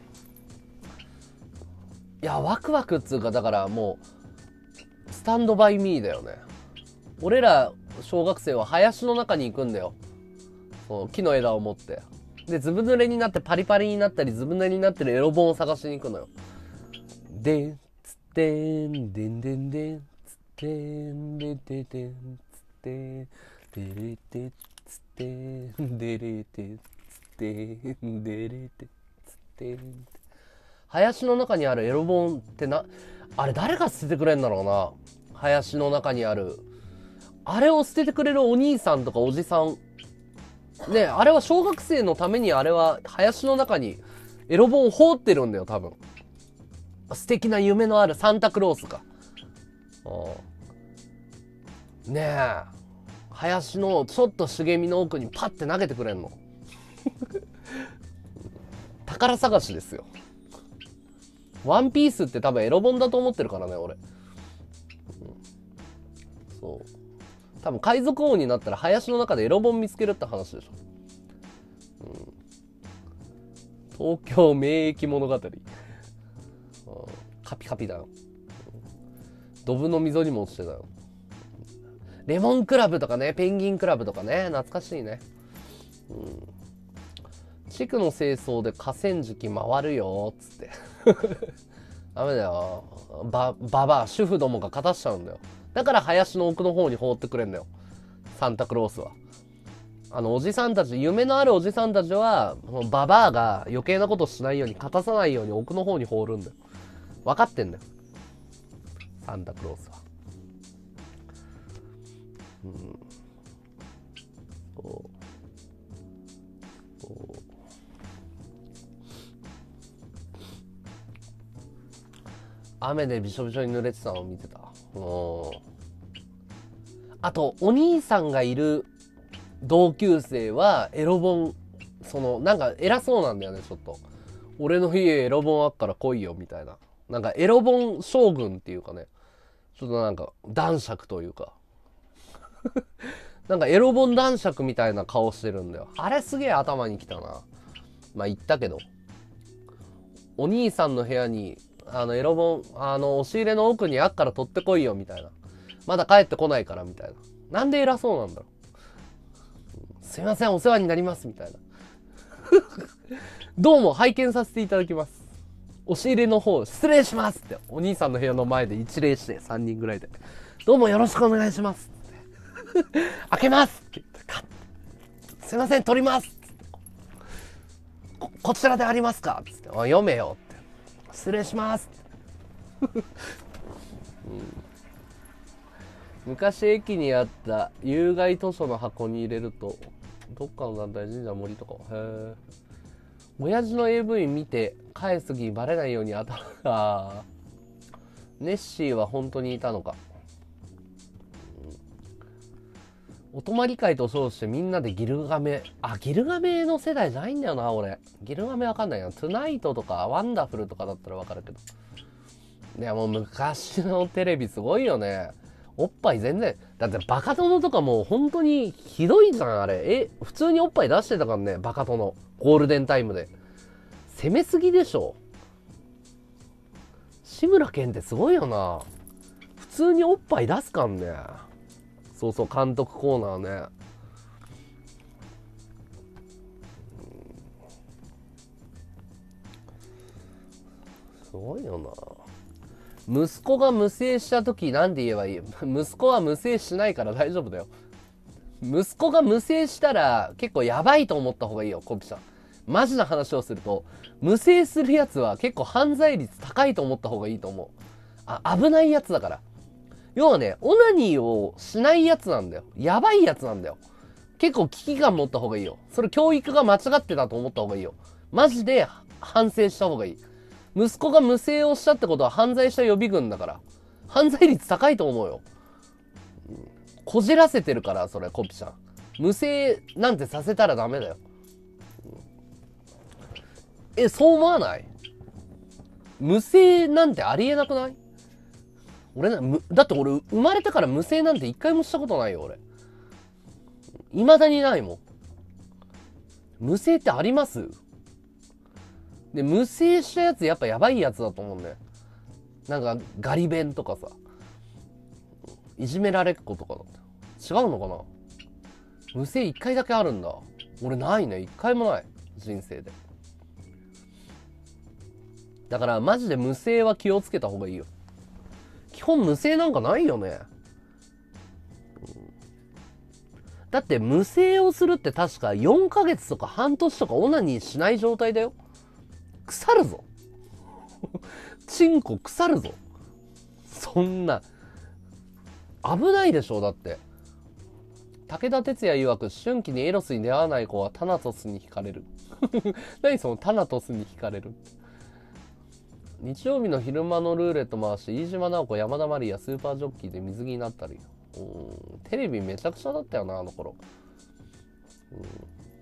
やワクワクっつうか、だからもうスタンドバイミーだよね。俺ら小学生は林の中に行くんだよ。そう木の枝を持って、でずぶ濡れになってパリパリになったりずぶ濡れになってるエロ本を探しに行くのよ。ででんでんでんでんつってんでででんつってでれてつってんでれてつってんでれてつってん。林の中にあるエロ本ってな、あれ誰が捨ててくれんだろうな。林の中にあるあれを捨ててくれるお兄さんとかおじさんね。あれは小学生のために、あれは林の中にエロ本を放ってるんだよ多分。素敵な夢のあるサンタクロースか。ねえ、林のちょっと茂みの奥にパッて投げてくれんの宝探しですよ。ワンピースって多分エロ本だと思ってるからね俺、うん、そう多分海賊王になったら林の中でエロ本見つけるって話でしょ、うん、東京名駅物語、カピカピだよ。ドブの溝にも落ちてたよ。レモンクラブとかね、ペンギンクラブとかね、懐かしいね。うん。地区の清掃で河川敷回るよっつってダメだよ。ばばば主婦どもが勝たしちゃうんだよ。だから林の奥の方に放ってくれんだよ、サンタクロースは。あのおじさんたち、夢のあるおじさんたちはババアが余計なことしないように、勝たさないように奥の方に放るんだよ。分かってんだよサンタクロースは。うん、そうそう雨でびしょびしょに濡れてたのを見てた。うん。あとお兄さんがいる同級生はエロ本、そのなんか偉そうなんだよねちょっと。俺の家エロ本あっから来いよみたいな。なんかエロ本将軍っていうかね、ちょっとなんか男爵というかなんかエロ本男爵みたいな顔してるんだよ。あれすげえ頭にきたな。まあ言ったけど、お兄さんの部屋にあのエロ本、あの押し入れの奥にあっから取ってこいよみたいな、まだ帰ってこないからみたいな。なんで偉そうなんだろう。すいませんお世話になりますみたいなどうも拝見させていただきます、押し入れの方失礼しますってお兄さんの部屋の前で一礼して、さんにんぐらいでどうもよろしくお願いしますって開けますって言って、すいません取りますって、 こ, こちらでありますかって言って、読めよって、失礼しますって、うん、昔駅にあった有害図書の箱に入れると、どっかの団体、神社森とか、へえ、親父の エーブイ 見て返す気バレないように頭がネッシーは本当にいたのか。お泊まり会と称してみんなでギルガメ、あギルガメの世代じゃないんだよな俺。ギルガメわかんないな。トゥナイトとかワンダフルとかだったらわかるけど、いやもう昔のテレビすごいよね。おっぱい全然だって、バカ殿とかもう本当にひどいじゃんあれ。え普通におっぱい出してたからね、バカ殿ゴールデンタイムで。攻めすぎでしょ。志村けんってすごいよな。 通におっぱい出すかんね。そうそう、監督コーナーね。すごいよな。息子が無精した時なんて言えばいい？息子は無精しないから大丈夫だよ。息子が無精したら結構やばいと思った方がいいよ、コピさん。マジな話をすると、無精するやつは結構犯罪率高いと思った方がいいと思う。あ、危ないやつだから。要はね、オナニーをしないやつなんだよ。やばいやつなんだよ。結構危機感持った方がいいよ。それ教育が間違ってたと思った方がいいよ。マジで反省した方がいい。息子が無精をしたってことは犯罪者予備軍だから。犯罪率高いと思うよ。こじらせてるから、それ、コピちゃん。無精なんてさせたらダメだよ。え、そう思わない？無精なんてありえなくない？俺な、む、だって俺、生まれてから無精なんて一回もしたことないよ、俺。未だにないもん。無精ってあります？で、無精したやつやっぱやばいやつだと思うんだよ。なんか、ガリ弁とかさ。いじめられっ子とかだった。違うのかな？無精一回だけあるんだ。俺ないね。一回もない。人生で。だからマジで無精は気をつけた方がいいよ。基本無精なんかないよね。だって無精をするって確かよんかげつとか半年とかオナニーしない状態だよ。腐るぞ。チンコ腐るぞ。そんな。危ないでしょ、だって。武田鉄矢曰く、思春期にエロスに出会わない子はタナトスに惹かれる。何そのタナトスに惹かれるって。日曜日の昼間のルーレット回して、飯島直子、山田まりや、スーパージョッキーで水着になったり。うん、テレビめちゃくちゃだったよな、あの頃。うん、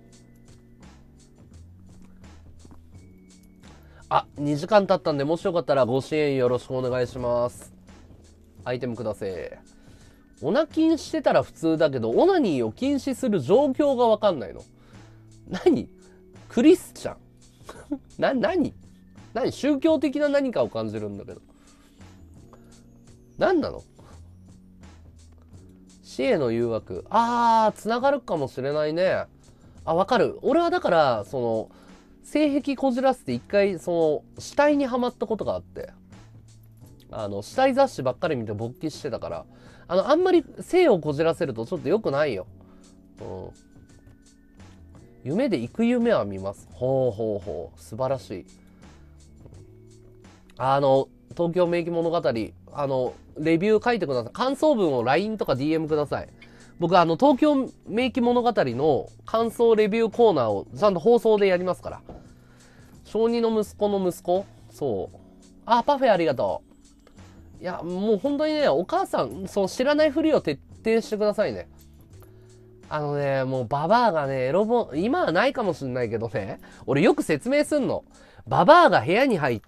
あ、にじかん経ったんで、もしよかったらご支援よろしくお願いします。アイテムください。オナ禁してたら普通だけど、オナニーを禁止する状況がわかんないの。何？クリスチャンな、何何宗教的な何かを感じるんだけど。何なの？死への誘惑。あー、繋がるかもしれないね。あ、わかる。俺はだから、その、性癖こじらせて一回、その、死体にはまったことがあって。あの、死体雑誌ばっかり見て勃起してたから、あの、あんまり性をこじらせるとちょっと良くないよ。うん。夢で行く夢は見ます。ほうほうほう。素晴らしい。あの、東京名義物語、あの、レビュー書いてください。感想文を ライン とか ディーエム ください。僕、あの、東京名義物語の感想レビューコーナーをちゃんと放送でやりますから。小児の息子の息子？そう。あ、パフェありがとう。いや、もう本当にね、お母さん、そう、知らないふりを徹底してくださいね。あのね、もうババアがね、エロ本、今はないかもしんないけどね、俺よく説明すんの。ババアが部屋に入って、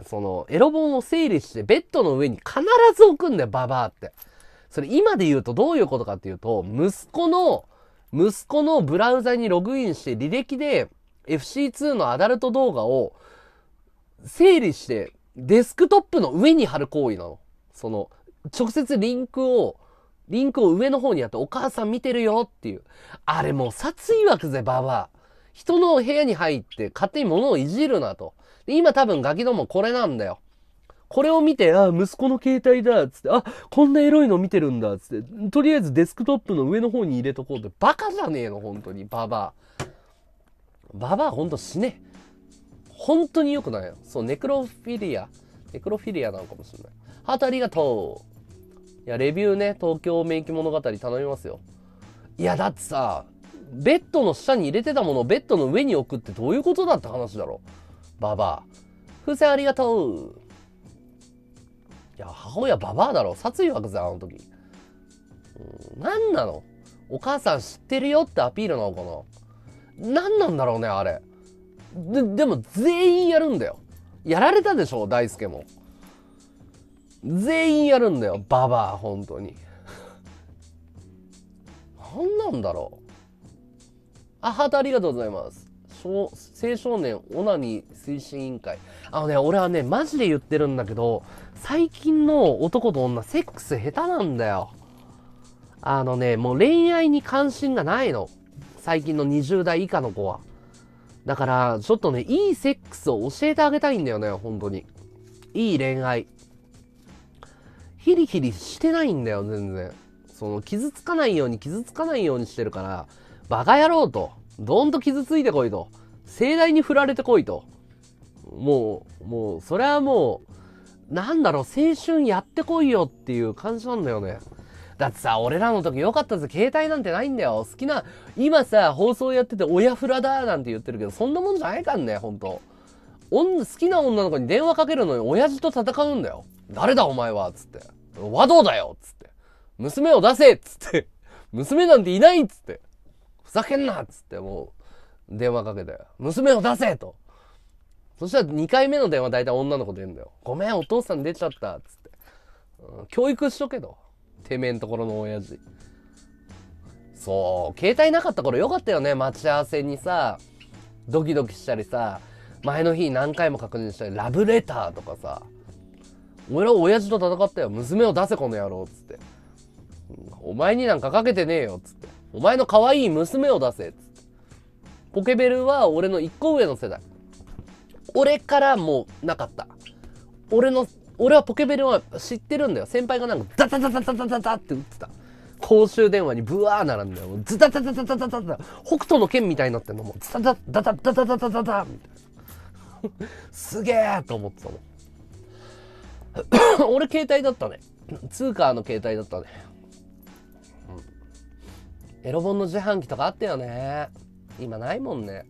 その、エロ本を整理して、ベッドの上に必ず置くんだよ、ババアって。それ今で言うとどういうことかっていうと、息子の、息子のブラウザにログインして履歴で エフシーツー のアダルト動画を整理してデスクトップの上に貼る行為なの。その、直接リンクを、リンクを上の方にやってお母さん見てるよっていう。あれもう殺意湧くぜ、ババア。人の部屋に入って勝手に物をいじるなと。で今多分ガキどもこれなんだよ。これを見て、あ、息子の携帯だ、つって、あ、こんなエロいの見てるんだ、つって、とりあえずデスクトップの上の方に入れとこうって、バカじゃねえの、本当に、ババア。ババアほんと死ね。本当に良くないよ。そう、ネクロフィリア。ネクロフィリアなのかもしれない。ハートありがとう。いや、レビューね、東京名義物語頼みますよ。いや、だってさ、ベッドの下に入れてたものをベッドの上に置くってどういうことだって話だろ。ババア。風船ありがとう。いや、母親ババアだろ。殺意湧くぜ、あの時。うん、何なの？お母さん知ってるよってアピールなのかな？何なんだろうね、あれ。で、でも全員やるんだよ。やられたでしょ、大輔も。全員やるんだよ、ババア、本当に。何なんだろう。あ、ハートありがとうございます。 青少年オナニー推進委員会。あのね、俺はね、マジで言ってるんだけど、最近の男と女、セックス下手なんだよ。あのね、もう恋愛に関心がないの。最近のにじゅう代以下の子は。だから、ちょっとね、いいセックスを教えてあげたいんだよね、本当に。いい恋愛。ヒリヒリしてないんだよ、全然。その、傷つかないように傷つかないようにしてるから、バカ野郎と。どんと傷ついてこいと。盛大に振られてこいと。もう、もう、それはもう、なんだろう、青春やってこいよっていう感じなんだよね。だってさ、俺らの時よかったぜ、携帯なんてないんだよ。好きな、今さ、放送やってて親フラだなんて言ってるけど、そんなもんじゃないかんね、ほんと。好きな女の子に電話かけるのに親父と戦うんだよ。誰だお前はつって。和道だよつって。娘を出せつって。娘なんていないっつって。ふざけんなっつってもう電話かけて。娘を出せと。そしたらにかいめの電話大体女の子出るんだよ。ごめんお父さん出ちゃったっつって。うん、教育しとけど。てめえんところの親父。そう。携帯なかった頃よかったよね。待ち合わせにさ、ドキドキしたりさ、前の日何回も確認したり、ラブレターとかさ、俺は親父と戦ったよ。娘を出せこの野郎っつって。お前になんかかけてねえよっつって。お前の可愛い娘を出せっつって。ポケベルは俺の一個上の世代。俺からもうなかった。俺の、俺はポケベルは知ってるんだよ。先輩がなんかダダダダダダダダって打ってた。公衆電話にブワー並んだよ。ズダダダダダダダダ。北斗の剣みたいになってんのもうズダダダダダダダダダダみたいな。すげえと思ってたもん。俺携帯だったね。通貨の携帯だったね。うん、エロ本の自販機とかあったよね。今ないもんね。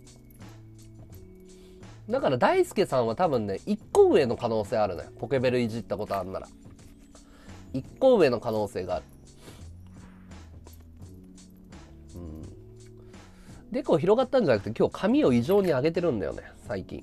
だから大輔さんは多分ね、一個上の可能性あるのよ。ポケベルいじったことあるなら。一個上の可能性がある。うん。でこう広がったんじゃなくて、今日髪を異常に上げてるんだよね、最近。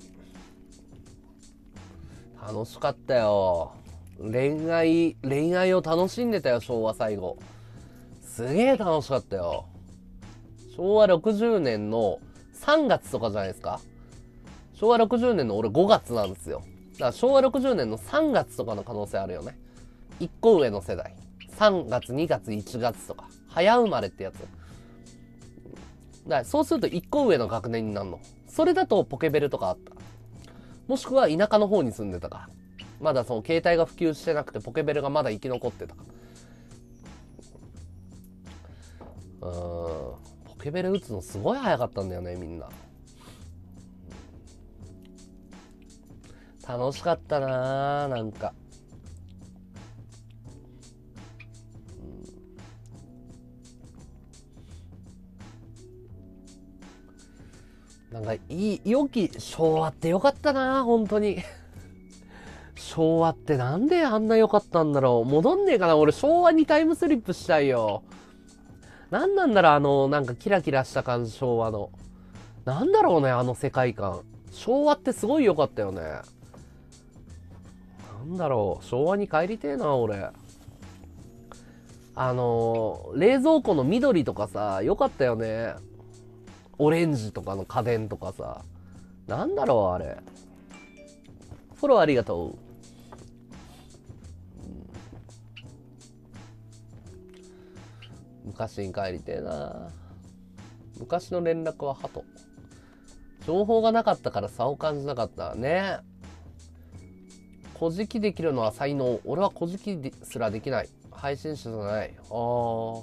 楽しかったよ。恋愛、恋愛を楽しんでたよ、昭和最後。すげえ楽しかったよ。昭和ろくじゅうねんのさんがつとかじゃないですか。昭和ろくじゅうねんの俺ごがつなんですよ。だから昭和ろくじゅうねんのさんがつとかの可能性あるよね。いっこ上の世代。さんがつ、にがつ、いちがつとか。早生まれってやつ。だからそうするといっこ上の学年になるの。それだとポケベルとかあった。もしくは田舎の方に住んでたか。まだその携帯が普及してなくてポケベルがまだ生き残ってたか。うーん。ポケベル打つのすごい早かったんだよね、みんな。楽しかったなぁ、なんか。なんかいい、良き昭和って良かったなぁ、本当に。昭和ってなんであんな良かったんだろう。戻んねえかな、俺昭和にタイムスリップしたいよ。なんなんだろう、あの、なんかキラキラした感じ、昭和の。なんだろうね、あの世界観。昭和ってすごい良かったよね。なんだろう、昭和に帰りてえな、俺。あのー、冷蔵庫の緑とかさ、良かったよね。オレンジとかの家電とかさ。なんだろう、あれ。フォローありがとう。昔に帰りてえな。昔の連絡は鳩。情報がなかったから差を感じなかったね。小じきできるのは才能。俺は小じきすらできない。配信者じゃない。あー。うん。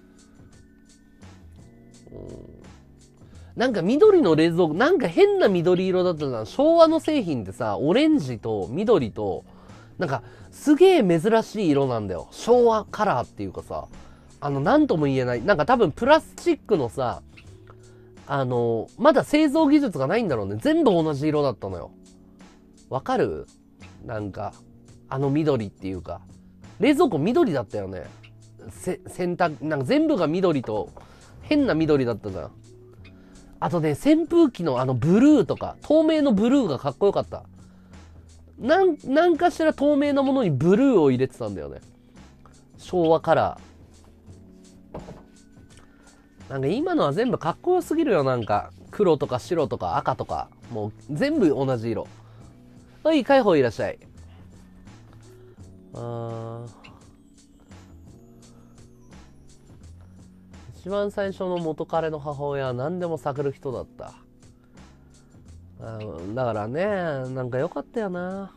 なんか緑の冷蔵庫、なんか変な緑色だったな。昭和の製品ってさ、オレンジと緑と、なんかすげえ珍しい色なんだよ。昭和カラーっていうかさ、あの、なんとも言えない。なんか多分プラスチックのさ、あの、まだ製造技術がないんだろうね。全部同じ色だったのよ。わかる？なんか、あの緑っていうか。冷蔵庫緑だったよね。せ、洗濯、なんか全部が緑と、変な緑だったじゃん。あとね、扇風機のあのブルーとか、透明のブルーがかっこよかった。なん、なんかしら透明なものにブルーを入れてたんだよね。昭和カラー。なんか今のは全部かっこよすぎるよ、なんか。 黒とか白とか赤とか、もう全部同じ色。はい、解放いらっしゃい。あー、一番最初の元彼の母親は何でも探る人だった。あ、だからね、なんか良かったよな。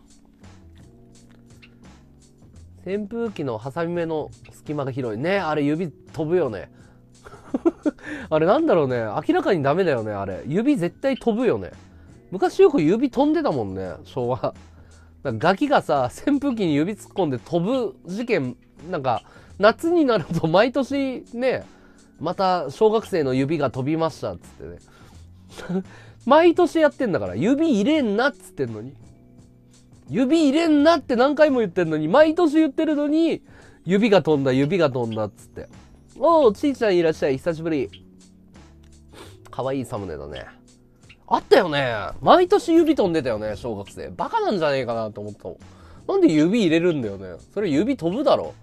扇風機のハサミ目の隙間が広いね。あれ指飛ぶよね。あれなんだろうね。明らかにダメだよね、あれ。指絶対飛ぶよね。昔よく指飛んでたもんね、昭和。ガキがさ、扇風機に指突っ込んで飛ぶ事件、なんか、夏になると毎年ね、また小学生の指が飛びましたっつってね。毎年やってんだから、指入れんなっつってんのに。指入れんなって何回も言ってんのに、毎年言ってるのに、指が飛んだ、指が飛んだっつって。おー、ちいちゃんいらっしゃい、久しぶり。かわいいサムネだね。あったよね。毎年指飛んでたよね、小学生。バカなんじゃねえかなと思ったもん。なんで指入れるんだよね。それ指飛ぶだろ。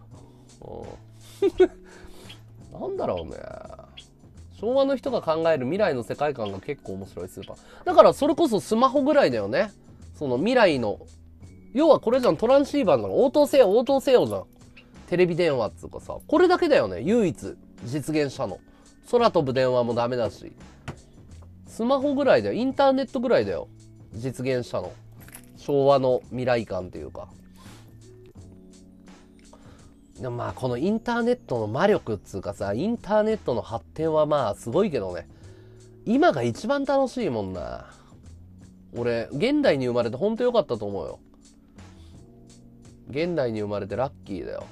なんだろうね。昭和の人が考える未来の世界観が結構面白いスーパー。だからそれこそスマホぐらいだよね。その未来の。要はこれじゃん、トランシーバーなの。応答せよ、応答せよじゃん。テレビ電話っつうかさ。これだけだよね、唯一実現したの。空飛ぶ電話もダメだし。スマホぐらいだよ。インターネットぐらいだよ。実現したの。昭和の未来感っていうか。でもまあこのインターネットの魔力っつうかさ、インターネットの発展はまあすごいけどね。今が一番楽しいもんな。俺、現代に生まれてほんとよかったと思うよ。現代に生まれてラッキーだよ。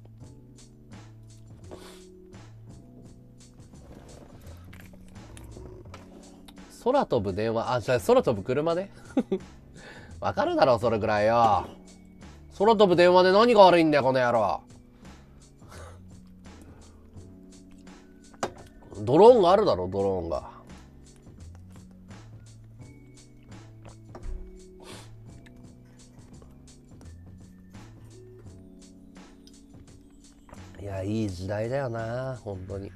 空飛ぶ電話、あ、じゃあ空飛ぶ車ね。わかるだろ、それぐらいよ。空飛ぶ電話で何が悪いんだよ、この野郎。ドローンがあるだろ、ドローンが。いや、いい時代だよな、本当に。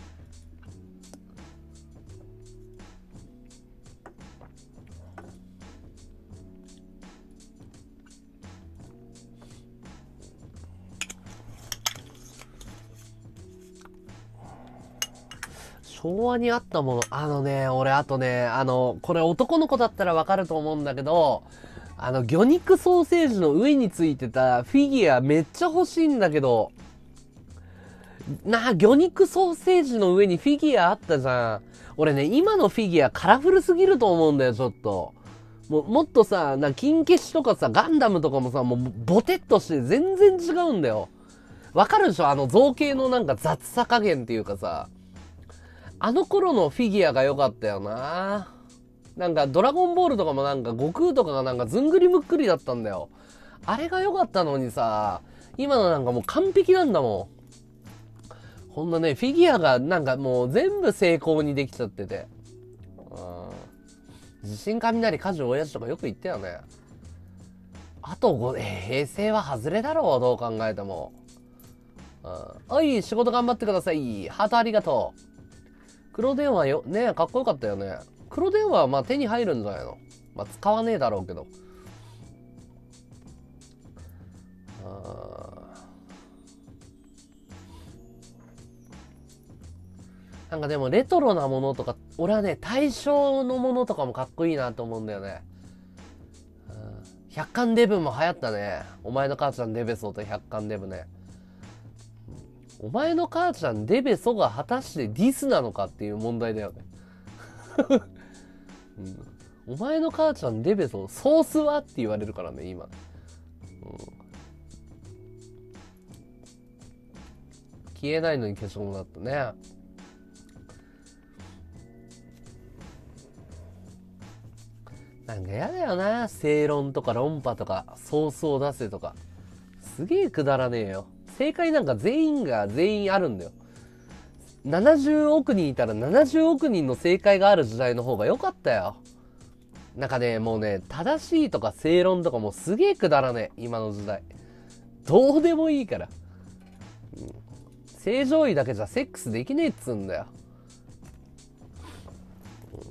昭和にあったもの、あのね、俺あとね、あの、これ男の子だったらわかると思うんだけど、あの、魚肉ソーセージの上についてたフィギュアめっちゃ欲しいんだけど、なあ、魚肉ソーセージの上にフィギュアあったじゃん。俺ね、今のフィギュアカラフルすぎると思うんだよ、ちょっと。もう、もっとさ、な、金消しとかさ、ガンダムとかもさ、もう、ボテッとして全然違うんだよ。わかるでしょ、あの造形のなんか雑さ加減っていうかさ。あの頃のフィギュアが良かったよな。なんかドラゴンボールとかもなんか悟空とかがなんかずんぐりむっくりだったんだよ。あれが良かったのにさ、今のなんかもう完璧なんだもん。こんなね、フィギュアがなんかもう全部成功にできちゃってて。うん。地震雷火事親父とかよく言ったよね。あとご、えー、平成は外れだろう、どう考えても。うん。おい、仕事頑張ってください。ハートありがとう。黒電話よ、ねえ、かっこよかったよね。黒電話はまあ手に入るんじゃないの。まあ使わねえだろうけど。あ、なんかでもレトロなものとか、俺はね、大正のものとかもかっこいいなと思うんだよね。百貫デブも流行ったね。お前の母ちゃんデベソと百貫デブね。お前の母ちゃんデベソが果たしてディスなのかっていう問題だよね。うん、お前の母ちゃんデベソ、ソースはって言われるからね、今。うん、消えないのに消しゴムだったね。なんかやだよな、正論とか論破とか、ソースを出せとか。すげえくだらねえよ。正解なんか全員が全員あるんだよ。ななじゅうおく人いたらななじゅうおく人の正解がある時代の方が良かったよ。なんかね、もうね、正しいとか正論とかもうすげえくだらねえ、今の時代。どうでもいいから。うん、正常位だけじゃセックスできねえっつうんだよ。うん、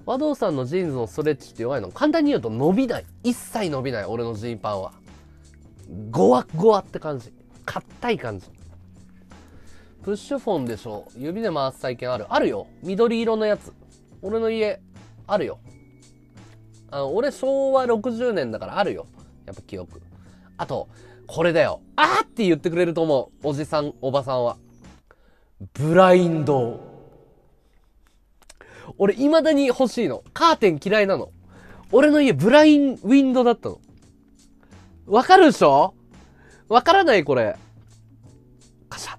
和道さんのジーンズのストレッチって弱いの？簡単に言うと伸びない。一切伸びない。俺のジーパンは。ゴワゴワって感じ。硬い感じ。プッシュフォンでしょ。指で回す体験ある。あるよ。緑色のやつ。俺の家、あるよ。あの、俺昭和ろくじゅうねんだからあるよ。やっぱ記憶。あと、これだよ。あーって言ってくれると思う。おじさん、おばさんは。ブラインド。俺未だに欲しいの。カーテン嫌いなの。俺の家ブラインウィンドだったの。わかるでしょ？わからないこれ。カシャ。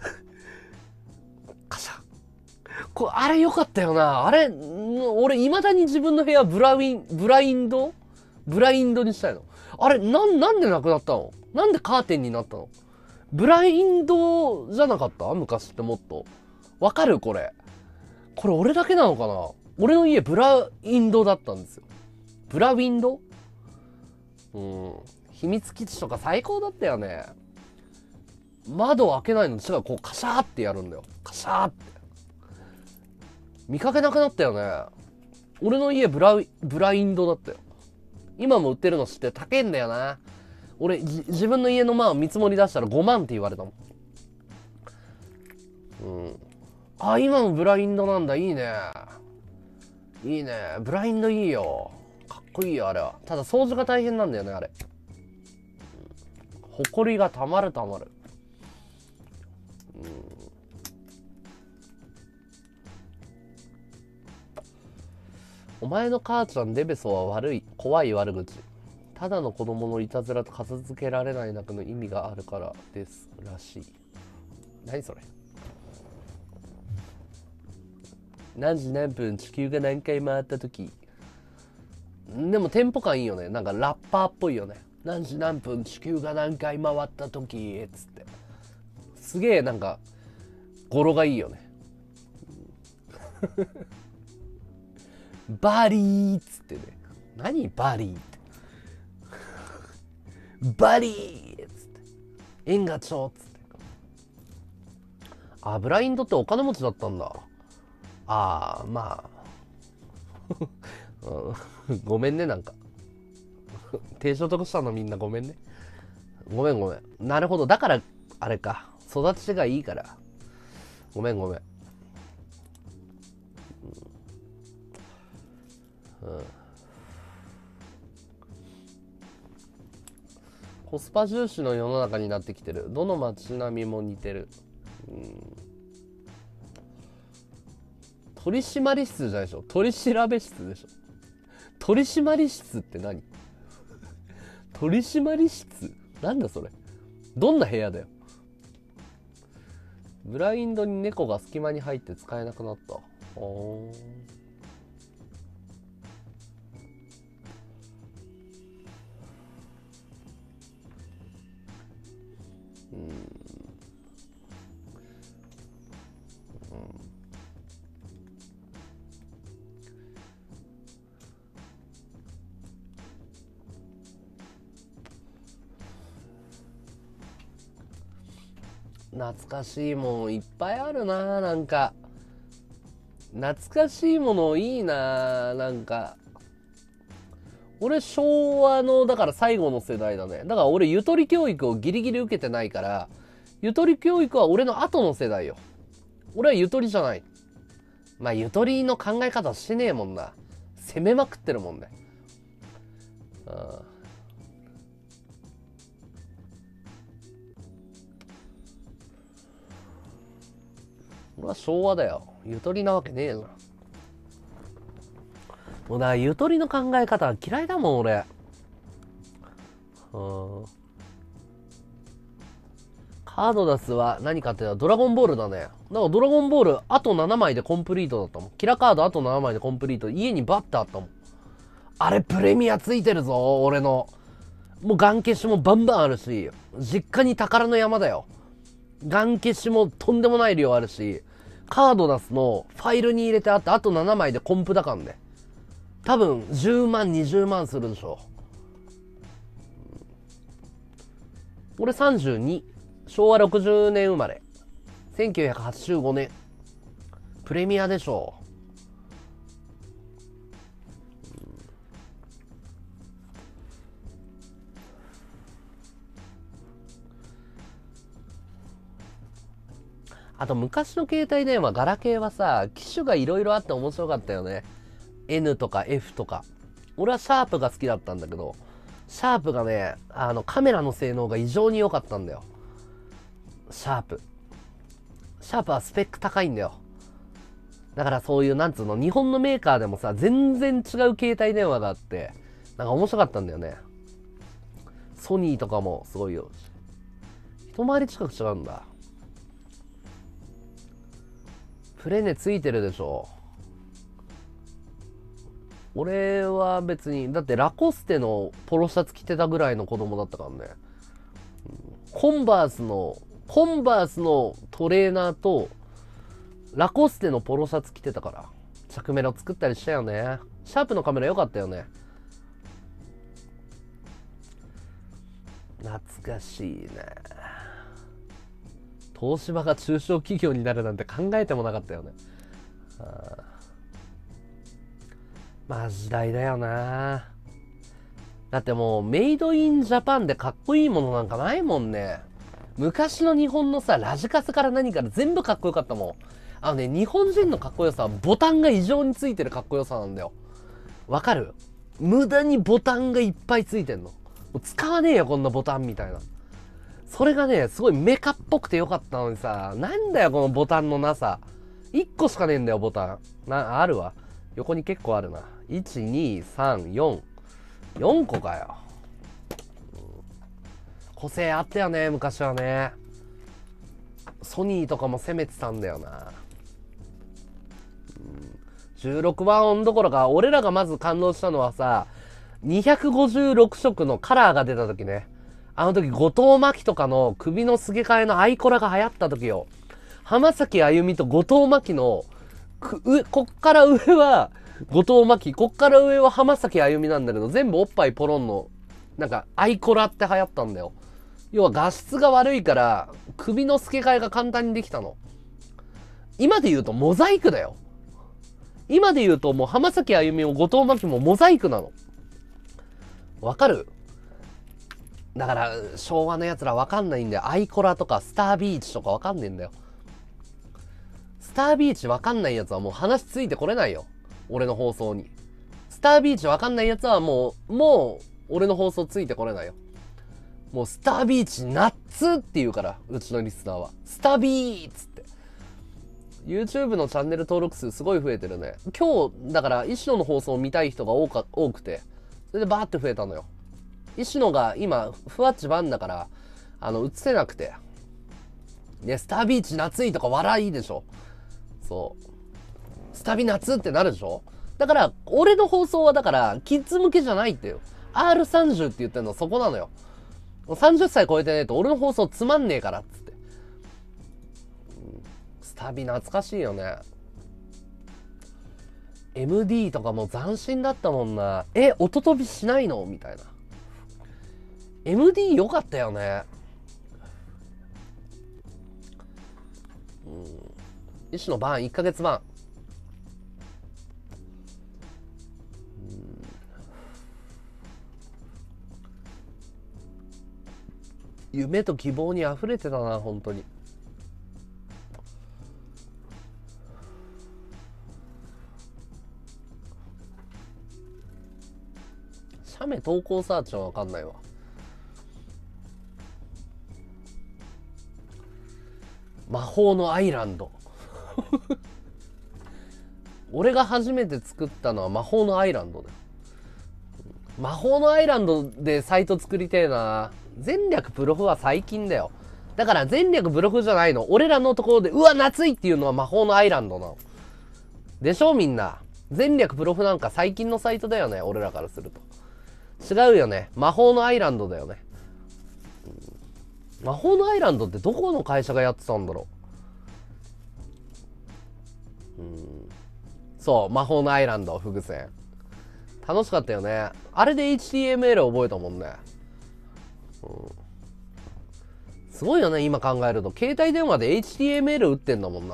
カシャ。これ、あれ良かったよな。あれ、俺未だに自分の部屋ブラウィン、ブラインドブラインドにしたいの。あれ、なん、なんでなくなったの？なんでカーテンになったの？ブラインドじゃなかった？昔ってもっと。わかるこれ。これ俺だけなのかな？俺の家ブラインドだったんですよ。ブラウィンド？うん。秘密基地とか最高だったよね。窓を開けないの違う。こうカシャーってやるんだよ。カシャーって。見かけなくなったよね。俺の家ブラウ、ブラインドだったよ。今も売ってるの知って高いんだよな。俺、自分の家のまあ見積もり出したらごまんって言われたもん。うん。あ、今もブラインドなんだ。いいね。いいね。ブラインドいいよ。かっこいいよ、あれは。ただ掃除が大変なんだよね、あれ。ほこりがたまるたまる。うん。お前の母ちゃんデベソは悪い、怖い悪口。ただの子供のいたずらと片付けられない中の意味があるからですらしい。何それ？何時何分地球が何回回った時。でもテンポ感いいよね。なんかラッパーっぽいよね。何時何分地球が何回回った時つって。すげえなんか語呂がいいよね。バリーっつってね。何バリーって。バリーっつって。縁がちょっつって。あ、ブラインドってお金持ちだったんだ。ああ、まあ。ごめんね、なんか。低所得者のみんなごめんね。ごめんごめん。なるほど。だから、あれか。育ちがいいから。ごめんごめん。うんうん、コスパ重視の世の中になってきてる。どの街並みも似てる。うん、取締室じゃないでしょ。取調べ室でしょ。取締室って何？取締室なんだそれ。どんな部屋だよ。ブラインドに猫が隙間に入って使えなくなった。おー、うん、うん、懐かしいもんいっぱいあるな。なんか懐かしいものいいな。なんか俺昭和のだから最後の世代だね。だから俺ゆとり教育をギリギリ受けてないから、ゆとり教育は俺の後の世代よ。俺はゆとりじゃない。まあゆとりの考え方してねえもんな。攻めまくってるもんね。うん、俺は昭和だよ。ゆとりなわけねえな。もうだからゆとりの考え方は嫌いだもん俺。うん、カードダスは何かっていうのはドラゴンボールだね。だからドラゴンボールあとななまいでコンプリートだったもん。キラカードあとななまいでコンプリート。家にバッてあったもん。あれプレミアついてるぞ俺の。もうガン消しもバンバンあるし、実家に宝の山だよ。ガン消しもとんでもない量あるし、カードダスのファイルに入れてあってあとななまいでコンプだからね。多分じゅうまんにじゅうまんするでしょ。俺さんじゅうに、昭和ろくじゅうねん生まれ、せんきゅうひゃくはちじゅうごねん、プレミアでしょ。 あと昔の携帯電話、ガラケーはさ、機種がいろいろあって面白かったよね。N とか F とか。俺はシャープが好きだったんだけど、シャープがね、あのカメラの性能が異常に良かったんだよ。シャープ。シャープはスペック高いんだよ。だからそういう、なんつうの、日本のメーカーでもさ、全然違う携帯電話があって、なんか面白かったんだよね。ソニーとかもすごいよ。一回り近く違うんだ。プレネついてるでしょ。俺は別に、だってラコステのポロシャツ着てたぐらいの子供だったからね。コンバースの、コンバースのトレーナーと、ラコステのポロシャツ着てたから。着メロ作ったりしたよね。シャープのカメラ良かったよね。懐かしいね。東芝が中小企業になるなんて考えてもなかったよね。あまあ時代だよな。だってもうメイドインジャパンでかっこいいものなんかないもんね。昔の日本のさ、ラジカセから何から全部かっこよかったもん。あのね、日本人のかっこよさはボタンが異常についてるかっこよさなんだよ。わかる？無駄にボタンがいっぱいついてんの。もう使わねえよこんなボタンみたいな。それがね、すごいメカっぽくてよかったのにさ、なんだよこのボタンのなさ。いっこしかねえんだよボタン。な、あるわ。横に結構あるな。いち、に、さん、よん。よんこかよ。個性あったよね、昔はね。ソニーとかも攻めてたんだよな。じゅうろくばん音どころか、俺らがまず感動したのはさ、にひゃくごじゅうろく色のカラーが出た時ね。あの時、後藤真希とかの首のすげ替えのアイコラが流行った時よ。浜崎あゆみと後藤真希の、く上こっから上は後藤真希、こっから上は浜崎あゆみなんだけど、全部おっぱいポロンの、なんか、アイコラって流行ったんだよ。要は画質が悪いから、首の付け替えが簡単にできたの。今で言うとモザイクだよ。今で言うともう浜崎あゆみも後藤真希もモザイクなの。わかる？だから、昭和の奴らわかんないんだよ。アイコラとかスタービーチとかわかんねえんだよ。スタービーチわかんない奴はもう話ついてこれないよ。俺の放送に。スタービーチわかんない奴はもう、もう、俺の放送ついてこれないよ。もうスタービーチ夏って言うから、うちのリスナーは。スタビーっつって。YouTube のチャンネル登録数すごい増えてるね。今日、だから石野の放送を見たい人が多か多くて、それでバーって増えたのよ。石野が今、ふわっちばんだから、あの、映せなくて。ね、スタービーチ夏いとか笑いでしょ。そう。スタビ夏ってなるでしょ。だから、俺の放送はだから、キッズ向けじゃないってよ。アールさんじゅう って言ってんのそこなのよ。さんじゅっさい超えてねえと俺の放送つまんねえからっつって。スタビ懐かしいよね。エムディー とかも斬新だったもんな。え、音飛びしないのみたいな。エムディー 良かったよね。うん。石の番いっかげつばん。夢と希望に溢れてたな本当に。写メ投稿サーチは分かんないわ。魔法のアイランド俺が初めて作ったのは魔法のアイランドだよ。魔法のアイランドでサイト作りてえな。前略ブロフは最近だよ。だから前略ブロフじゃないの。俺らのところでうわ夏いっていうのは魔法のアイランドなのでしょ。みんな前略ブロフなんか最近のサイトだよね。俺らからすると違うよね。魔法のアイランドだよね。魔法のアイランドってどこの会社がやってたんだろう。うん、そう魔法のアイランドフグセン楽しかったよね。あれで エイチティーエムエル 覚えたもんね。うん、すごいよね今考えると。携帯電話で エイチティーエムエル 打ってんだもんな。うん、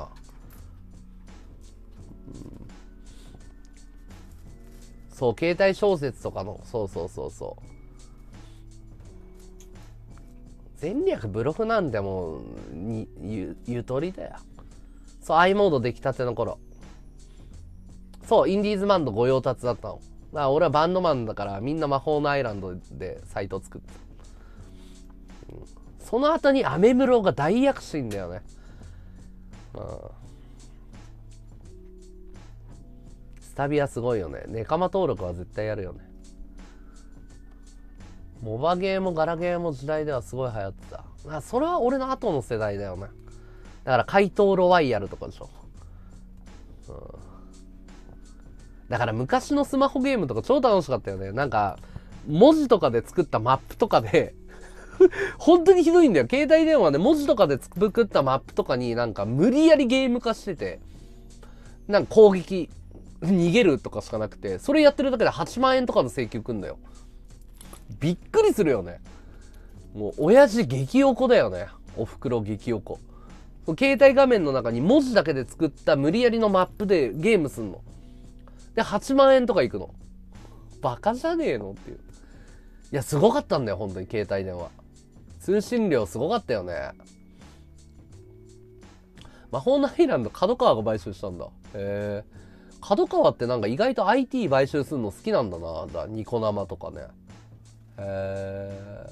そう携帯小説とかのそうそうそうそう前略ブロフなんてもうにゆゆとりだよ。 そう、i モード出来たての頃。そう、インディーズバンド御用達だったの。だから俺はバンドマンだからみんな魔法のアイランドでサイト作って、うん、その後にアメムロが大躍進だよね。うん、スタビアすごいよね。仲間登録は絶対やるよね。モバゲーもガラゲーも時代ではすごい流行ってた。だからそれは俺の後の世代だよね。だから怪盗ロワイヤルとかでしょ。うん、だから昔のスマホゲームとか超楽しかったよね。なんか文字とかで作ったマップとかで本当にひどいんだよ。携帯電話で文字とかで作ったマップとかになんか無理やりゲーム化してて、なんか攻撃逃げるとかしかなくて、それやってるだけではちまんえんとかの請求くんだよ。びっくりするよね。もう親父激おこだよね。おふくろ激おこ。携帯画面の中に文字だけで作った無理やりのマップでゲームすんの。ではちまんえんとかいくの。バカじゃねえのっていう。いやすごかったんだよ本当に携帯電話。通信量すごかったよね。魔法のアイランド角川が買収したんだ。へえ。角川ってなんか意外と アイティー 買収するの好きなんだな。だニコ生とかね。へえ。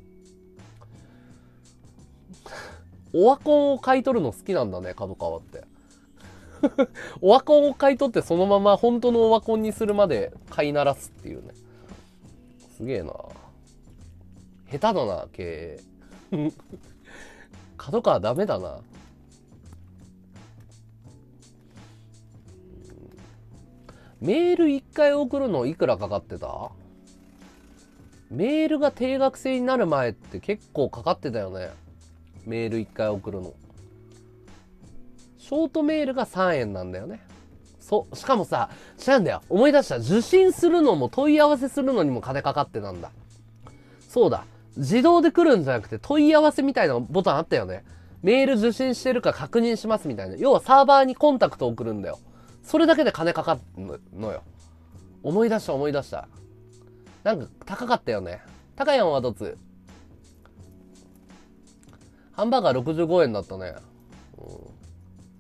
オワコンを買い取るの好きなんだね、角川って。オワコンを買い取ってそのまま本当のオワコンにするまで買いならすっていうね。すげえな。下手だな、経営。角川ダメだな。メールいっかい送るのいくらかかってた？メールが定額制になる前って結構かかってたよね。メールいっかい送るの。ショートメールがさんえんなんだよね。そう。しかもさ、違うんだよ。思い出した。受信するのも問い合わせするのにも金かかってたんだ。そうだ。自動で来るんじゃなくて問い合わせみたいなボタンあったよね。メール受信してるか確認しますみたいな。要はサーバーにコンタクトを送るんだよ。それだけで金かかるのよ。思い出した思い出した。なんか高かったよね。高山はどつ。ハンバーガーろくじゅうごえんだったね。うん、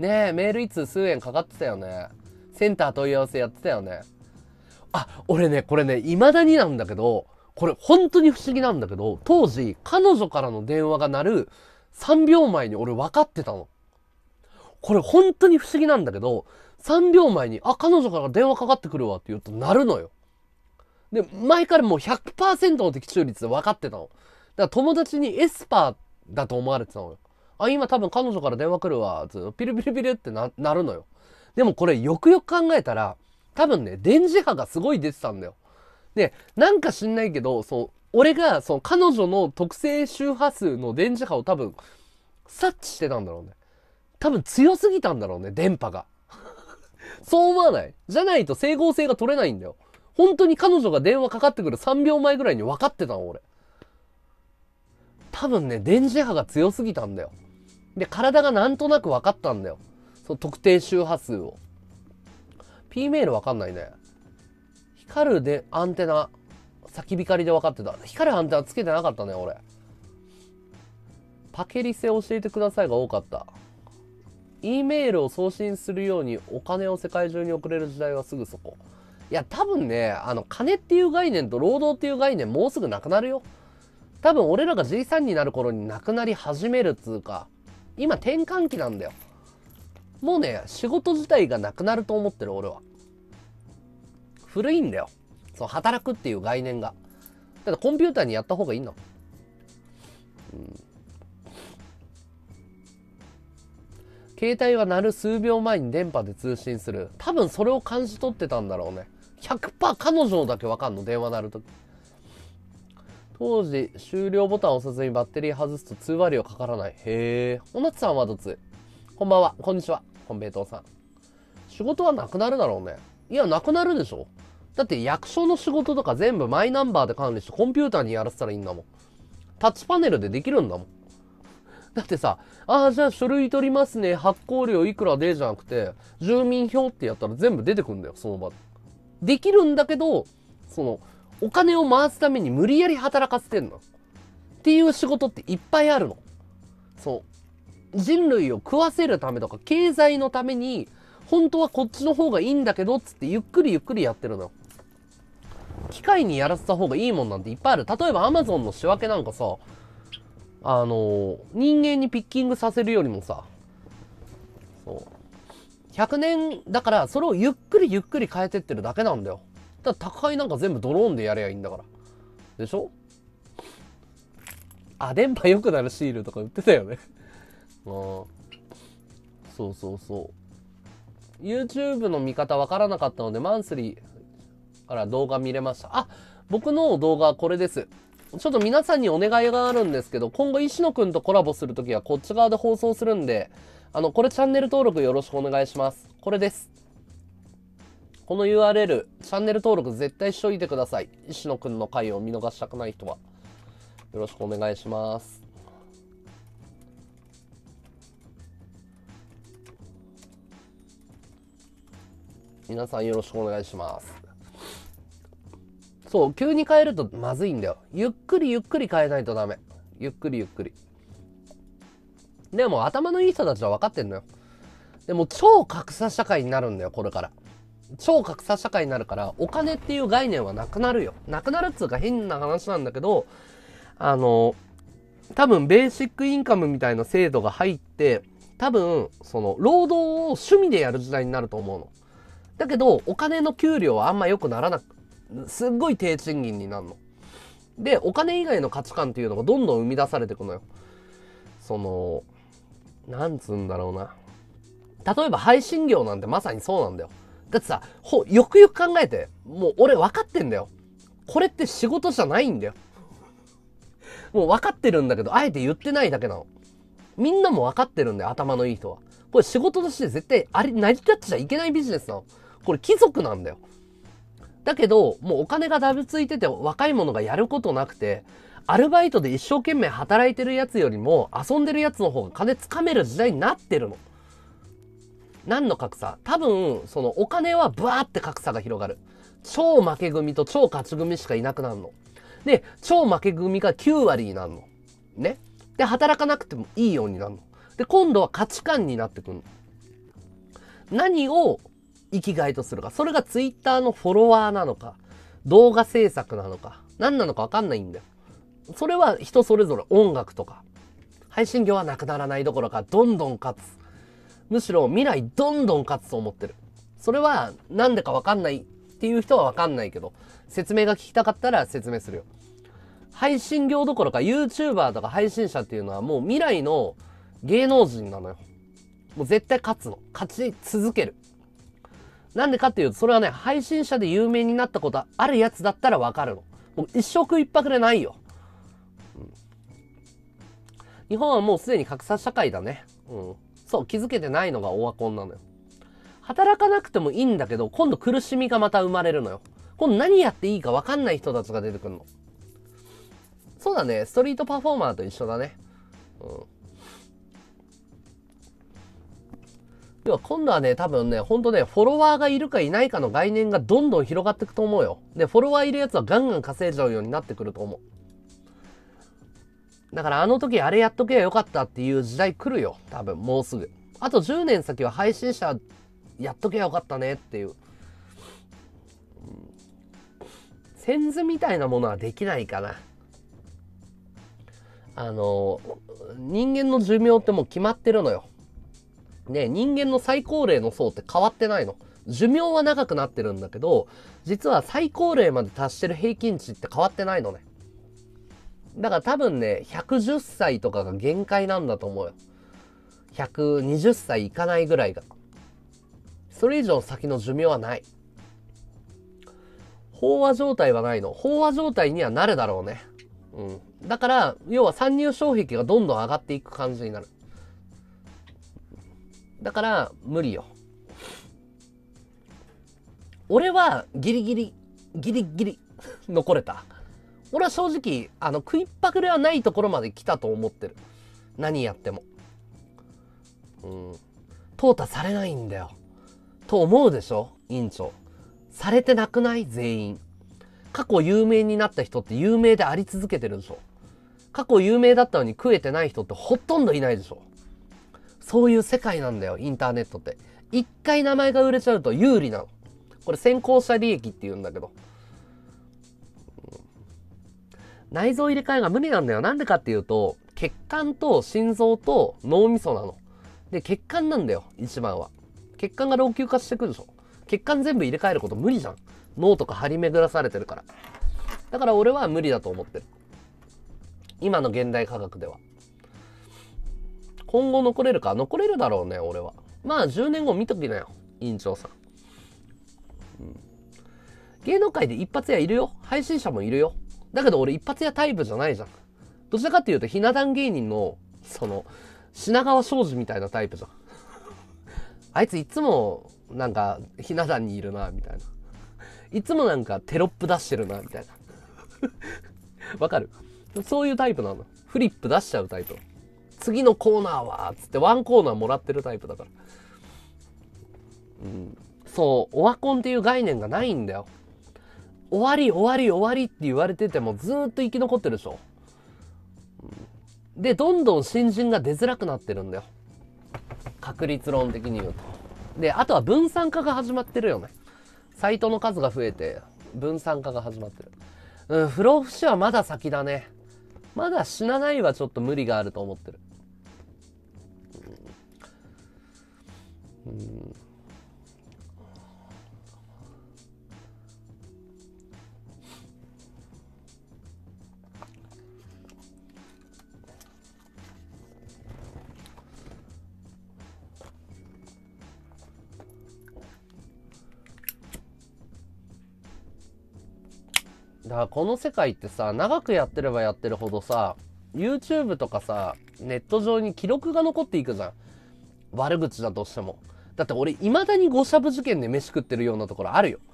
ねえ、メールいつ数円かかってたよね。センター問い合わせやってたよね。あ、俺ね、これね、未だになんだけど、これ本当に不思議なんだけど、当時、彼女からの電話が鳴るさんびょうまえに俺分かってたの。これ本当に不思議なんだけど、さんびょうまえに、あ、彼女から電話かかってくるわって言うと鳴るのよ。で、前からもう ひゃくパーセント の的中率で分かってたの。だから友達にエスパーだと思われてたのよ。あ、今多分彼女から電話来るわ。ピルピルピルって な, なるのよ。でもこれよくよく考えたら、多分ね、電磁波がすごい出てたんだよ。で、なんか知んないけど、そう、俺がその彼女の特性周波数の電磁波を多分、察知してたんだろうね。多分強すぎたんだろうね、電波が。そう思わない？じゃないと整合性が取れないんだよ。本当に彼女が電話かかってくるさんびょうまえぐらいに分かってたの、俺。多分ね、電磁波が強すぎたんだよ。で、体がなんとなく分かったんだよ。その特定周波数を。P メール分かんないね。光るでアンテナ、先光で分かってた。光るアンテナつけてなかったね、俺。パケリセ教えてくださいが多かった。E メールを送信するようにお金を世界中に送れる時代はすぐそこ。いや、多分ね、あの、金っていう概念と労働っていう概念もうすぐなくなるよ。多分俺らがじいさんになる頃になくなり始めるっつうか、今転換期なんだよ。もうね、仕事自体がなくなると思ってる俺は。古いんだよ。そう、働くっていう概念が。ただコンピューターにやった方がいいんだもん。うん、携帯は鳴る数秒前に電波で通信する。多分それを感じ取ってたんだろうね。ひゃくパーセント 彼女だけわかんの、電話鳴るとき。当時、終了ボタンを押さずにバッテリー外すと通話料かからない。へえ。おなつさんはどつ？こんばんは。こんにちは。こんべいとうさん。仕事はなくなるだろうね。いや、なくなるでしょ。だって役所の仕事とか全部マイナンバーで管理してコンピューターにやらせたらいいんだもん。タッチパネルでできるんだもん。だってさ、ああ、じゃあ書類取りますね。発行料いくらでじゃなくて、住民票ってやったら全部出てくんだよ、その場で。できるんだけど、その、お金を回すために無理やり働かせてんの。っていう仕事っていっぱいあるの。そう。 人類を食わせるためとか経済のために本当はこっちの方がいいんだけどっつってゆっくりゆっくりやってるのよ。機械にやらせた方がいいもんなんていっぱいある。例えばアマゾンの仕分けなんかさ、あの人間にピッキングさせるよりもさ、そうひゃくねんだからそれをゆっくりゆっくり変えてってるだけなんだよ。だから高いなんか全部ドローンでやればいいんだからでしょ。あ、電波良くなるシールとか売ってたよねあ、そうそうそう。 YouTube の見方わからなかったのでマンスリーから動画見れました。あ、僕の動画はこれです。ちょっと皆さんにお願いがあるんですけど、今後石野くんとコラボするときはこっち側で放送するんで、あのこれチャンネル登録よろしくお願いします。これです。この ユーアールエル チャンネル登録絶対しといてください。石野くんの回を見逃したくない人はよろしくお願いします。皆さんよろしくお願いします。そう、急に変えるとまずいんだよ。ゆっくりゆっくり変えないとダメ。ゆっくりゆっくり。でも頭のいい人たちは分かってんのよ。でも超格差社会になるんだよ、これから。超格差社会になるから、お金っていう概念はなくなるよ。なくなるっつうか変な話なんだけど、あの、多分ベーシックインカムみたいな制度が入って、多分、その、労働を趣味でやる時代になると思うの。だけど、お金の給料はあんま良くならなく、すっごい低賃金になるの。で、お金以外の価値観っていうのがどんどん生み出されていくのよ。その、なんつうんだろうな。例えば配信業なんてまさにそうなんだよ。だってさ、ほ、よくよく考えて、もう俺分かってんだよ。これって仕事じゃないんだよ。もう分かってるんだけど、あえて言ってないだけなの。みんなも分かってるんだよ、頭のいい人は。これ仕事として絶対あり、成り立っちゃいけないビジネスなの。これ貴族なんだよ。だけど、もうお金がだぶついてて若い者がやることなくて、アルバイトで一生懸命働いてるやつよりも遊んでるやつの方が金つかめる時代になってるの。何の格差？多分、そのお金はブワーって格差が広がる。超負け組と超勝ち組しかいなくなるの。で、超負け組がきゅう割になるの。ね。で、働かなくてもいいようになるの。で、今度は価値観になってくるの。何を生きがいとするか。それがツイッターのフォロワーなのか、動画制作なのか、何なのかわかんないんだよ。それは人それぞれ。音楽とか。配信業はなくならないどころか、どんどん勝つ。むしろ未来どんどん勝つと思ってる。それはなんでかわかんないっていう人はわかんないけど、説明が聞きたかったら説明するよ。配信業どころか YouTuber とか配信者っていうのはもう未来の芸能人なのよ。もう絶対勝つの。勝ち続ける。なんでかっていうと、それはね、配信者で有名になったことあるやつだったらわかるの。もう一食一泊でないよ。うん、日本はもうすでに格差社会だね。うん。そう、気づけてないのがオワコンなのよ。働かなくてもいいんだけど、今度苦しみがまた生まれるのよ。今度何やっていいか分かんない人たちが出てくるの。そうだね、ストリートパフォーマーと一緒だね。うん。要は今度はね、多分ね、ほんとね、フォロワーがいるかいないかの概念がどんどん広がっていくと思うよ。で、フォロワーいるやつはガンガン稼いじゃうようになってくると思う。だからあの時あれやっとけばよかったっていう時代来るよ。多分もうすぐ。あとじゅうねん先は配信者やっとけばよかったねっていう。先図みたいなものはできないかな。あの、人間の寿命ってもう決まってるのよ。ね、人間の最高齢の層って変わってないの。寿命は長くなってるんだけど、実は最高齢まで達してる平均値って変わってないのね。だから多分ね、ひゃくじゅっさいとかが限界なんだと思うよ。ひゃくにじゅっさいいかないぐらいが。それ以上先の寿命はない。飽和状態はないの。飽和状態にはなるだろうね。うん。だから、要は参入障壁がどんどん上がっていく感じになる。だから、無理よ。俺はギリギリ、ギリギリ残れた。俺は正直、あの、食いっぱぐれはないところまで来たと思ってる。何やっても。うん。淘汰されないんだよ。と思うでしょ委員長。されてなくない全員。過去有名になった人って有名であり続けてるでしょ。過去有名だったのに食えてない人ってほとんどいないでしょ。 そういう世界なんだよ、インターネットって。一回名前が売れちゃうと有利なの。これ先行者利益って言うんだけど。内臓入れ替えが無理なんだよ。なんでかっていうと、血管と心臓と脳みそなの。で、血管なんだよ、一番は。血管が老朽化してくるでしょ。血管全部入れ替えること無理じゃん。脳とか張り巡らされてるから。だから俺は無理だと思ってる。今の現代科学では。今後残れるか残れるだろうね、俺は。まあじゅうねんご見ときなよ、院長さん。うん、芸能界で一発屋いるよ。配信者もいるよ。だけど俺一発屋タイプじゃないじゃん。どちらかっていうとひな壇芸人のその品川庄司みたいなタイプじゃん。あいついつもなんかひな壇にいるなみたいな。いつもなんかテロップ出してるなみたいな。わかる？そういうタイプなの。フリップ出しちゃうタイプ。次のコーナーはつってワンコーナーもらってるタイプだから。うん、そう、オワコンっていう概念がないんだよ。終わり終わり終わりって言われててもずーっと生き残ってるでしょ。うん、で、どんどん新人が出づらくなってるんだよ。確率論的に言うと。で、あとは分散化が始まってるよね。サイトの数が増えて分散化が始まってる。うん、不老不死はまだ先だね。まだ死なないはちょっと無理があると思ってる。うん、うんだからこの世界ってさ、長くやってればやってるほどさ、YouTube とかさ、ネット上に記録が残っていくじゃん。悪口だとしても。だって俺、未だに誤射部事件で飯食ってるようなところあるよ。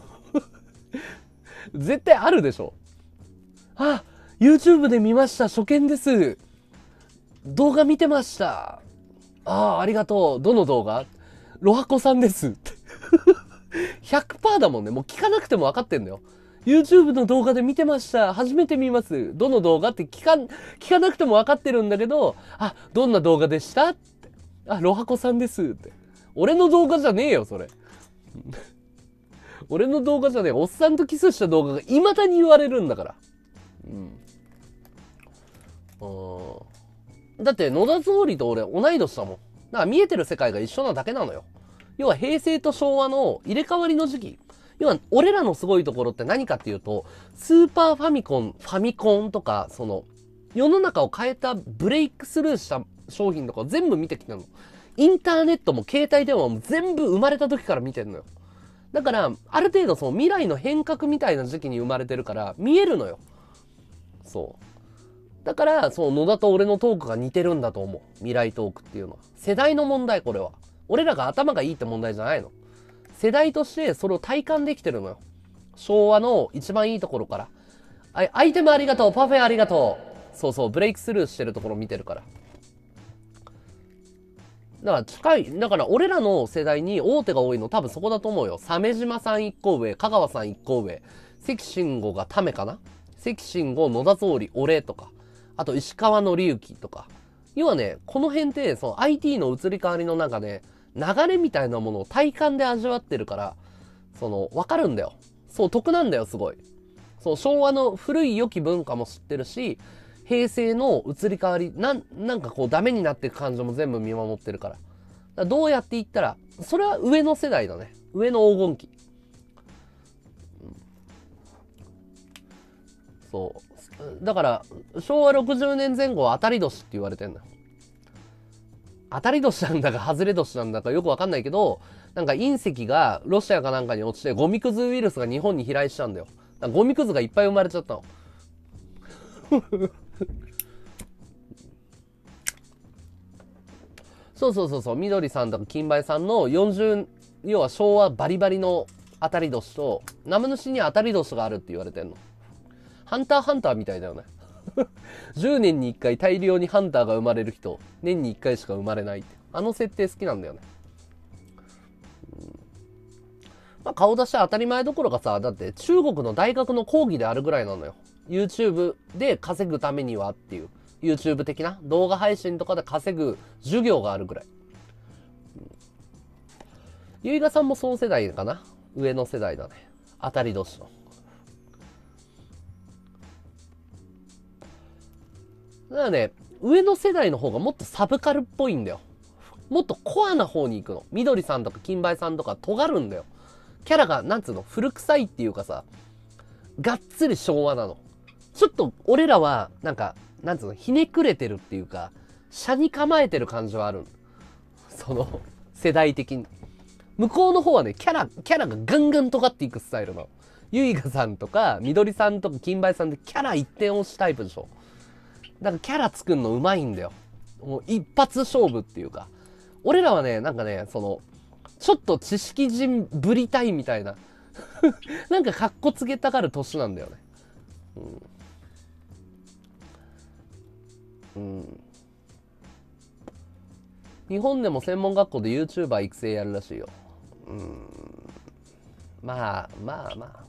絶対あるでしょ。あ、YouTube で見ました。初見です。動画見てました。ああ、ありがとう。どの動画？ロハコさんです。ひゃくパーセント だもんね。もう聞かなくても分かってんだよ。YouTube の動画で見てました。初めて見ます。どの動画って聞か、聞かなくても分かってるんだけど、あ、どんな動画でしたって。あ、ロハコさんですって。俺の動画じゃねえよ、それ。俺の動画じゃねえ。おっさんとキスした動画が未だに言われるんだから。うん。だって野田総理と俺同い年だもん。だから見えてる世界が一緒なだけなのよ。要は平成と昭和の入れ替わりの時期。要は俺らのすごいところって何かっていうと、スーパーファミコン、ファミコンとか、その世の中を変えたブレイクスルーした商品とか全部見てきたの。インターネットも携帯電話も全部生まれた時から見てんのよ。だからある程度その未来の変革みたいな時期に生まれてるから見えるのよ。そう。だからその野田と俺のトークが似てるんだと思う。未来トークっていうのは世代の問題。これは俺らが頭がいいって問題じゃないの。世代としてそれを体感できてるのよ。昭和の一番いいところから。あ、アイテムありがとう、パフェありがとう。そうそう、ブレイクスルーしてるところ見てるから。だから近い、だから俺らの世代に大手が多いの多分そこだと思うよ。鮫島さん一個上、香川さん一個上、関慎吾がためかな、関慎吾、野田総理、俺とか、あと石川紀之とか。要はね、この辺ってその アイティー の移り変わりの中で、流れみたいなものを体感で味わってるから、その、わかるんだよ。そう、得なんだよ、すごい。そう、昭和の古い良き文化も知ってるし、平成の移り変わり、なん、なんかこうダメになっていく感情も全部見守ってるから。だからどうやっていったら、それは上の世代だね。上の黄金期。うん、そう。だから、昭和ろくじゅうねんぜん後は当たり年って言われてんだよ。当たり年なんだか外れ年なんだかよくわかんないけど、なんか隕石がロシアかなんかに落ちてゴミくずウイルスが日本に飛来したんだよ。だからゴミくずがいっぱい生まれちゃったの。そうそうそうそう、みどりさんとか金梅さんのよんじゅう、要は昭和バリバリの当たり年と、ナムヌシに当たり年があるって言われてんの。ハンターハンターみたいだよね。じゅうねんにいっかい大量にハンターが生まれる人、年にいっかいしか生まれないって。あの設定好きなんだよね。うん、まあ顔出しは当たり前どころかさ、だって中国の大学の講義であるぐらいなのよ。YouTube で稼ぐためにはっていう。YouTube 的な動画配信とかで稼ぐ授業があるぐらい。 ゆいがさんもその世代かな。上の世代だね。当たり年の。だからね、上の世代の方がもっとサブカルっぽいんだよ。もっとコアな方に行くの。みどりさんとか金梅さんとか尖るんだよ。キャラが、なんつうの、古臭いっていうかさ、がっつり昭和なの。ちょっと俺らは、なんか、なんつうの、ひねくれてるっていうか、車に構えてる感じはある。その、世代的に。向こうの方はね、キャラ、キャラがガンガン尖っていくスタイルなの。ゆいがさんとか、みどりさんとか金梅さんでキャラ一点押しタイプでしょ。だからキャラ作るのうまいんだよ。もう一発勝負っていうか。俺らはね、なんかね、その、ちょっと知識人ぶりたいみたいな。なんかカッコつけたがる年なんだよね。うん。うん。日本でも専門学校で YouTuber 育成やるらしいよ。うん。まあ、まあまあ。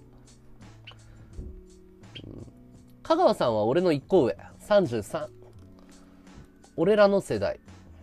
うん、香川さんは俺の一個上。さんじゅうさん。俺らの世代。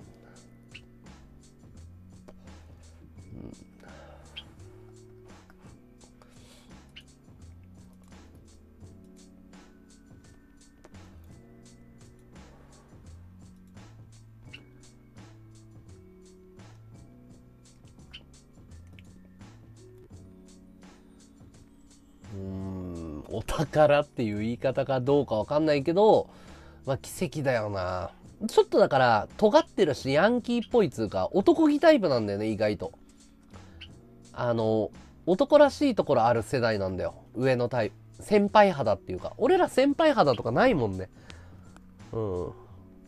うーん、お宝っていう言い方かどうかわかんないけど、まあ奇跡だよな。ちょっとだから、尖ってるし、ヤンキーっぽいつうか、男気タイプなんだよね、意外と。あの、男らしいところある世代なんだよ。上のタイプ。先輩肌っていうか。俺ら先輩肌とかないもんね。うん。うん、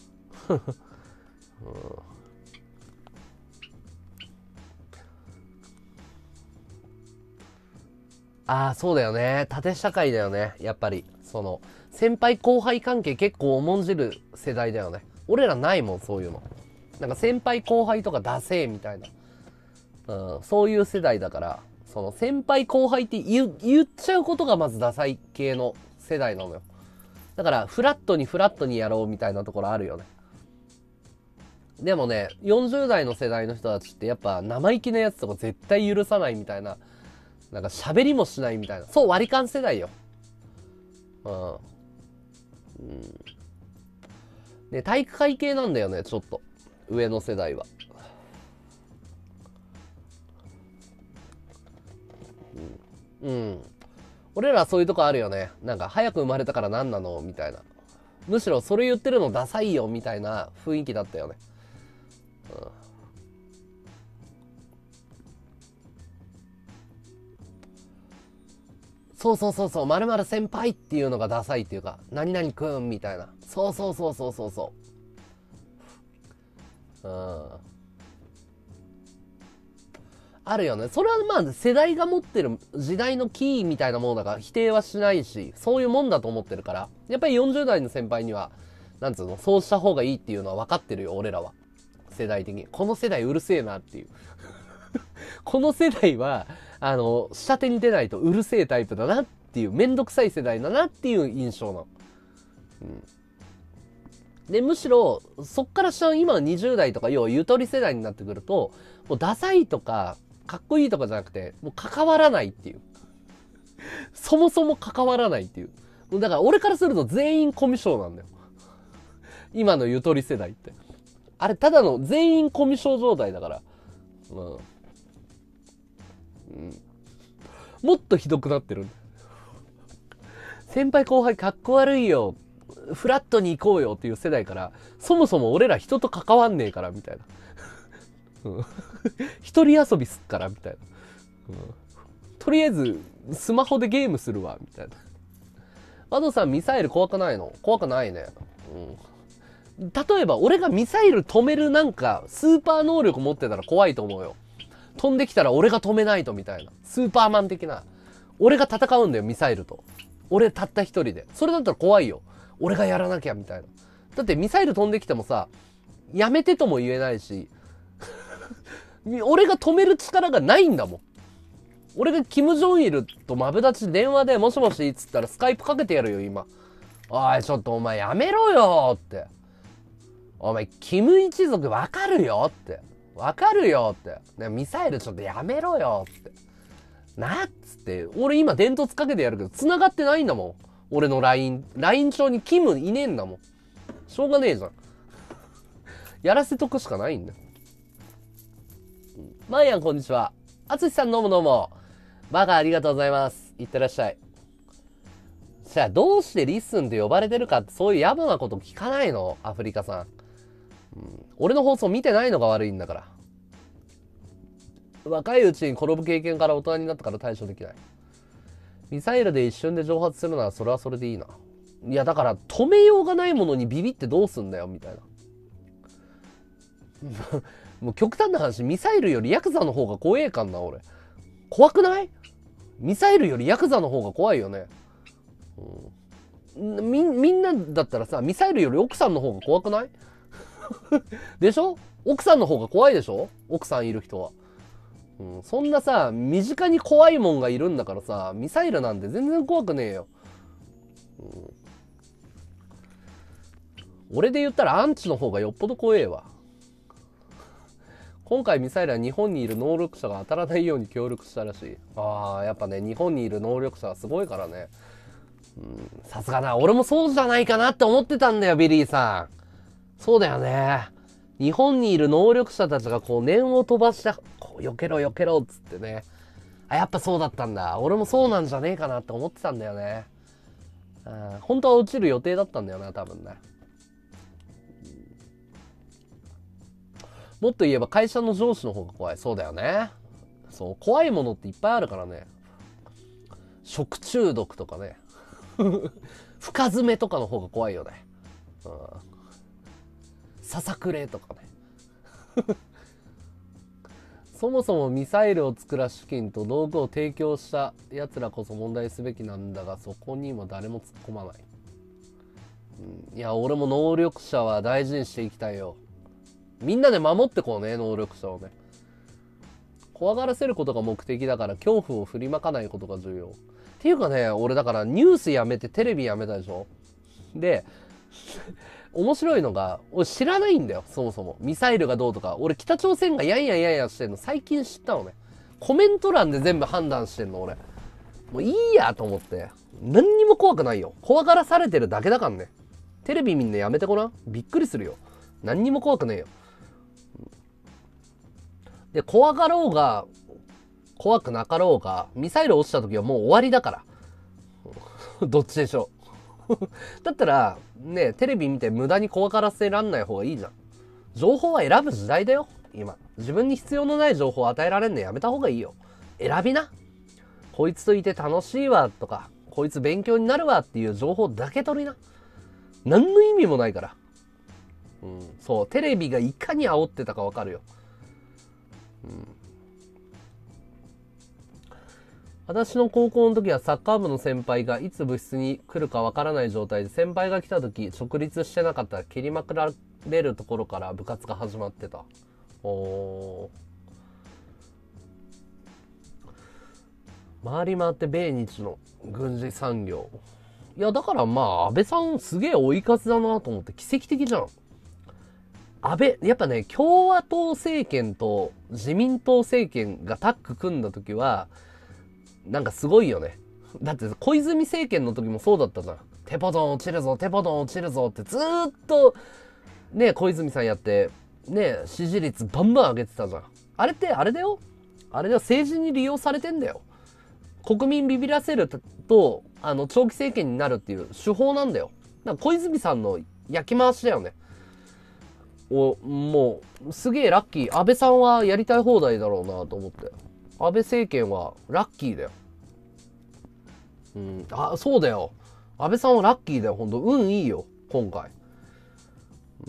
ああ、そうだよね。縦社会だよね。やっぱり。その、先輩後輩関係結構重んじる世代だよね。俺らないもん、そういうの。なんか先輩後輩とかダセーみたいな。うん、そういう世代だから、その先輩後輩って言言っちゃうことがまずダサい系の世代なのよ。だから、フラットにフラットにやろうみたいなところあるよね。でもね、よんじゅう代の世代の人たちってやっぱ生意気なやつとか絶対許さないみたいな。なんか喋りもしないみたいな。そう、割り勘世代よ。うん。うん。で、体育会系なんだよね、ちょっと。上の世代は。うん。うん。俺らそういうとこあるよね。なんか、早く生まれたから何なのみたいな。むしろそれ言ってるのダサいよみたいな雰囲気だったよね。うん。そうそうそうそう、〇〇先輩っていうのがダサいっていうか、何々くんみたいな。そうそうそうそうそうそう。うん。あるよね。それはまあ世代が持ってる時代のキーみたいなものだから否定はしないし、そういうもんだと思ってるから、やっぱりよんじゅう代の先輩には、なんつうの、そうした方がいいっていうのは分かってるよ、俺らは。世代的に。この世代うるせえなっていう。この世代は、あの、下手に出ないとうるせえタイプだなっていう、めんどくさい世代だなっていう印象なの。うん。で、むしろ、そっから下の今のにじゅう代とか、要はゆとり世代になってくると、もうダサいとか、かっこいいとかじゃなくて、もう関わらないっていう。そもそも関わらないっていう。だから俺からすると全員コミュ障なんだよ。今のゆとり世代って。あれ、ただの全員コミュ障状態だから。うん。うん、もっとひどくなってる。先輩後輩かっこ悪いよ。フラットに行こうよっていう世代から、そもそも俺ら人と関わんねえからみたいな。一人遊びすっからみたいな。うん、とりあえず、スマホでゲームするわ、みたいな。アドさん、ミサイル怖くないの？怖くないね。うん。例えば、俺がミサイル止めるなんか、スーパー能力持ってたら怖いと思うよ。飛んできたら俺が止めないとみたいな。スーパーマン的な。俺が戦うんだよ、ミサイルと。俺たった一人で。それだったら怖いよ。俺がやらなきゃ、みたいな。だってミサイル飛んできてもさ、やめてとも言えないし、俺が止める力がないんだもん。俺がキム・ジョンイルとマブダチ電話でもしもしっつったらスカイプかけてやるよ、今。おい、ちょっとお前やめろよって。お前、キム一族わかるよって。 わかるよって。ね、ミサイルちょっとやめろよって。なっつって、俺今電突かけてやるけど、繋がってないんだもん。俺の ライン。ライン 上にキムいねえんだもん。しょうがねえじゃん。やらせとくしかないんだよ。まーやんこんにちは。あつしさんどうもどうも。バカありがとうございます。いってらっしゃい。じゃあどうしてリッスンって呼ばれてるかってそういう野暮なこと聞かないのアフリカさん、うん。俺の放送見てないのが悪いんだから。若いうちに転ぶ経験から大人になったから対処できない。ミサイルで一瞬で蒸発するならそれはそれでいいな。いやだから止めようがないものにビビってどうすんだよみたいな。もう極端な話、ミサイルよりヤクザの方が怖えかんな俺。怖くない？ミサイルよりヤクザの方が怖いよね。うん、み, みんなだったらさ、ミサイルより奥さんの方が怖くないでしょ？奥さんの方が怖いでしょ？奥さんいる人は。うん、そんなさ、身近に怖いもんがいるんだからさ、ミサイルなんて全然怖くねえよ。うん、俺で言ったらアンチの方がよっぽど怖えわ。今回ミサイルは日本にいる能力者が当たらないように協力したらしい。ああ、やっぱね、日本にいる能力者はすごいからね。さすがな、俺もそうじゃないかなって思ってたんだよ、ビリーさん。そうだよね。日本にいる能力者たちがこう念を飛ばして、こう、避けろ避けろっつってね。あ、やっぱそうだったんだ。俺もそうなんじゃねえかなって思ってたんだよね。うん、本当は落ちる予定だったんだよな、多分ね。もっと言えば会社の上司の方が怖い。そうだよね。そう、怖いものっていっぱいあるからね。食中毒とかね。深爪とかの方が怖いよね。うん、ささくれとかね。そもそもミサイルを作ら資金と道具を提供した奴らこそ問題すべきなんだが、そこにも誰も突っ込まない。うん、いや、俺も能力者は大事にしていきたいよ。みんなで守ってこうね、能力者をね。怖がらせることが目的だから恐怖を振りまかないことが重要。っていうかね、俺だからニュースやめてテレビやめたでしょ。で、面白いのが、俺知らないんだよ、そもそも。ミサイルがどうとか。俺北朝鮮がやんやんやんやしてんの最近知ったのね。コメント欄で全部判断してんの俺。もういいやと思って。何にも怖くないよ。怖がらされてるだけだからね。テレビみんなやめてごらん。びっくりするよ。何にも怖くねえよ。で、怖がろうが、怖くなかろうが、ミサイル落ちた時はもう終わりだから。どっちでしょう。だったら、ね、テレビ見て無駄に怖がらせらんない方がいいじゃん。情報は選ぶ時代だよ、今。自分に必要のない情報を与えられんのやめた方がいいよ。選びな。こいつといて楽しいわとか、こいつ勉強になるわっていう情報だけ取りな。何の意味もないから。うん、そう、テレビがいかに煽ってたかわかるよ。うん、私の高校の時はサッカー部の先輩がいつ部室に来るかわからない状態で、先輩が来た時直立してなかったら蹴りまくられるところから部活が始まってた。おー、回り回って米日の軍事産業。いやだからまあ安倍さんすげえ追い風だなと思って、奇跡的じゃん。安倍、やっぱね、共和党政権と自民党政権がタッグ組んだ時は、なんかすごいよね。だって小泉政権の時もそうだったじゃん。テポドン落ちるぞ、テポドン落ちるぞってずーっと、ね、小泉さんやって、ね、支持率バンバン上げてたじゃん。あれってあれだよ。あれでは政治に利用されてんだよ。国民ビビらせると、あの、長期政権になるっていう手法なんだよ。だから小泉さんの焼き回しだよね。お、もう、すげえラッキー。安倍さんはやりたい放題だろうなと思って。安倍政権はラッキーだよ。うん、あ、そうだよ。安倍さんはラッキーだよ。ほんと、運いいよ、今回。うん、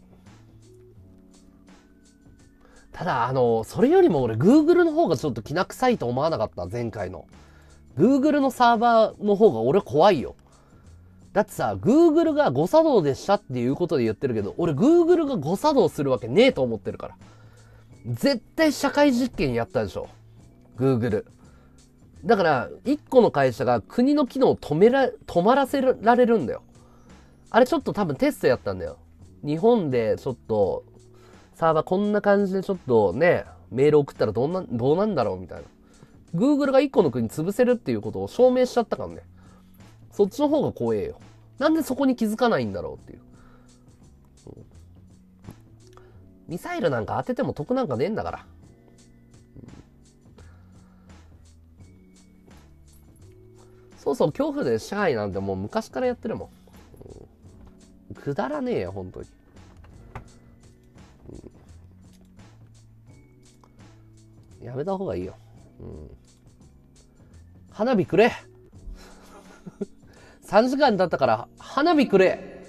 ただ、あの、それよりも俺、Google の方がちょっときな臭いと思わなかった、前回の。Google のサーバーの方が俺怖いよ。だってさ、Google が誤作動でしたっていうことで言ってるけど、俺 Google が誤作動するわけねえと思ってるから。絶対社会実験やったでしょ。Google。だから、一個の会社が国の機能を止めら、止まらせられるんだよ。あれちょっと多分テストやったんだよ。日本でちょっとサーバーこんな感じでちょっとね、メール送ったらどんな、どうなんだろうみたいな。Google がいっこの国潰せるっていうことを証明しちゃったからね。そっちの方が怖えよ。なんでそこに気づかないんだろうっていう。うん、ミサイルなんか当てても得なんかねえんだから。うん、そうそう、恐怖で支配なんてもう昔からやってるもん。うん、くだらねえよ、本当に。うん、やめた方がいいよ。うん、花火くれさんじかん経ったから花火くれ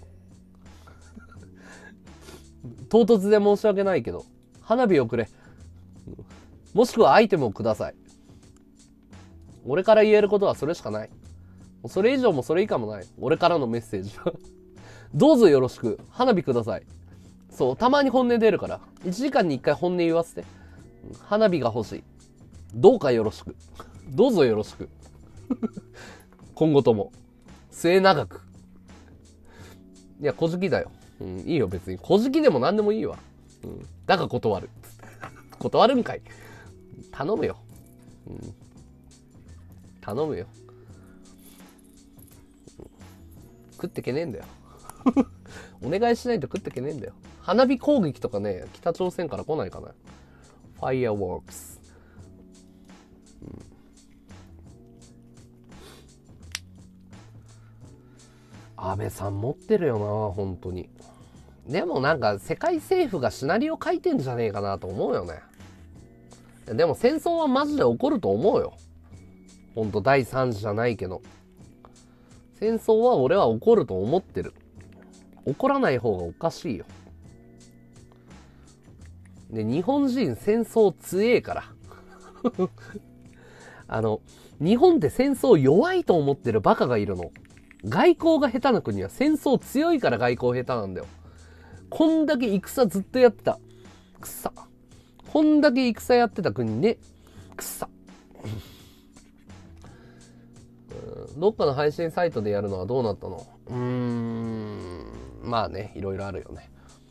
唐突で申し訳ないけど花火をくれ、もしくはアイテムをください。俺から言えることはそれしかない。それ以上もそれ以下もない。俺からのメッセージはどうぞよろしく花火ください。そう、たまに本音出るからいちじかんにいっかい本音言わせて。花火が欲しい、どうかよろしくどうぞよろしく今後とも末永く。いや、小じきだよ。うん、いいよ、別に。小じきでも何でもいいわ。うん、だが断る。断るんかい。頼むよ。うん、頼むよ。食ってけねえんだよ。お願いしないと食ってけねえんだよ。花火攻撃とかね、北朝鮮から来ないかな。ファイアウォークス。安倍さん持ってるよな、本当に。でもなんか世界政府がシナリオ書いてんじゃねえかなと思うよね。でも戦争はマジで起こると思うよ。ほんと第三次じゃないけど。戦争は俺は起こると思ってる。起こらない方がおかしいよ。で、日本人戦争強えから。あの、日本って戦争弱いと思ってるバカがいるの。外交が下手な国は戦争強いから外交下手なんだよ。こんだけ戦ずっとやってた。くさ。こんだけ戦やってた国ね。くさ。どっかの配信サイトでやるのはどうなったの？うーん。まあね、いろいろあるよね。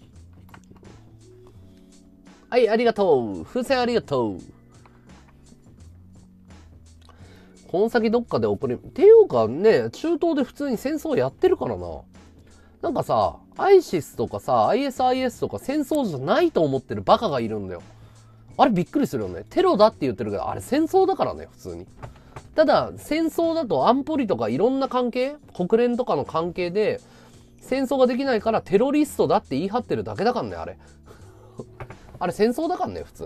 はい、ありがとう。風船ありがとう。この先どっかで起こり、っていうかね、中東で普通に戦争やってるからな。なんかさ、アイシスとかさ、アイエスアイエス とか戦争じゃないと思ってるバカがいるんだよ。あれびっくりするよね。テロだって言ってるけど、あれ戦争だからね、普通に。ただ、戦争だと安保理とかいろんな関係、国連とかの関係で、戦争ができないからテロリストだって言い張ってるだけだからね、あれ。あれ戦争だからね、普通に。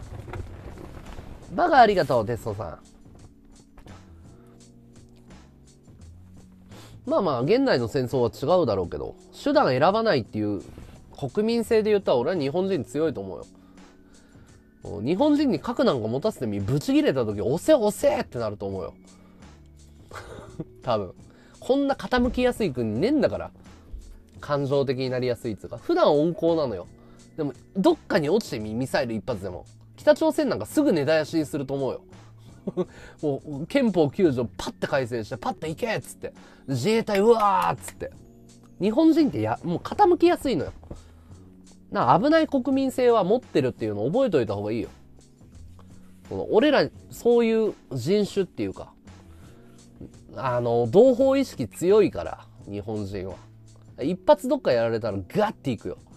バカありがとう、テストさん。まあまあ、現代の戦争は違うだろうけど、手段選ばないっていう国民性で言ったら俺は日本人強いと思うよ。日本人に核なんか持たせてみ、ブチ切れた時、押せ押せってなると思うよ。多分。こんな傾きやすい国ねえんだから。感情的になりやすいっつうか。普段温厚なのよ。でも、どっかに落ちてみ、ミサイル一発でも。北朝鮮なんかすぐ根絶やしにすると思うよ。もう憲法きゅう条パッて改正してパッて行けっつって自衛隊うわーっつって日本人ってやもう傾きやすいのよ。な危ない国民性は持ってるっていうのを覚えておいた方がいいよ。この俺らそういう人種っていうかあの同胞意識強いから日本人は一発どっかやられたらガッていくよ。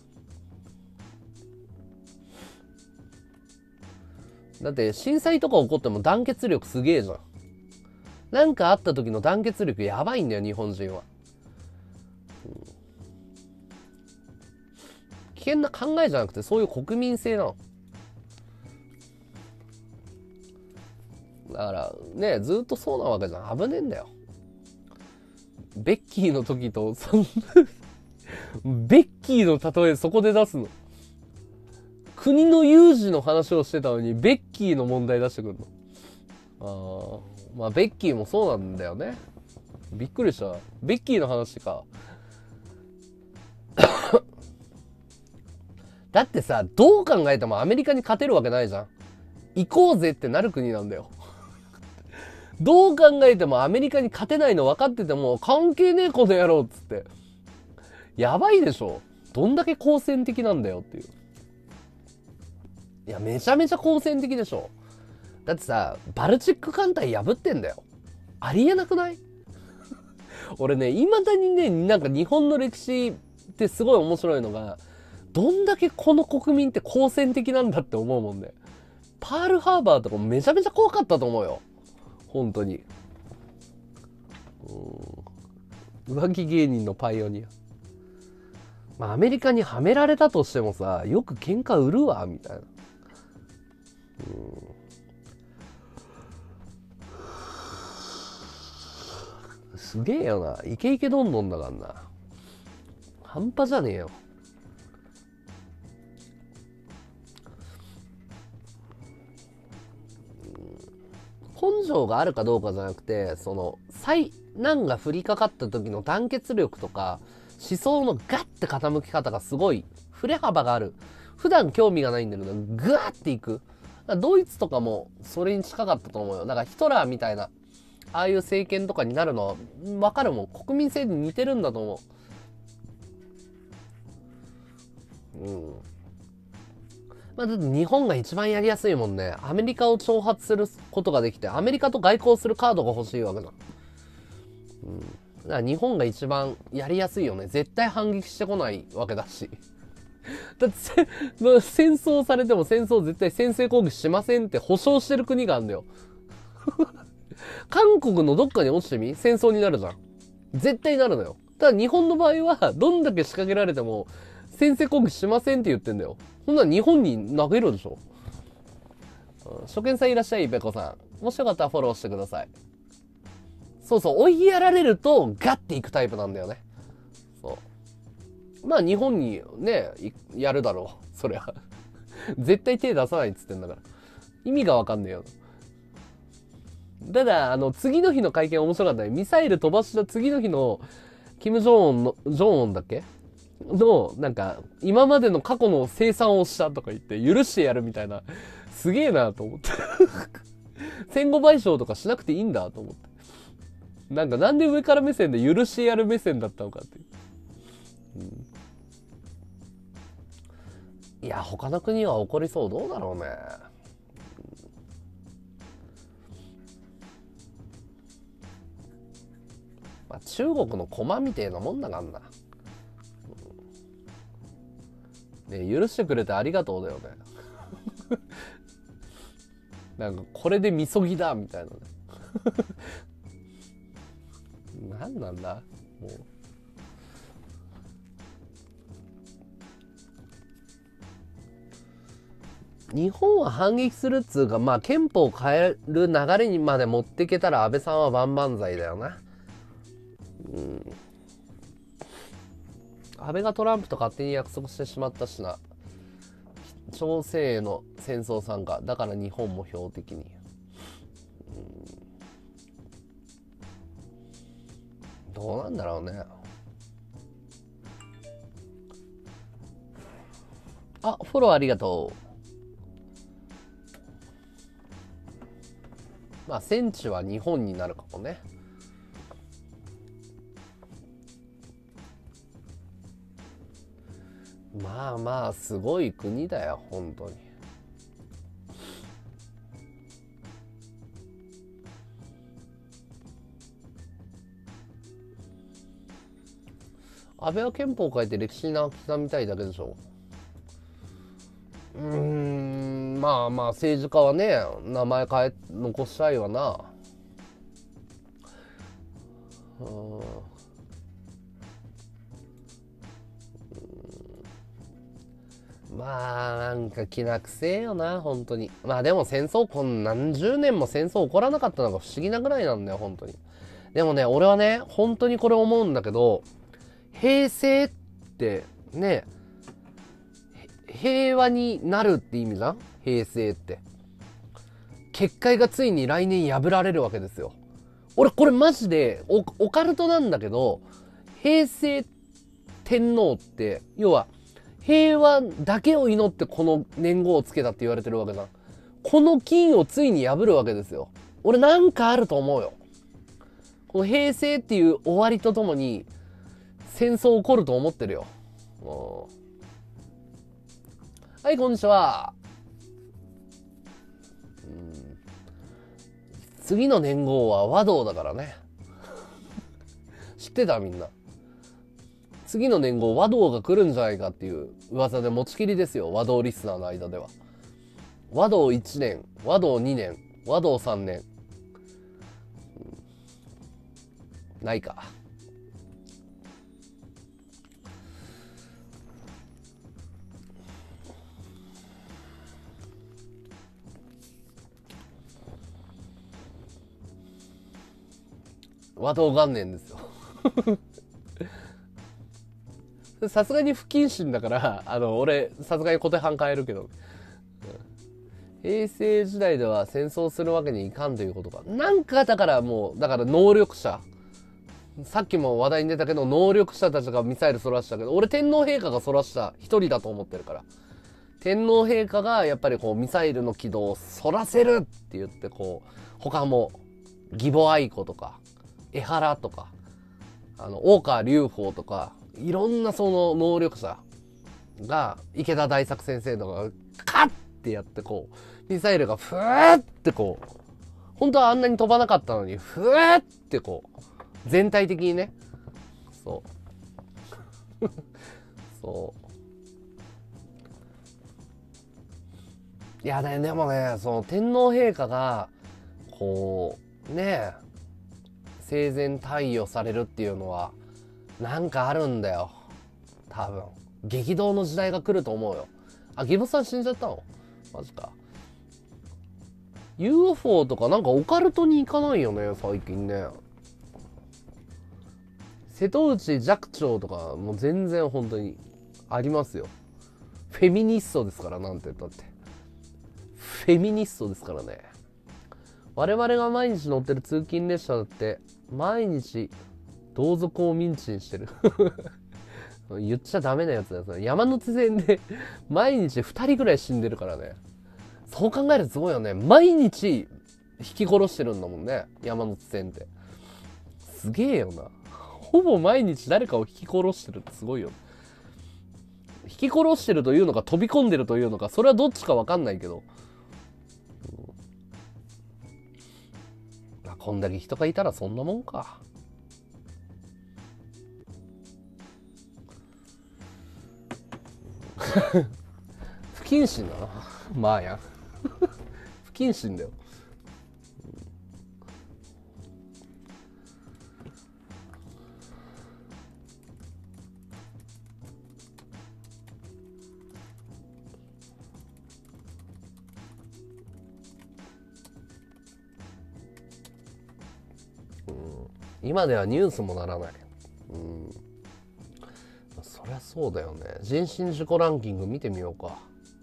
だって震災とか起こっても団結力すげえじゃん。なんかあった時の団結力やばいんだよ日本人は、うん、危険な考えじゃなくてそういう国民性なの。だからねずっとそうなわけじゃん。危ねえんだよ。ベッキーの時とそんベッキーの例えそこで出すの。国の有事の話をしてたのにベッキーの問題出してくるの。ああ、まあベッキーもそうなんだよね。びっくりした。ベッキーの話か。だってさ、どう考えてもアメリカに勝てるわけないじゃん。行こうぜってなる国なんだよ。どう考えてもアメリカに勝てないの分かってても関係ねえこの野郎っつって。やばいでしょ。 どんだけ好戦的なんだよっていう。いや、めちゃめちゃ好戦的でしょ。だってさ、バルチック艦隊破ってんだよ。ありえなくない？俺ね、未だにね、なんか日本の歴史ってすごい面白いのが、どんだけこの国民って好戦的なんだって思うもんね。パールハーバーとかめちゃめちゃ怖かったと思うよ。本当に。うん。浮気芸人のパイオニア。まあアメリカにはめられたとしてもさ、よく喧嘩売るわ、みたいな。うん、すげえよな。イケイケどんどんだからな。半端じゃねえよ。根性があるかどうかじゃなくて、その災難が降りかかった時の団結力とか思想のガッて傾き方がすごい振れ幅がある。普段興味がないんだけどグワッていく。ドイツとかもそれに近かったと思うよ。だからヒトラーみたいなああいう政権とかになるのは分かるもん。国民性に似てるんだと思う。うん。まあ、だって日本が一番やりやすいもんね。アメリカを挑発することができて、アメリカと外交するカードが欲しいわけだ。うん。だから日本が一番やりやすいよね。絶対反撃してこないわけだし。だってせ、戦争されても戦争絶対先制攻撃しませんって保証してる国があるんだよ。韓国のどっかに落ちてみ？戦争になるじゃん。絶対なるのよ。ただ日本の場合は、どんだけ仕掛けられても、先制攻撃しませんって言ってんだよ。そんな日本に投げるでしょ。初見さんいらっしゃい、ペコさん。もしよかったらフォローしてください。そうそう、追いやられるとガッていくタイプなんだよね。そう。まあ日本にね、やるだろう。そりゃ。絶対手出さないっつってんだから。意味がわかんねえよ。ただ、あの、次の日の会見面白かったね。ミサイル飛ばした次の日の、キム・ジョンウンの、ジョンウンだっけの、なんか、今までの過去の清算をしたとか言って、許してやるみたいな、すげえなと思って。戦後賠償とかしなくていいんだと思って。なんか、なんで上から目線で許してやる目線だったのかっていう。うん、いや、他の国は起こりそう。どうだろうね。まあ、中国の駒みてえなもんだがんな。ね、許してくれてありがとうだよね。なんかこれでみそぎだみたいなね。何なんだもう。日本は反撃するっつうか、まあ憲法を変える流れにまで持っていけたら安倍さんは万々歳だよな。うん。安倍がトランプと勝手に約束してしまったしな。朝鮮への戦争参加だから日本も標的に、うん、どうなんだろうね。あ、フォローありがとう。まあ戦地は日本になるかもね。まあまあすごい国だよ本当に。安倍は憲法を変えて歴史に刻みたいだけでしょ。うーん、まあまあ政治家はね名前変え残したいわな。うん、まあなんか気なくせえよな本当に。まあでも戦争こん何十年も戦争起こらなかったのが不思議なぐらいなんだよ本当に。でもね俺はね本当にこれ思うんだけど、平成ってね平和になるって意味じゃん。平成って結界がついに来年破られるわけですよ。俺これマジで オ, オカルトなんだけど、平成天皇って要は平和だけを祈ってこの年号をつけたって言われてるわけだ。この金をついに破るわけですよ。俺なんかあると思うよ。この平成っていう終わりとともに戦争起こると思ってるよ。 おはい、こんにちは。うん、次の年号は和道だからね。知ってたみんな。次の年号和道が来るんじゃないかっていう噂で持ちきりですよ。和道リスナーの間では。和道いちねん、和道にねん、和道さんねん。うん、ないか。和道元年ですよ。さすがに不謹慎だから、あの、俺、さすがに小手半変えるけど、平成時代では戦争するわけにいかんということか。なんかだからもう、だから能力者。さっきも話題に出たけど、能力者たちがミサイルそらしたけど、俺天皇陛下がそらした一人だと思ってるから。天皇陛下がやっぱりこうミサイルの軌道をそらせるって言ってこう、他も義母愛子とか、江原とか、あの、大川隆法とか、いろんなその能力者が、池田大作先生とかが、カッってやってこう、ミサイルがふーってこう、本当はあんなに飛ばなかったのに、ふーってこう、全体的にね、そう。そう。いやね、でもね、その天皇陛下が、こう、ね、生前貸与されるっていうのは、なんかあるんだよ。多分。激動の時代が来ると思うよ。あ、ギボさん死んじゃったの？マジか。ユーフォー とかなんかオカルトに行かないよね、最近ね。瀬戸内寂聴とかもう全然本当にありますよ。フェミニストですから、なんて言ったって。フェミニストですからね。我々が毎日乗ってる通勤列車だって、毎日同族をミンチにしてる。言っちゃダメなやつだよ。山手線で毎日ふたりぐらい死んでるからね。そう考えるとすごいよね。毎日引き殺してるんだもんね。山手線って。すげえよな。ほぼ毎日誰かを引き殺してるってすごいよ。引き殺してるというのか飛び込んでるというのか、それはどっちかわかんないけど。うん、まあ、こんだけ人がいたらそんなもんか。不謹慎だな。まあや。不謹慎だよ。今ではニュースもならない。うん。そりゃそうだよね。人身事故ランキング見てみようか。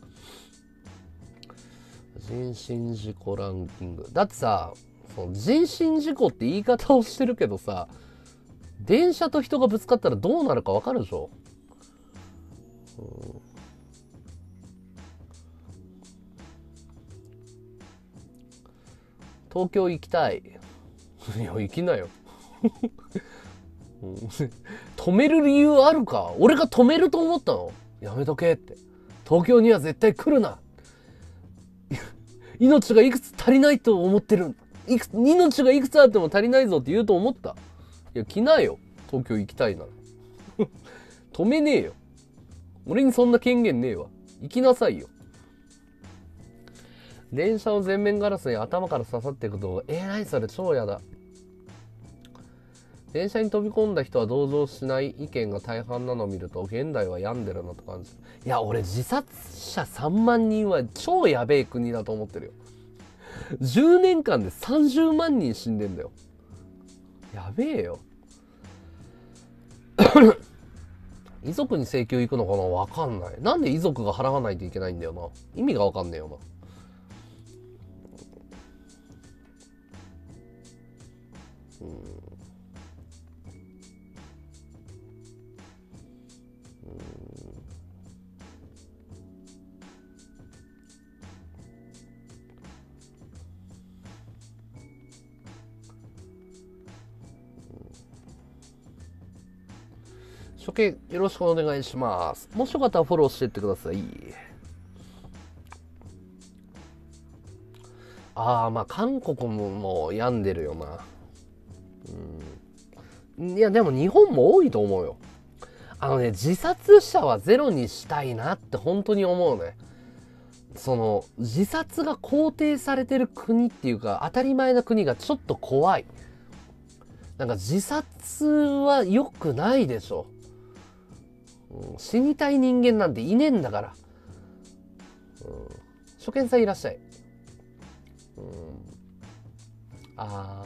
人身事故ランキング。だってさ、その人身事故って言い方をしてるけどさ、電車と人がぶつかったらどうなるかわかるでしょ。うん、東京行きたい。いや、行きなよ。止める理由あるか？俺が止めると思ったの？やめとけって。東京には絶対来るな。命がいくつ足りないと思ってる。いくつ命がいくつあっても足りないぞって言うと思った。いや、来なよ。東京行きたいなら。止めねえよ。俺にそんな権限ねえわ。行きなさいよ。電車の前面ガラスに頭から刺さっていく動画。えー、何それ超やだ。電車に飛び込んだ人は同情しない意見が大半なのを見ると、現代は病んでるなと感じる。いや、俺自殺者さんまんにんは超やべえ国だと思ってるよ。じゅうねんかんでさんじゅうまんにん死んでんだよ。やべえよ。遺族に請求行くのかな？わかんない。なんで遺族が払わないといけないんだよな。意味がわかんねえよな。うん。 初見よろしくお願いします。もしよかったらフォローしていってください。ああ、まあ韓国ももう病んでるよな。うん。いやでも日本も多いと思うよ。あのね、自殺者はゼロにしたいなって本当に思うね。その自殺が肯定されてる国っていうか当たり前な国がちょっと怖い。なんか自殺は良くないでしょ。うん、死にたい人間なんていねえんだから。うん、初見さんいらっしゃい。うん、あ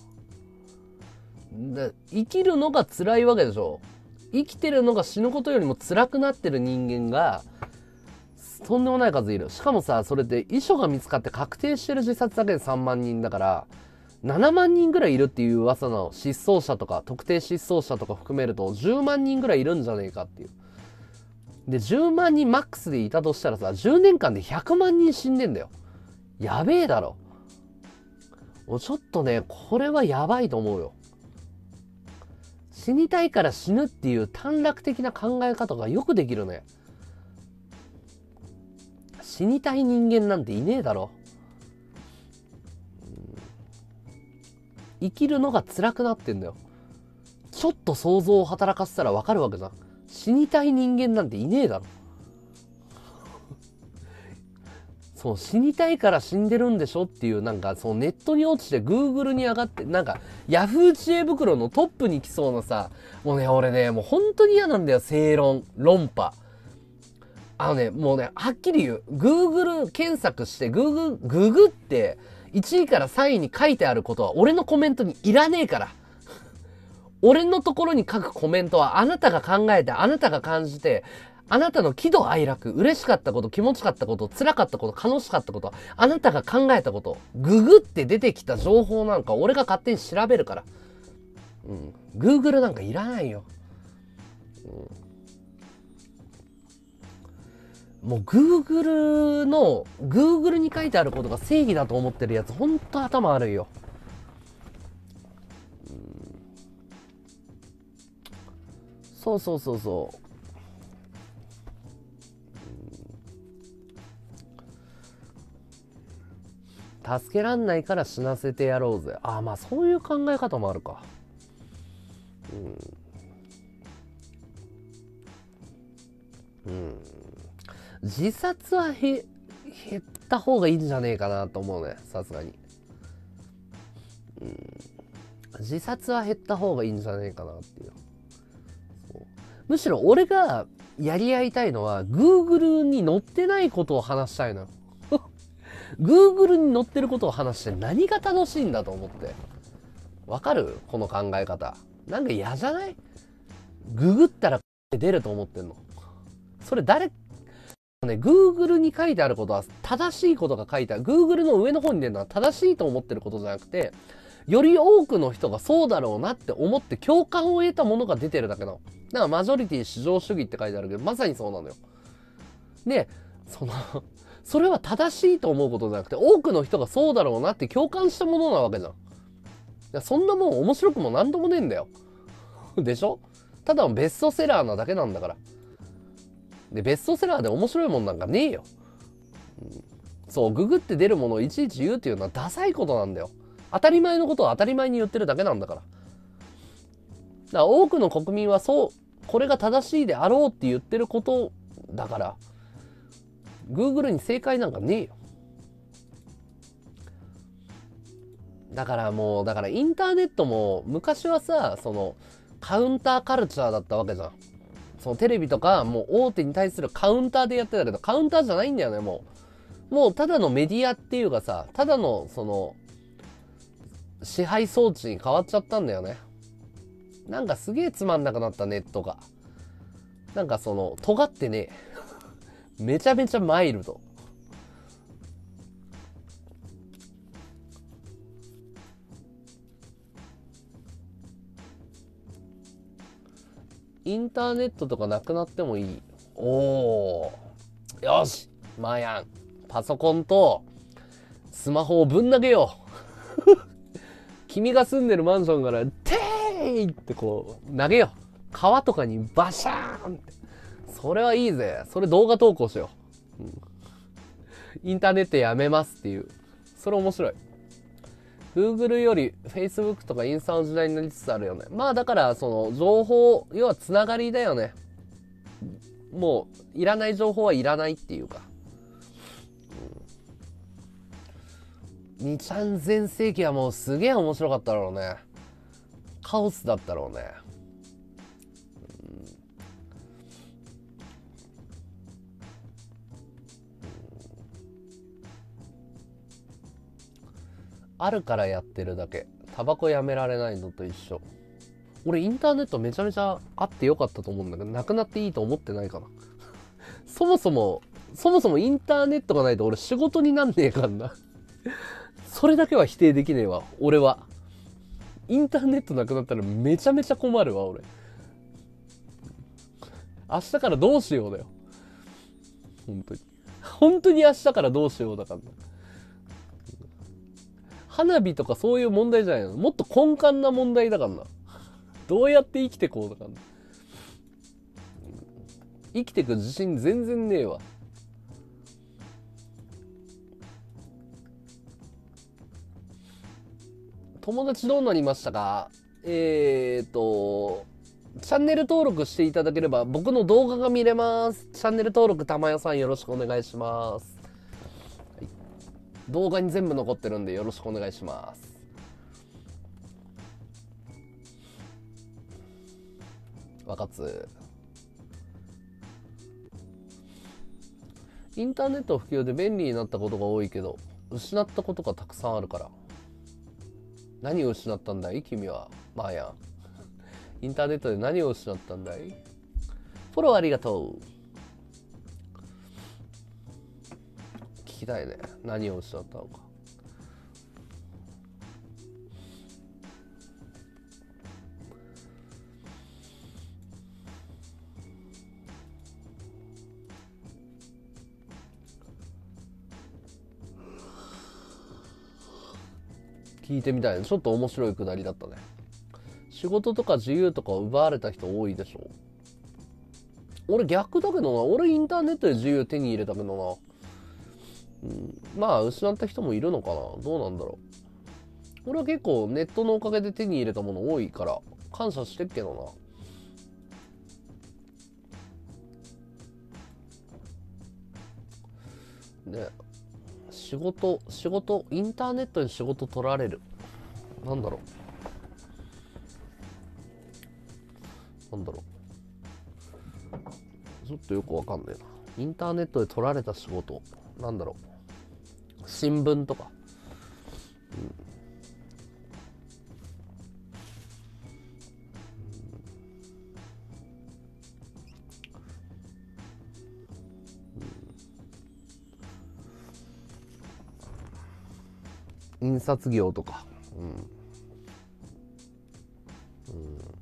ー。生きるのが辛いわけでしょ。生きてるのが死ぬことよりも辛くなってる人間がとんでもない数いる。しかもさ、それって遺書が見つかって確定してる自殺だけでさんまんにんだから、ななまんにんぐらいいるっていう噂の失踪者とか、特定失踪者とか含めるとじゅうまんにんぐらいいるんじゃねえかっていう。で、じゅうまんにんマックスでいたとしたらさ、じゅうねんかんでひゃくまんにん死んでんだよ。やべえだろ。もうちょっとね、これはやばいと思うよ。死にたいから死ぬっていう短絡的な考え方がよくできるね。死にたい人間なんていねえだろ。生きるのが辛くなってんだよ。ちょっと想像を働かせたらわかるわけじゃん。死にたい人間なんていねえだろ。そう、死にたいから死んでるんでしょっていう、なんか、そのネットに落ちて Google に上がって、なんか、Yahoo 知恵袋のトップに来そうなさ、もうね、俺ね、もう本当に嫌なんだよ、正論、論破。あのね、もうね、はっきり言う。Google 検索して、Google、ググって、いちいからさんいに書いてあることは、俺のコメントにいらねえから。俺のところに書くコメントは、あなたが考えて、あなたが感じて、あなたの喜怒哀楽、嬉しかったこと、気持ちかったこと、辛かったこと、悲しかったこと、あなたが考えたこと、ググって出てきた情報なんか、俺が勝手に調べるから。うん。Google なんかいらないよ。うん、もう Google の、Google に書いてあることが正義だと思ってるやつ、ほんと頭悪いよ。うん、そうそうそうそう。助けらんないから死なせてやろうぜ。ああ、まあそういう考え方もあるか。うん。うん。自殺はへ減った方がいいんじゃねえかなと思うね。さすがに。うん。自殺は減った方がいいんじゃねえかなっていう。そう、むしろ俺がやり合いたいのは Google に載ってないことを話したいのよ。Google に載ってることを話して何が楽しいんだと思って。わかる？この考え方。なんか嫌じゃない？ググったら出ると思ってんの。それ誰、ね、Google に書いてあることは正しいことが書いてある。Google の上の方に出るのは正しいと思ってることじゃなくて、より多くの人がそうだろうなって思って共感を得たものが出てるだけなの。だからマジョリティ至上主義って書いてあるけど、まさにそうなのよ。で、その、それは正しいと思うことじゃなくて、多くの人がそうだろうなって共感したものなわけじゃん。いや、そんなもん面白くもなんともねえんだよ。でしょ？ただのベストセラーなだけなんだから。で、ベストセラーで面白いもんなんかねえよ。うん、そう、ググって出るものをいちいち言うっていうのはダサいことなんだよ。当たり前のことを当たり前に言ってるだけなんだから。だから多くの国民はそう、これが正しいであろうって言ってることだから、Google に正解なんかねえよ。だからもう、だからインターネットも昔はさ、そのカウンターカルチャーだったわけじゃん。そのテレビとかもう大手に対するカウンターでやってたけど、カウンターじゃないんだよね、もう。もうただのメディアっていうかさ、ただのその支配装置に変わっちゃったんだよね。なんかすげえつまんなくなったネットが。なんかその尖ってね、めちゃめちゃマイルド。インターネットとかなくなってもいい。おー。よし。マーヤン。パソコンとスマホをぶん投げよう。君が住んでるマンションから、てーいってこう、投げよう。 川とかにバシャーンって。それはいいぜ。それ動画投稿しよう。うん、インターネットやめますっていう。それ面白い。Google より Facebook とかインスタの時代になりつつあるよね。まあだからその情報、要はつながりだよね。もういらない情報はいらないっていうか。にちゃん全盛期はもうすげえ面白かったろうね。カオスだったろうね。あるからやってるだけ。タバコやめられないのと一緒。俺インターネットめちゃめちゃあってよかったと思うんだけど、なくなっていいと思ってないかな。そもそも、そもそもインターネットがないと俺仕事になんねえからな。それだけは否定できねえわ、俺は。インターネットなくなったらめちゃめちゃ困るわ、俺。明日からどうしようだよ。本当に。本当に明日からどうしようだからな。花火とかそういう問題じゃないの。もっと根幹な問題だからな。どうやって生きてこうだからな。生きてく自信全然ねえわ。友達どうなりましたか？えーと、チャンネル登録していただければ僕の動画が見れます。チャンネル登録たまよさんよろしくお願いします。はい、動画に全部残ってるんでよろしくお願いします。若津。インターネット普及で便利になったことが多いけど、失ったことがたくさんあるから。何を失ったんだい君は。まあや。インターネットで何を失ったんだい？フォローありがとう。聞きたいね。何を失ったのか。聞いてみたいね。ちょっと面白いくだりだったね。仕事とか自由とかを奪われた人多いでしょ。俺逆だけどな。俺インターネットで自由手に入れたけどな。うん、まあ失った人もいるのかな。どうなんだろう。俺は結構ネットのおかげで手に入れたもの多いから感謝してっけどな。ね、仕事仕事インターネットに仕事取られる。なんだろう。なんだろう。ちょっとよくわかんねえな。インターネットで取られた仕事。なんだろう。新聞とか。うん、印刷業とか。うん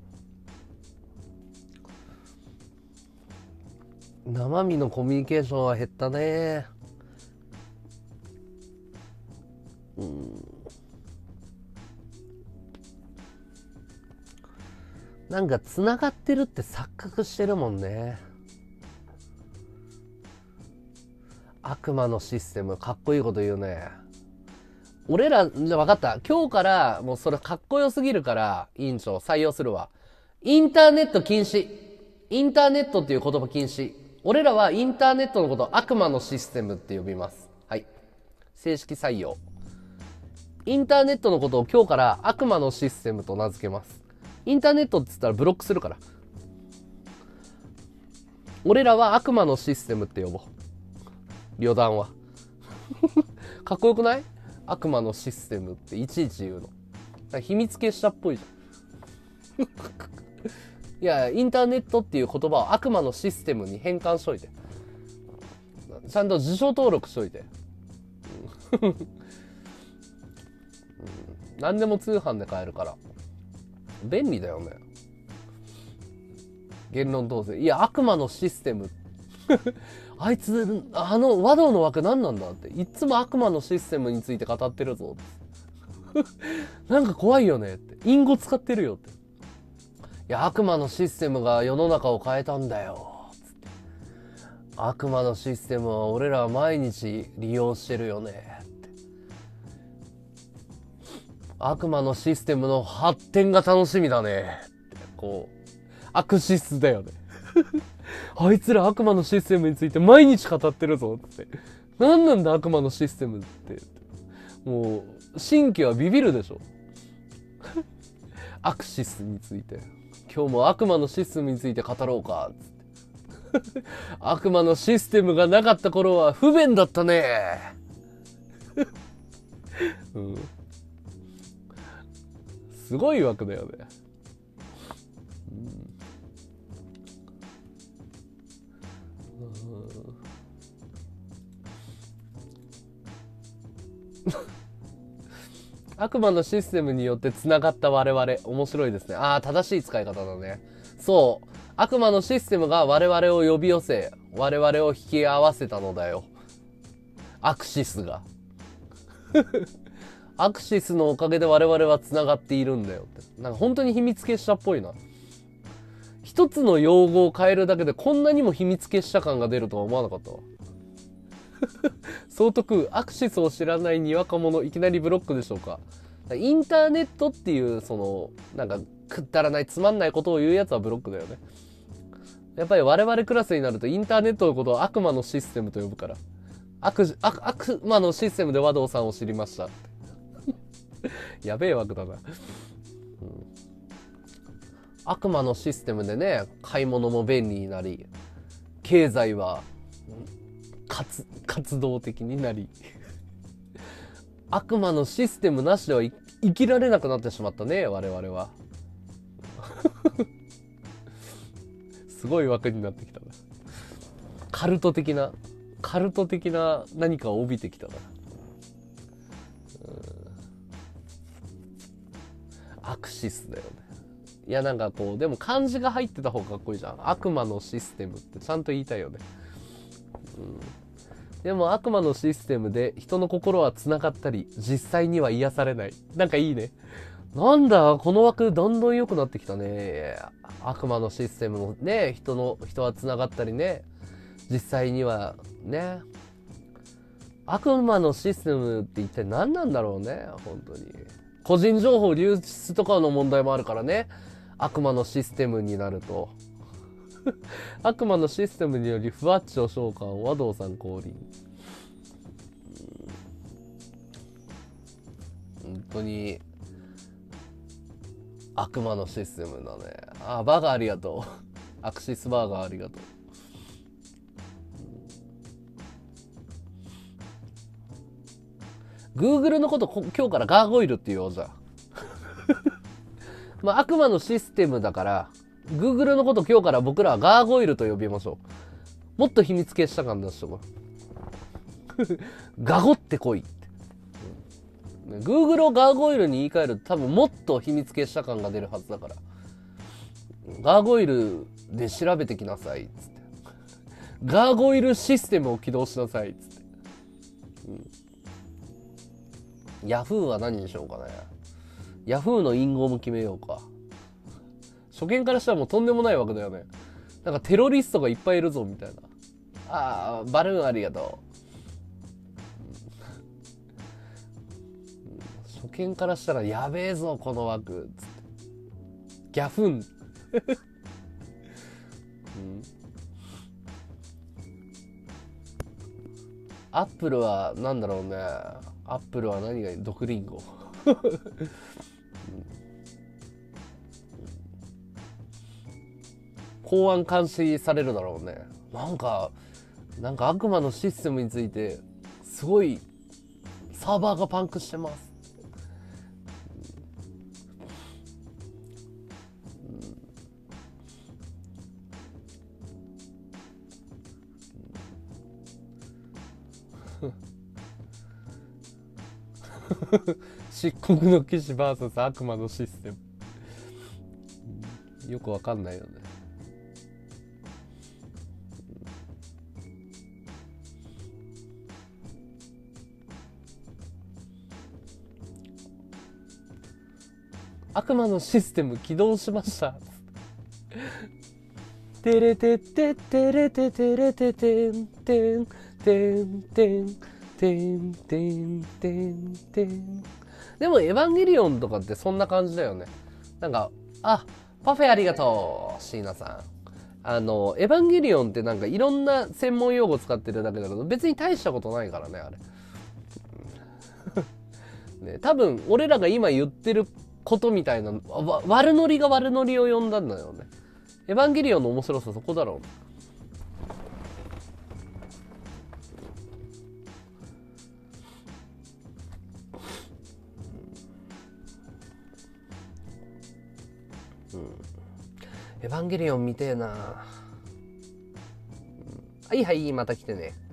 うん、生身のコミュニケーションは減ったね。うん、なんかつながってるって錯覚してるもんね。悪魔のシステム、かっこいいこと言うね。俺ら、じゃ分かった。今日からもうそれかっこよすぎるから委員長採用するわ。インターネット禁止。インターネットっていう言葉禁止。俺らはインターネットのことを悪魔のシステムって呼びます。はい。正式採用。インターネットのことを今日から悪魔のシステムと名付けます。インターネットって言ったらブロックするから。俺らは悪魔のシステムって呼ぼう。旅団は。かっこよくない？悪魔のシステムっていちいち言うの。秘密結社っぽいじゃん。いや、インターネットっていう言葉を悪魔のシステムに変換しといて。ちゃんと辞書登録しといて。うん、何でも通販で買えるから。便利だよね。言論統制。いや、悪魔のシステム。あいつ、あの和道の枠何なんだって。いつも悪魔のシステムについて語ってるぞ。なんか怖いよねって。隠語使ってるよって。 や、悪魔のシステムが世の中を変えたんだよ。つって。悪魔のシステムは俺らは毎日利用してるよね。って。悪魔のシステムの発展が楽しみだね。ってこう、アクシスだよね。あいつら悪魔のシステムについて毎日語ってるぞ。って。何なんだ悪魔のシステムって。もう、新規はビビるでしょ。アクシスについて。今日も悪魔のシステムについて語ろうか。つって悪魔のシステムがなかった頃は不便だったね。うん、すごい枠だよね。悪魔のシステムによって繋がった我々。面白いですね。ああ、正しい使い方だね。そう。悪魔のシステムが我々を呼び寄せ、我々を引き合わせたのだよ。アクシスが。アクシスのおかげで我々は繋がっているんだよって。なんか本当に秘密結社っぽいな。一つの用語を変えるだけでこんなにも秘密結社感が出るとは思わなかったわ。総督、アクシスを知らないにわか者、いきなりブロックでしょうか。インターネットっていう、その、なんか、くったらない、つまんないことを言うやつはブロックだよね。やっぱり我々クラスになるとインターネットのことを悪魔のシステムと呼ぶから。悪、悪、悪魔のシステムで和道さんを知りました。やべえ枠だな、うん。悪魔のシステムでね、買い物も便利になり、経済は、活、活動的になり、悪魔のシステムなしでは生きられなくなってしまったね、我々は。すごい枠になってきたな。カルト的な、カルト的な何かを帯びてきたな。アクシスだよね。いやなんかこう、でも漢字が入ってた方がかっこいいじゃん。悪魔のシステムってちゃんと言いたいよね。うんでも悪魔のシステムで人の心は繋がったり、実際には癒されない。なんかいいね。なんだ、この枠どんどん良くなってきたね。悪魔のシステムのね、人の、人は繋がったりね。実際にはね。悪魔のシステムって一体何なんだろうね、本当に。個人情報流出とかの問題もあるからね。悪魔のシステムになると。悪魔のシステムによりふわっちを召喚、和道さん降臨。本当に悪魔のシステムだね。あ、バーガーありがとう。アクシスバーガーありがとう。Google のこと今日からガーゴイルって言おうじゃん。まあ悪魔のシステムだから。Google のこと今日から僕らはガーゴイルと呼びましょう。もっと秘密消した感出しとこう。ガゴってこいって。Google をガーゴイルに言い換えると多分もっと秘密消した感が出るはずだから。ガーゴイルで調べてきなさい。つって。ガーゴイルシステムを起動しなさい。つって。うん、Yahoo は何にしようかね。Yahoo の隠語も決めようか。初見からしたらもうとんでもないわけだよね。なんかテロリストがいっぱいいるぞみたいな。ああ、バルーンありがとう。初見からしたらやべえぞこの枠。つってギャフン。うん、アップルはなんだろうね。アップルは何がいい？毒リンゴ。公安監視されるだろうね。なんか、なんか悪魔のシステムについて、すごい、サーバーがパンクしてます。漆黒の騎士 ブイエス 悪魔のシステム。よくわかんないよね。悪魔のシステム起動しました。 テレテテテレテテレテテンテンテンテンテンテンテンテン。でもエヴァンゲリオンとかってそんな感じだよね。なんか、あ、パフェありがとう、椎名さん。あの、エヴァンゲリオンってなんかいろんな専門用語使ってるだけだけど、別に大したことないからね、あれ。ね、多分、俺らが今言ってることみたいな、わ悪ノリが悪ノリを呼んだんだよね。エヴァンゲリオンの面白さそこだろう。うん、エヴァンゲリオン見てえな、うん、はいはいまた来てね。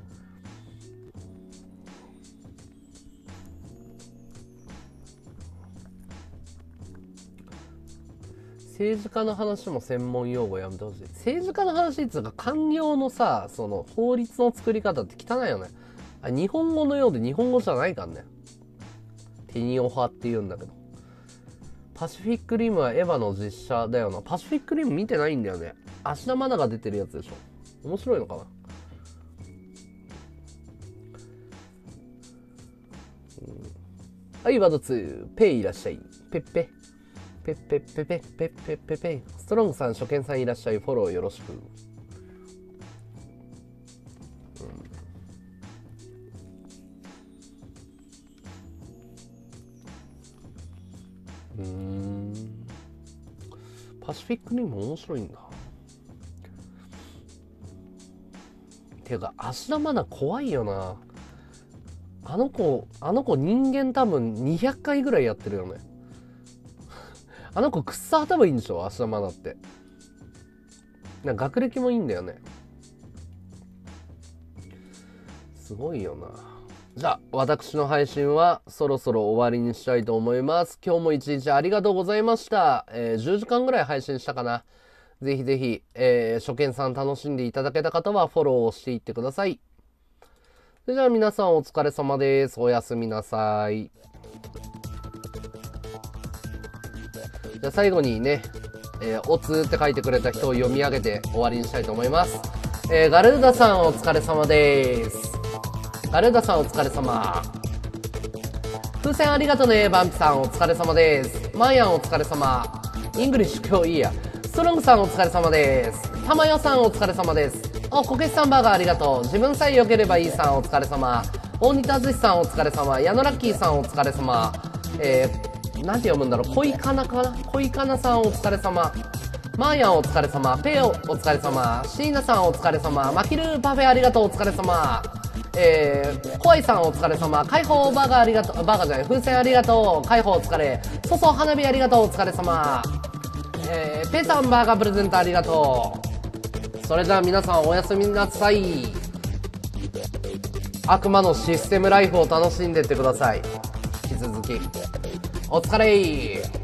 政治家の話も専門用語やめてほしい。政治家の話っていうか官僚のさ、その法律の作り方って汚いよね。あ、日本語のようで日本語じゃないからね。テニオ派って言うんだけど。パシフィックリムはエヴァの実写だよな。パシフィックリム見てないんだよね。芦田愛菜が出てるやつでしょ。面白いのかな、うん、はい、ワードツー、ペイいらっしゃい。ペッペ。ペッペッペッペッペッペッペッペ。ストロングさん、初見さんいらっしゃい。フォローよろしく。うん、うーん。パシフィックリム面白いんだ。ていうか、芦田愛菜怖いよな。あの子、あの子人間多分にひゃっかいぐらいやってるよね。あの子くっさ頭いいんでしょ、芦田愛菜って。なんか学歴もいいんだよね。すごいよな。じゃあ、私の配信はそろそろ終わりにしたいと思います。今日も一日ありがとうございました。えー、じゅうじかんぐらい配信したかな。ぜひぜひ、えー、初見さん楽しんでいただけた方はフォローをしていってください。それじゃあ皆さんお疲れ様です。おやすみなさい。じゃあ最後にね、えー、おつって書いてくれた人を読み上げて終わりにしたいと思います。えー、ガルーダさんお疲れ様です。ガルーダさんお疲れ様。風船ありがとね。バンピさんお疲れ様です。マイアンお疲れ様。イングリッシュ今日いいや。ストロングさんお疲れ様です。たまよさんお疲れ様です。あ、こけしさんバーガーありがとう。自分さえ良ければいいさんお疲れ様。大仁田寿司さんお疲れ様。矢野ラッキーさんお疲れ様。えー、なんて読むんだろう。恋かなかな恋かなさんお疲れ様。マーヤンお疲れ様。ペオお疲れ様。シーナさんお疲れ様。マキルーパフェありがとうお疲れ様。えー、コアイさんお疲れ様。解放バーガーありがとう。バーガーじゃない。風船ありがとう。解放お疲れ。そそ花火ありがとうお疲れ様。えー、ペさんバーガープレゼントありがとう。それでは皆さんおやすみなさい。悪魔のシステムライフを楽しんでってください。引き続きお疲れー。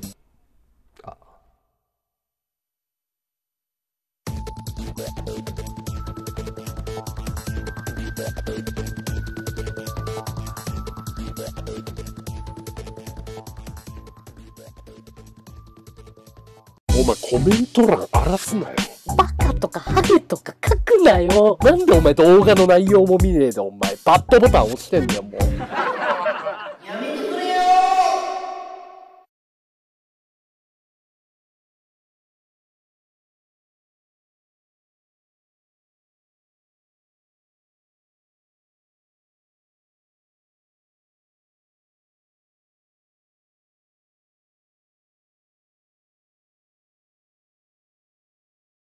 お前コメント欄荒らすなよ。 バカとかハゲとか書くなよ。 なんでお前動画の内容も見ねえでお前バッドボタン押してんだよもう。